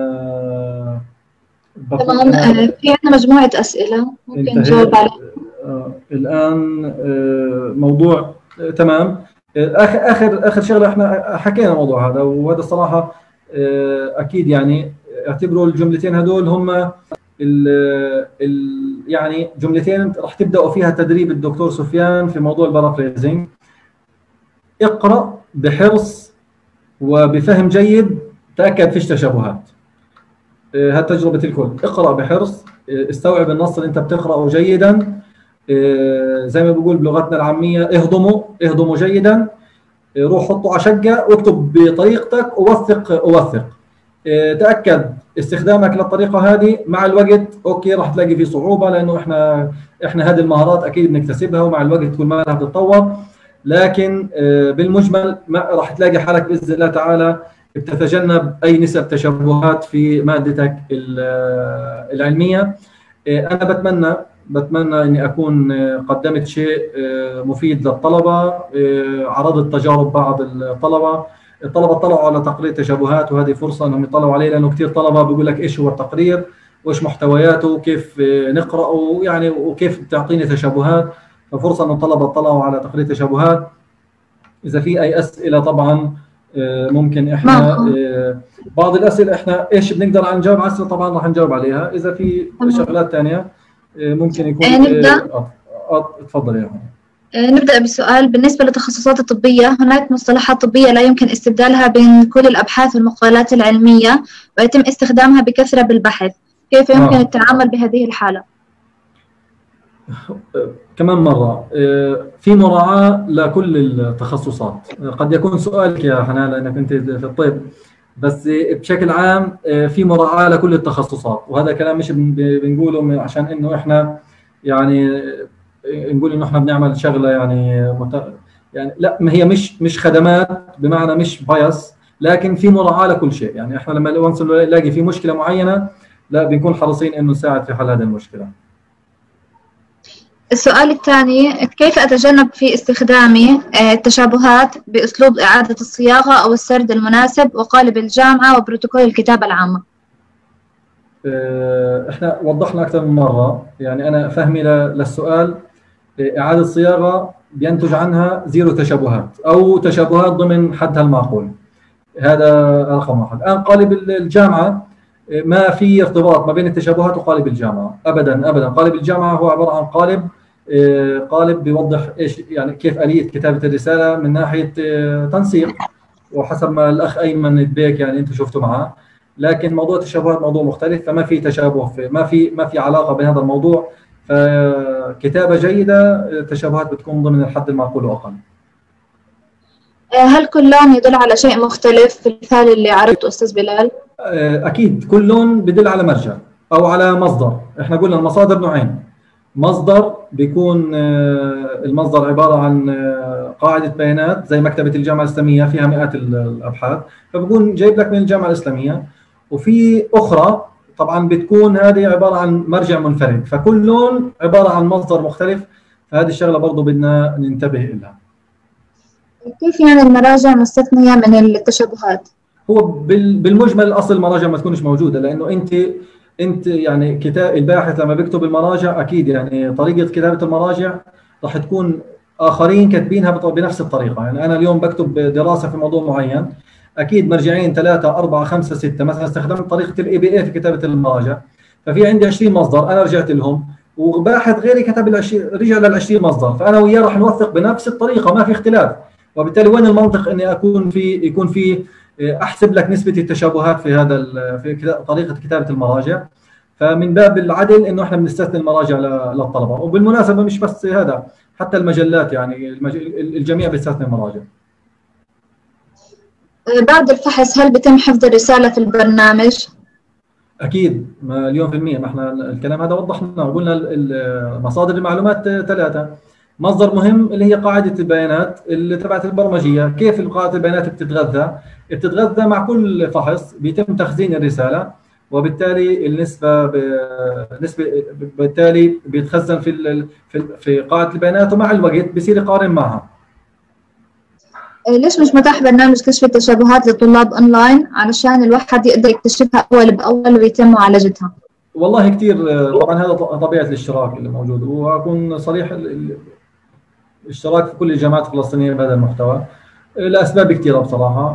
تمام. في عندنا مجموعة أسئلة ممكن نجاوب عليها الآن. موضوع تمام. آخر شغلة احنا حكينا الموضوع هذا، وهذا الصراحة أكيد يعني اعتبروا الجملتين هذول هم يعني جملتين راح تبدأوا فيها تدريب الدكتور سفيان في موضوع البارافريزنج. اقرأ بحرص وبفهم جيد، تأكد فيش تشابهات. هذه تجربة الكل. اقرأ بحرص، استوعب النص اللي انت بتقرأه جيدا، زي ما بقول بلغتنا العامية اهضمه جيدا، روح حطه على شقة واكتب بطريقتك، ووثق. تأكد استخدامك للطريقة هذه مع الوقت اوكي راح تلاقي فيه صعوبة، لانه احنا هذه المهارات اكيد بنكتسبها، ومع الوقت كل ما راح تتطور، لكن بالمجمل راح تلاقي حالك بإذن الله تعالى بتتجنب أي نسب تشابهات في مادتك العلمية. أنا بتمنى أني أكون قدمت شيء مفيد للطلبة، عرضت تجارب بعض الطلبة اطلعوا على تقرير تشابهات، وهذه فرصة أنهم يطلعوا عليه، لأنه كثير طلبة بيقول لك إيش هو التقرير، وايش محتوياته وكيف نقراه يعني وكيف بتعطيني تشابهات. ففرصه انه الطلبه اطلعوا على تقرير تشابهات. اذا في اي اسئله طبعا ممكن احنا بعض الاسئله احنا ايش بنقدر نجاوب على طبعا راح نجاوب عليها. اذا في شغلات ثانيه ممكن يكون تفضل يا هون. نبدأ بسؤال. بالنسبة للتخصصات الطبية هناك مصطلحات طبية لا يمكن استبدالها بين كل الأبحاث والمقالات العلمية ويتم استخدامها بكثرة بالبحث، كيف يمكن التعامل بهذه الحالة؟ كمان مرة في مراعاة لكل التخصصات. قد يكون سؤالك يا حنان لأنك أنت في الطب، بس بشكل عام في مراعاة لكل التخصصات، وهذا كلام مش بنقوله عشان إنه إحنا يعني نقول إنه إحنا بنعمل شغلة يعني لا، ما هي مش خدمات بمعنى مش بايس، لكن في مراعاة لكل شيء. يعني إحنا لما نلاقي في مشكلة معينة لا بنكون حريصين إنه نساعد في حل هذه المشكلة. السؤال الثاني، كيف أتجنب في استخدامي التشابهات بأسلوب إعادة الصياغة أو السرد المناسب وقالب الجامعة وبروتوكول الكتابة العامة؟ احنا وضحنا أكثر من مرة، يعني أنا فهمي للسؤال إعادة صياغة بينتج عنها زيرو تشابهات أو تشابهات ضمن حدها المعقول. هذا رقم واحد. الآن قالب الجامعة ما في ارتباط ما بين التشابهات وقالب الجامعة أبدا أبدا. قالب الجامعة هو عبارة عن قالب بيوضح إيش يعني كيف آلية كتابة الرسالة من ناحية تنسيق، وحسب ما الأخ أيمن البيك يعني أنتم شفتوا معاه. لكن موضوع التشابهات موضوع مختلف، فما في تشابه ما في علاقة بين هذا الموضوع. فكتابة جيدة التشابهات بتكون ضمن الحد المعقول وأقل. هل كل لون يدل على شيء مختلف في المثال اللي عرضته أستاذ بلال؟ أكيد كل لون بدل على مرجع أو على مصدر. إحنا قلنا المصادر نوعين. مصدر بيكون المصدر عبارة عن قاعدة بيانات زي مكتبة الجامعة الإسلامية فيها مئات الأبحاث، فبكون جايب لك من الجامعة الإسلامية. وفي أخرى طبعا بتكون هذه عبارة عن مرجع منفرد، فكل لون عبارة عن مصدر مختلف. فهذه الشغلة برضو بدنا ننتبه لها. كيف يعني المراجع مستثنية من التشابهات؟ هو بالمجمل اصل المراجع ما تكونش موجوده، لانه انت يعني كتاب الباحث لما بيكتب المراجع اكيد يعني طريقه كتابه المراجع راح تكون اخرين كاتبينها بنفس الطريقه. يعني انا اليوم بكتب دراسه في موضوع معين، اكيد مرجعين 3 4 5 6 مثلا استخدمت طريقه الABA في كتابه المراجع، ففي عندي 20 مصدر انا رجعت لهم، وباحث غيري كتب رجع لل20 مصدر، فانا وياه راح نوثق بنفس الطريقه ما في اختلاف. وبالتالي وين المنطق اني يكون في احسب لك نسبه التشابهات في طريقه كتابه المراجع؟ فمن باب العدل انه احنا بنستثني المراجع للطلبه. وبالمناسبه مش بس هذا، حتى المجلات يعني الجميع بيستثني المراجع. بعد الفحص هل بيتم حفظ الرساله في البرنامج؟ اكيد مليون في المية. ما احنا الكلام هذا وضحناه وقلنا مصادر المعلومات 3. مصدر مهم اللي هي قاعدة البيانات اللي تبعت البرمجية. كيف قاعدة البيانات بتتغذى مع كل فحص بيتم تخزين الرسالة، وبالتالي بالتالي بيتخزن في قاعدة البيانات، ومع الوقت بيصير يقارن معها. ليش مش متاح برنامج كشف التشابهات للطلاب اونلاين علشان الواحد يقدر يكتشفها اول باول ويتم معالجتها؟ والله كثير. طبعا هذا طبيعة الاشتراك اللي موجود، واكون صريح الاشتراك في كل الجامعات الفلسطينية بهذا المحتوى لأسباب كثيرة بصراحة.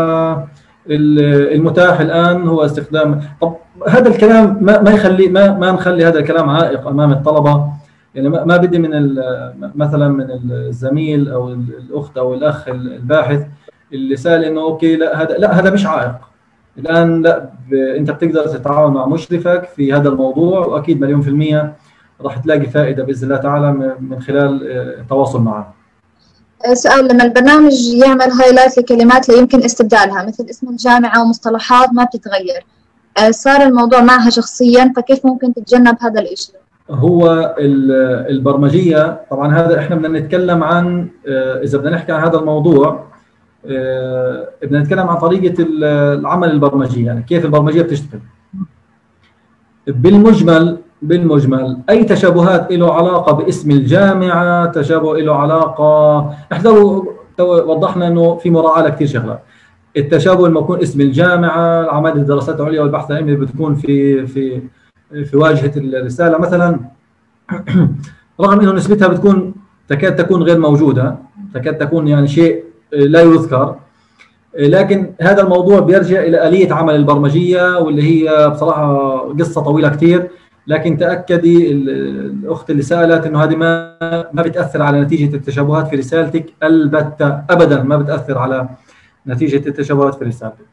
فالمتاح الآن هو استخدام. طب هذا الكلام ما يخلي ما نخلي هذا الكلام عائق أمام الطلبة. يعني ما بدي مثلا من الزميل أو الأخت أو الأخ الباحث اللي سأل إنه أوكي لا هذا مش عائق. الآن لا، أنت بتقدر تتعاون مع مشرفك في هذا الموضوع، وأكيد مليون في المية راح تلاقي فائدة بإذن الله تعالى من خلال التواصل معه. سؤال، لما البرنامج يعمل هايلايت لكلمات لا يمكن استبدالها مثل اسم الجامعة ومصطلحات ما بتتغير، صار الموضوع معها شخصيا، فكيف ممكن تتجنب هذا الإشي؟ هو البرمجية طبعا هذا احنا بدنا نتكلم عن إذا بدنا نحكي عن هذا الموضوع بدنا نتكلم عن طريقة العمل البرمجي، يعني كيف البرمجية بتشتغل. بالمجمل أي تشابهات له علاقة باسم الجامعة، تشابه له علاقة، احنا وضحنا إنه في مراعاة لكثير شغلات. التشابه لما يكون اسم الجامعة، عملية الدراسات العليا والبحث العلمي بتكون في واجهه الرساله مثلا، رغم انه نسبتها بتكون تكاد تكون غير موجوده، تكاد تكون يعني شيء لا يذكر، لكن هذا الموضوع بيرجع الى اليه عمل البرمجيه، واللي هي بصراحه قصه طويله كثير. لكن تاكدي الاخت اللي سالت انه هذه ما بتاثر على نتيجه التشابهات في رسالتك البتة، ابدا ما بتاثر على نتيجه التشابهات في رسالتك.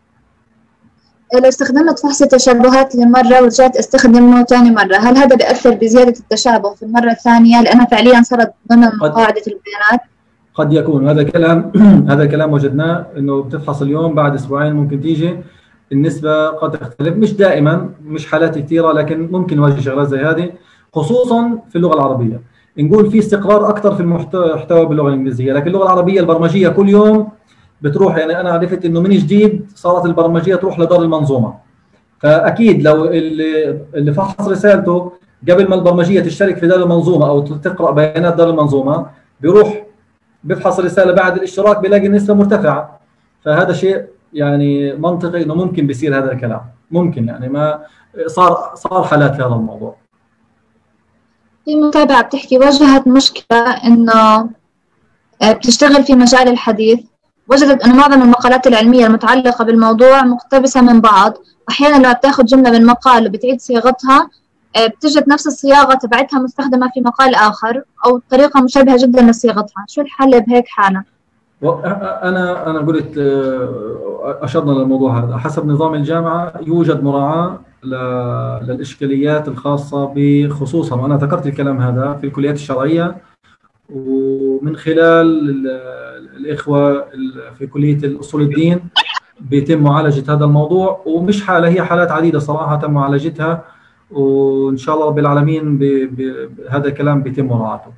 لو استخدمت فحص التشابهات لمرة ورجعت استخدمه ثاني مرة، هل هذا بيأثر بزيادة التشابه في المرة الثانية لأنها فعليا صارت ضمن قاعدة البيانات؟ قد يكون هذا كلام هذا كلام وجدناه، انه بتفحص اليوم بعد اسبوعين ممكن تيجي النسبة قد تختلف، مش دائما، مش حالات كثيرة، لكن ممكن نواجه شغلات زي هذه خصوصا في اللغة العربية. نقول في استقرار أكثر في المحتوى باللغة الإنجليزية، لكن اللغة العربية البرمجية كل يوم بتروح، يعني أنا عرفت إنه من جديد صارت البرمجية تروح لدار المنظومة. فأكيد لو اللي فحص رسالته قبل ما البرمجية تشترك في دار المنظومة أو تقرأ بيانات دار المنظومة، بيروح بيفحص الرسالة بعد الاشتراك بيلاقي النسبة مرتفعة. فهذا شيء يعني منطقي انه ممكن بيصير هذا الكلام، ممكن يعني ما صار حالات في هذا الموضوع. في متابعة بتحكي واجهت مشكلة انه بتشتغل في مجال الحديث، وجدت انه معظم المقالات العلمية المتعلقة بالموضوع مقتبسة من بعض، واحيانا لما بتاخذ جملة من مقال وبتعيد صياغتها بتجد نفس الصياغة تبعتها مستخدمة في مقال آخر أو طريقة مشابهة جدا لصياغتها، شو الحل بهيك حالة؟ أنا قلت أشرنا للموضوع هذا. حسب نظام الجامعة يوجد مراعاة للإشكاليات الخاصة بخصوصا، وأنا ذكرت الكلام هذا في الكليات الشرعية، ومن خلال الإخوة في كلية الأصول الدين بيتم معالجة هذا الموضوع، ومش حالة، هي حالات عديدة صراحة تم معالجتها، وإن شاء الله رب العالمين هذا الكلام بيتم مراعاته.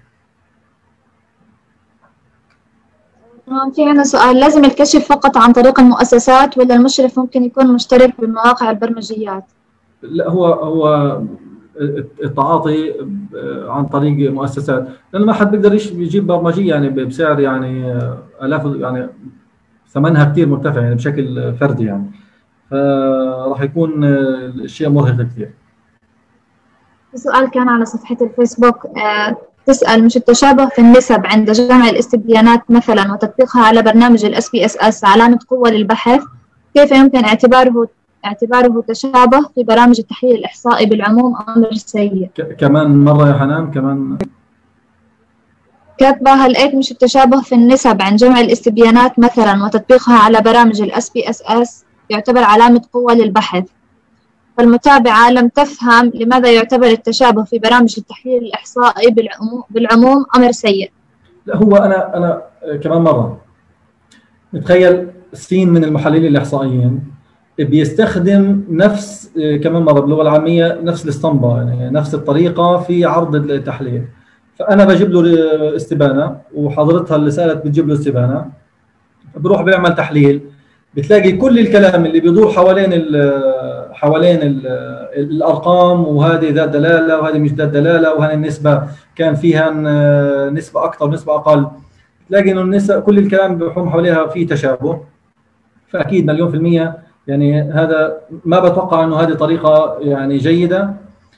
في عندنا سؤال، لازم الكشف فقط عن طريق المؤسسات ولا المشرف ممكن يكون مشترك بمواقع البرمجيات؟ لا، هو التعاطي عن طريق مؤسسات، لأنه ما حد بيقدر يجيب برمجية يعني بسعر يعني آلاف، يعني ثمنها كثير مرتفع يعني بشكل فردي يعني، فراح يكون الشيء مرهق كثير. سؤال كان على صفحة الفيسبوك تسأل، مش التشابه في النسب عند جمع الاستبيانات مثلا وتطبيقها على برنامج ال SPSS علامة قوة للبحث، كيف يمكن اعتباره تشابه في برامج التحليل الإحصائي بالعموم أمر سيء؟ كمان مرة يا حنان، كمان كاتبة، هل إيه مش التشابه في النسب عند جمع الاستبيانات مثلا وتطبيقها على برامج ال SPSS يعتبر علامة قوة للبحث؟ فالمتابعة لم تفهم لماذا يعتبر التشابه في برامج التحليل الإحصائي بالعموم أمر سيء. لا، هو أنا كمان مرة نتخيل سين من المحللين الإحصائيين بيستخدم نفس كمان مرة باللغة العامية نفس الاسطمبة، يعني نفس الطريقة في عرض التحليل. فأنا بجيب له استبانة وحضرتها اللي سألت بتجيب له استبانة، بروح بيعمل تحليل، بتلاقي كل الكلام اللي بيدور حوالين الارقام، وهذه ذات دلاله وهذه مش ذات دلاله، وهذه النسبه كان فيها نسبه اكثر نسبه اقل، تلاقي انه النسبه كل الكلام بيحوم حواليها في تشابه. فاكيد مليون في المية يعني هذا ما بتوقع انه هذه طريقه يعني جيده.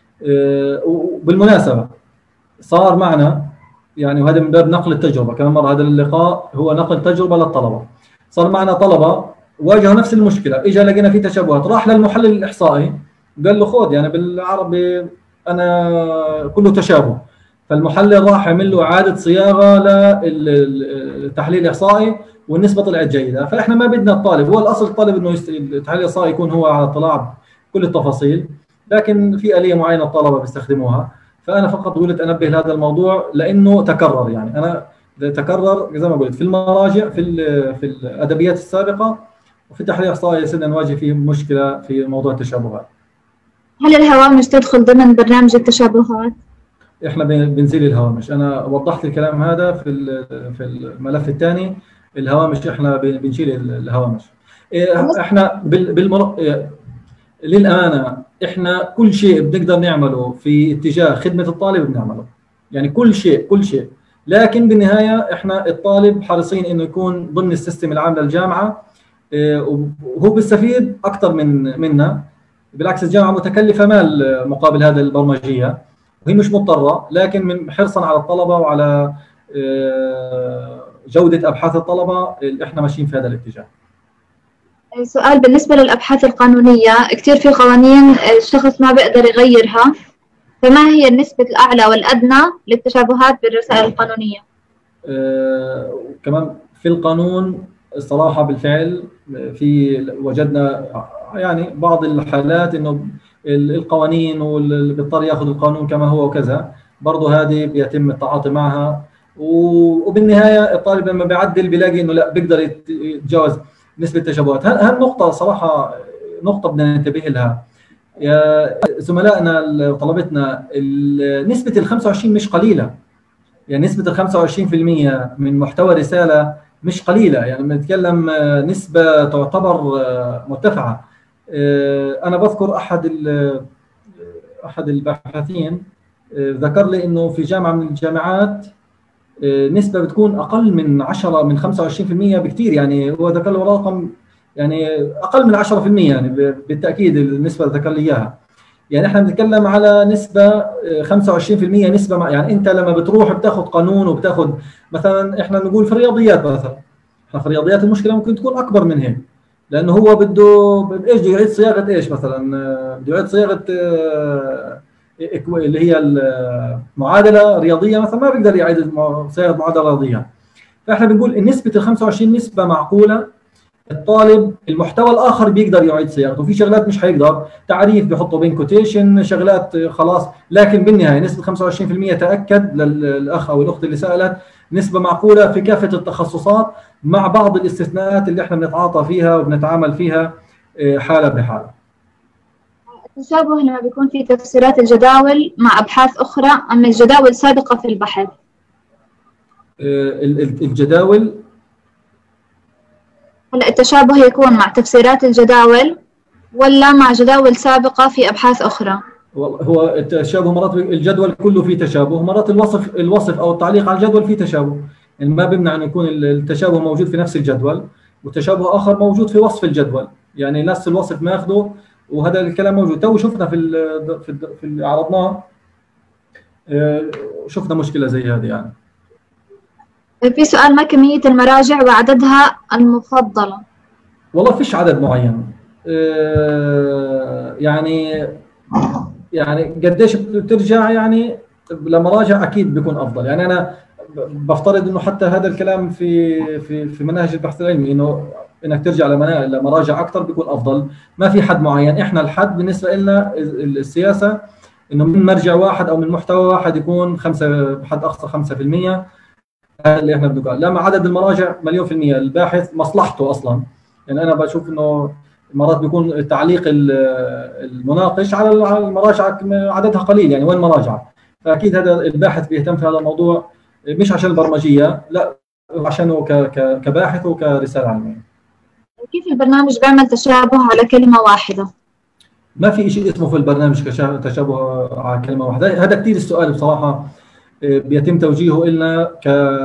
وبالمناسبه صار معنا يعني، وهذا من باب نقل التجربه، كمان مره هذا اللقاء هو نقل تجربه للطلبه. صار معنا طلبه واجهوا نفس المشكله، اجى لقينا في تشابهات، راح للمحلل الاحصائي قال له خذ يعني بالعربي انا كله تشابه. فالمحلل راح عمل له اعاده صياغه للتحليل الاحصائي والنسبه طلعت جيده. فاحنا ما بدنا الطالب، هو الاصل الطالب انه التحليل الاحصائي يكون هو على اطلاع بكل التفاصيل، لكن في اليه معينه الطلبه بيستخدموها. فانا فقط قلت انبه لهذا الموضوع لانه تكرر، يعني انا تكرر زي ما قلت في المراجع في الادبيات السابقه، وفي التحليل الاحصائي صرنا نواجه فيه مشكله في موضوع التشابهات. هل الهوامش تدخل ضمن برنامج التشابهات؟ احنا بنزيل الهوامش، انا وضحت الكلام هذا في الملف الثاني. الهوامش احنا بنشيل الهوامش. احنا للامانه احنا كل شيء بنقدر نعمله في اتجاه خدمه الطالب بنعمله، يعني كل شيء، لكن بالنهايه احنا الطالب حريصين انه يكون ضمن السيستم العام للجامعه، وهو بيستفيد اكثر منا. بالعكس الجامعه متكلفه مال مقابل هذه البرمجيه، وهي مش مضطره، لكن من حرصا على الطلبه وعلى جوده ابحاث الطلبه احنا ماشيين في هذا الاتجاه. سؤال بالنسبة للأبحاث القانونية، كتير في قوانين الشخص ما بيقدر يغيرها، فما هي النسبة الأعلى والأدنى للتشابهات بالرسائل القانونية؟ كمان في القانون الصراحة بالفعل وجدنا يعني بعض الحالات انه القوانين واللي بيضطر ياخذ القانون كما هو وكذا، برضه هذه بيتم التعاطي معها، وبالنهاية الطالب لما بيعدل بيلاقي انه لا بيقدر يتجاوز نسبة التشابهات. هالنقطة صراحة نقطة بدنا ننتبه لها يا زملائنا وطلبتنا. نسبة ال 25 مش قليلة، يعني نسبة ال 25% من محتوى رسالة مش قليلة، يعني بنتكلم نسبة تعتبر مرتفعة. أنا بذكر أحد الباحثين ذكر لي إنه في جامعة من الجامعات نسبة بتكون أقل من 10 من 25% بكثير، يعني هو ذكر له رقم يعني أقل من 10%، يعني بالتأكيد النسبة ذكر لي إياها. يعني احنا بنتكلم على نسبة 25%، نسبة يعني أنت لما بتروح بتاخذ قانون وبتاخذ مثلا احنا نقول في الرياضيات مثلا، احنا في الرياضيات المشكلة ممكن تكون أكبر من هيك، لأنه هو بده ايش؟ بده يعيد صياغة ايش مثلا؟ بده يعيد صياغة اللي هي المعادلة رياضية مثلا، ما بيقدر يعيد صياغة معادلة رياضية. فاحنا بنقول نسبة ال 25 نسبة معقولة. الطالب المحتوى الاخر بيقدر يعيد صياغته، في شغلات مش هيقدر، تعريف بيحطه بين كوتيشن، شغلات خلاص، لكن بالنهايه نسبه 25% تاكد للاخ او الاخت اللي سالت نسبه معقوله في كافه التخصصات، مع بعض الاستثناءات اللي احنا بنتعاطى فيها وبنتعامل فيها حاله بحاله. التشابه لما بيكون في تفسيرات الجداول مع ابحاث اخرى ام الجداول سابقه في البحث؟ الجداول هلا التشابه يكون مع تفسيرات الجداول ولا مع جداول سابقة في أبحاث أخرى؟ هو التشابه مرات الجدول كله فيه تشابه، مرات الوصف أو التعليق على الجدول فيه تشابه، يعني ما بيمنع أن يكون التشابه موجود في نفس الجدول وتشابه آخر موجود في وصف الجدول، يعني نفس الوصف ماخذه وهذا الكلام موجود. تو شفنا في اللي عرضناه شفنا مشكلة زي هذه. يعني في سؤال، ما كمية المراجع وعددها المفضلة؟ والله فيش عدد معين، يعني قديش بترجع يعني لمراجع اكيد بيكون افضل. يعني انا بفترض انه حتى هذا الكلام في مناهج البحث العلمي انك ترجع لمراجع اكثر بيكون افضل. ما في حد معين، احنا الحد بالنسبه لنا السياسه انه من مرجع واحد او من محتوى واحد يكون 5 بحد اقصى 5%. هذا اللي احنا بدنا، لما عدد المراجع 100%، الباحث مصلحته اصلا. يعني انا بشوف انه مرات بيكون تعليق المناقش على المراجع عددها قليل، يعني وين مراجعه؟ فاكيد هذا الباحث بيهتم في هذا الموضوع، مش عشان البرمجيه، لا عشانه كباحث وكرساله علميه. كيف البرنامج بيعمل تشابه على كلمه واحده؟ ما في شيء اسمه في البرنامج تشابه على كلمه واحده. هذا كثير السؤال بصراحه بيتم توجيهه لنا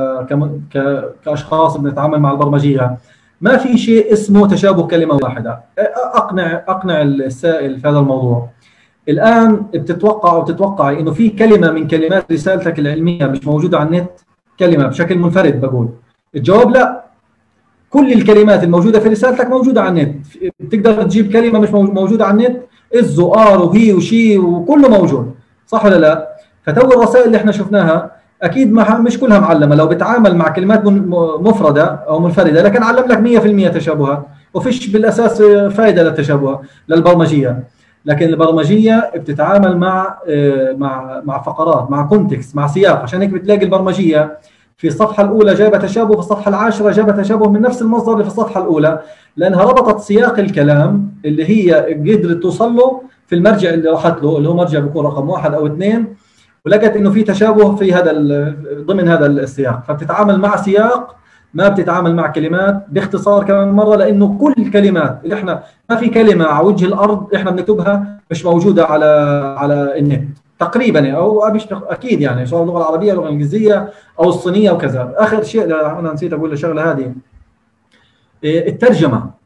كاشخاص بنتعامل مع البرمجيه. ما في شيء اسمه تشابه كلمه واحده. اقنع السائل في هذا الموضوع. الان بتتوقعي انه في كلمه من كلمات رسالتك العلميه مش موجوده على النت؟ كلمه بشكل منفرد بقول. الجواب لا، كل الكلمات الموجوده في رسالتك موجوده على النت. بتقدر تجيب كلمه مش موجوده على النت، از وار وهي وشي وكله موجود، صح ولا لا؟ فتو الرسائل اللي احنا شفناها اكيد مش كلها معلمه. لو بتعامل مع كلمات مفرده او منفرده لكن علم لك 100% تشابهات، وفيش بالاساس فائده للتشابه للبرمجيه. لكن البرمجيه بتتعامل مع فقرات، مع كونتكست، مع سياق. عشان هيك بتلاقي البرمجيه في الصفحه الاولى جابت تشابه، في الصفحه العاشره جابت تشابه من نفس المصدر اللي في الصفحه الاولى، لانها ربطت سياق الكلام اللي هي قدرت توصل له في المرجع اللي راحت له، اللي هو مرجع بيكون رقم 1 أو 2، ولقت انه في تشابه في ضمن هذا السياق. فبتتعامل مع سياق، ما بتتعامل مع كلمات. باختصار كمان مره، لانه كل الكلمات اللي احنا ما في كلمه على وجه الارض احنا بنكتبها مش موجوده على النت تقريبا، او مش اكيد، يعني سواء اللغه العربيه، اللغه الانجليزيه او الصينيه وكذا. اخر شيء انا نسيت اقول الشغله هذه، الترجمه.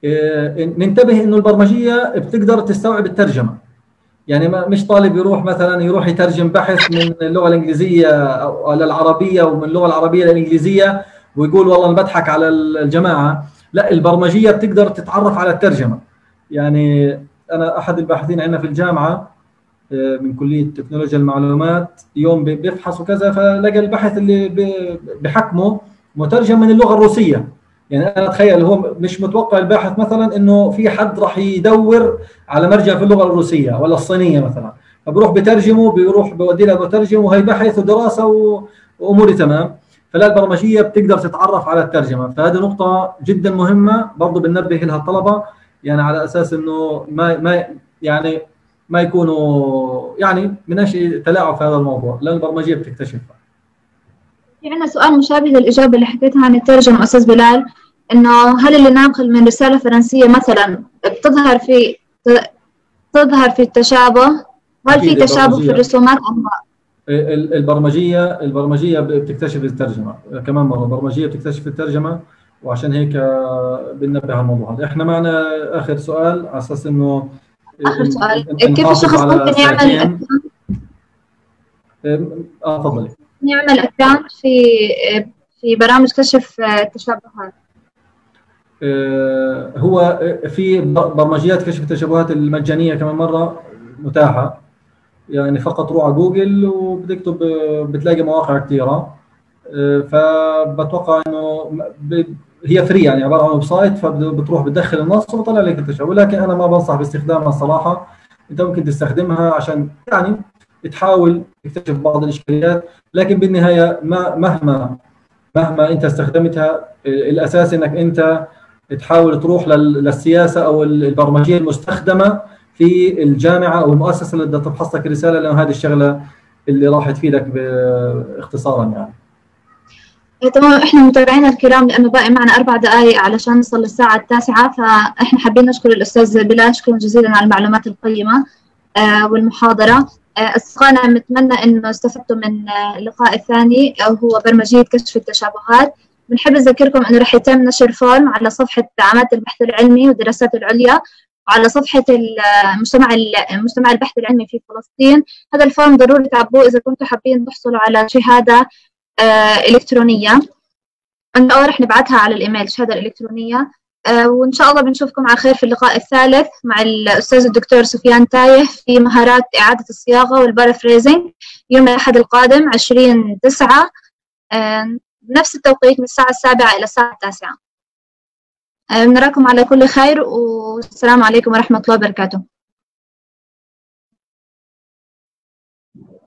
ننتبه انه البرمجيه بتقدر تستوعب الترجمه. يعني مش طالب يروح مثلا يروح يترجم بحث من اللغه الانجليزيه او للعربيه ومن اللغه العربيه للانجليزيه ويقول والله انا بضحك على الجماعه. لا، البرمجيه بتقدر تتعرف على الترجمه. يعني انا احد الباحثين عندنا في الجامعه من كليه تكنولوجيا المعلومات يوم بيفحص وكذا، فلقى البحث اللي بحكمه مترجم من اللغه الروسيه. يعني انا اتخيل هو مش متوقع الباحث مثلا انه في حد راح يدور على مرجع في اللغه الروسيه ولا الصينيه مثلا، فبروح بترجمه، بيروح بودي له مترجم وهي بحث ودراسه واموري تمام. فلا، البرمجيه بتقدر تتعرف على الترجمه، فهذه نقطه جدا مهمه برضه بننبه لها الطلبه، يعني على اساس انه ما يكونوا يعني مناش تلاعب في هذا الموضوع، لان البرمجيه بتكتشفها. في عندنا سؤال مشابه للإجابة اللي حكيتها عن الترجمة أستاذ بلال، إنه هل اللي ناقل من رسالة فرنسية مثلا تظهر في التشابه؟ هل في تشابه في الرسومات أم لا؟ البرمجية بتكتشف الترجمة كمان مرة، البرمجية بتكتشف الترجمة، وعشان هيك بننبه على الموضوع هذا. احنا معنا آخر سؤال على أساس إنه آخر سؤال، كيف الشخص ممكن يعمل تفضلي. يعمل أكاونت في برامج كشف التشابهات؟ هو في برمجيات كشف التشابهات المجانية كمان مرة متاحة، يعني فقط روح على جوجل وبتكتب بتلاقي مواقع كثيرة. فبتوقع انه هي فري، يعني عبارة عن ويب سايت، فبتروح بتدخل النص وبطلع لك التشابه، لكن انا ما بنصح باستخدامها الصراحة. انت ممكن تستخدمها عشان يعني تحاول تكتشف بعض الاشكاليات، لكن بالنهاية مهما انت استخدمتها، الاساس انك انت تحاول تروح للسياسه او البرمجيه المستخدمه في الجامعه او المؤسسه اللي بدها تفحص لك الرساله، لان هذه الشغله اللي راح تفيدك باختصارا يعني. تمام. احنا متابعينا الكرام، لانه باقي معنا 4 دقائق علشان نصل للساعه 9، فاحنا حابين نشكر الاستاذ بلال شكرا جزيلا على المعلومات القيمه والمحاضره. أصدقائنا نتمنى أنه استفدتوا من اللقاء الثاني هو برمجية كشف التشابهات. بنحب نذكركم أنه رح يتم نشر فورم على صفحة عمادة البحث العلمي والدراسات العليا وعلى صفحة مجتمع البحث العلمي في فلسطين. هذا الفورم ضروري تعبوه إذا كنتوا حابين تحصلوا على شهادة إلكترونية، أو رح نبعتها على الإيميل شهادة إلكترونية. وإن شاء الله بنشوفكم على خير في اللقاء الثالث مع الأستاذ الدكتور سفيان تايه في مهارات إعادة الصياغة والبارافريزنج يوم الأحد القادم 20/9 بنفس التوقيت من الساعة 7 إلى الساعة 9. نراكم على كل خير، والسلام عليكم ورحمة الله وبركاته.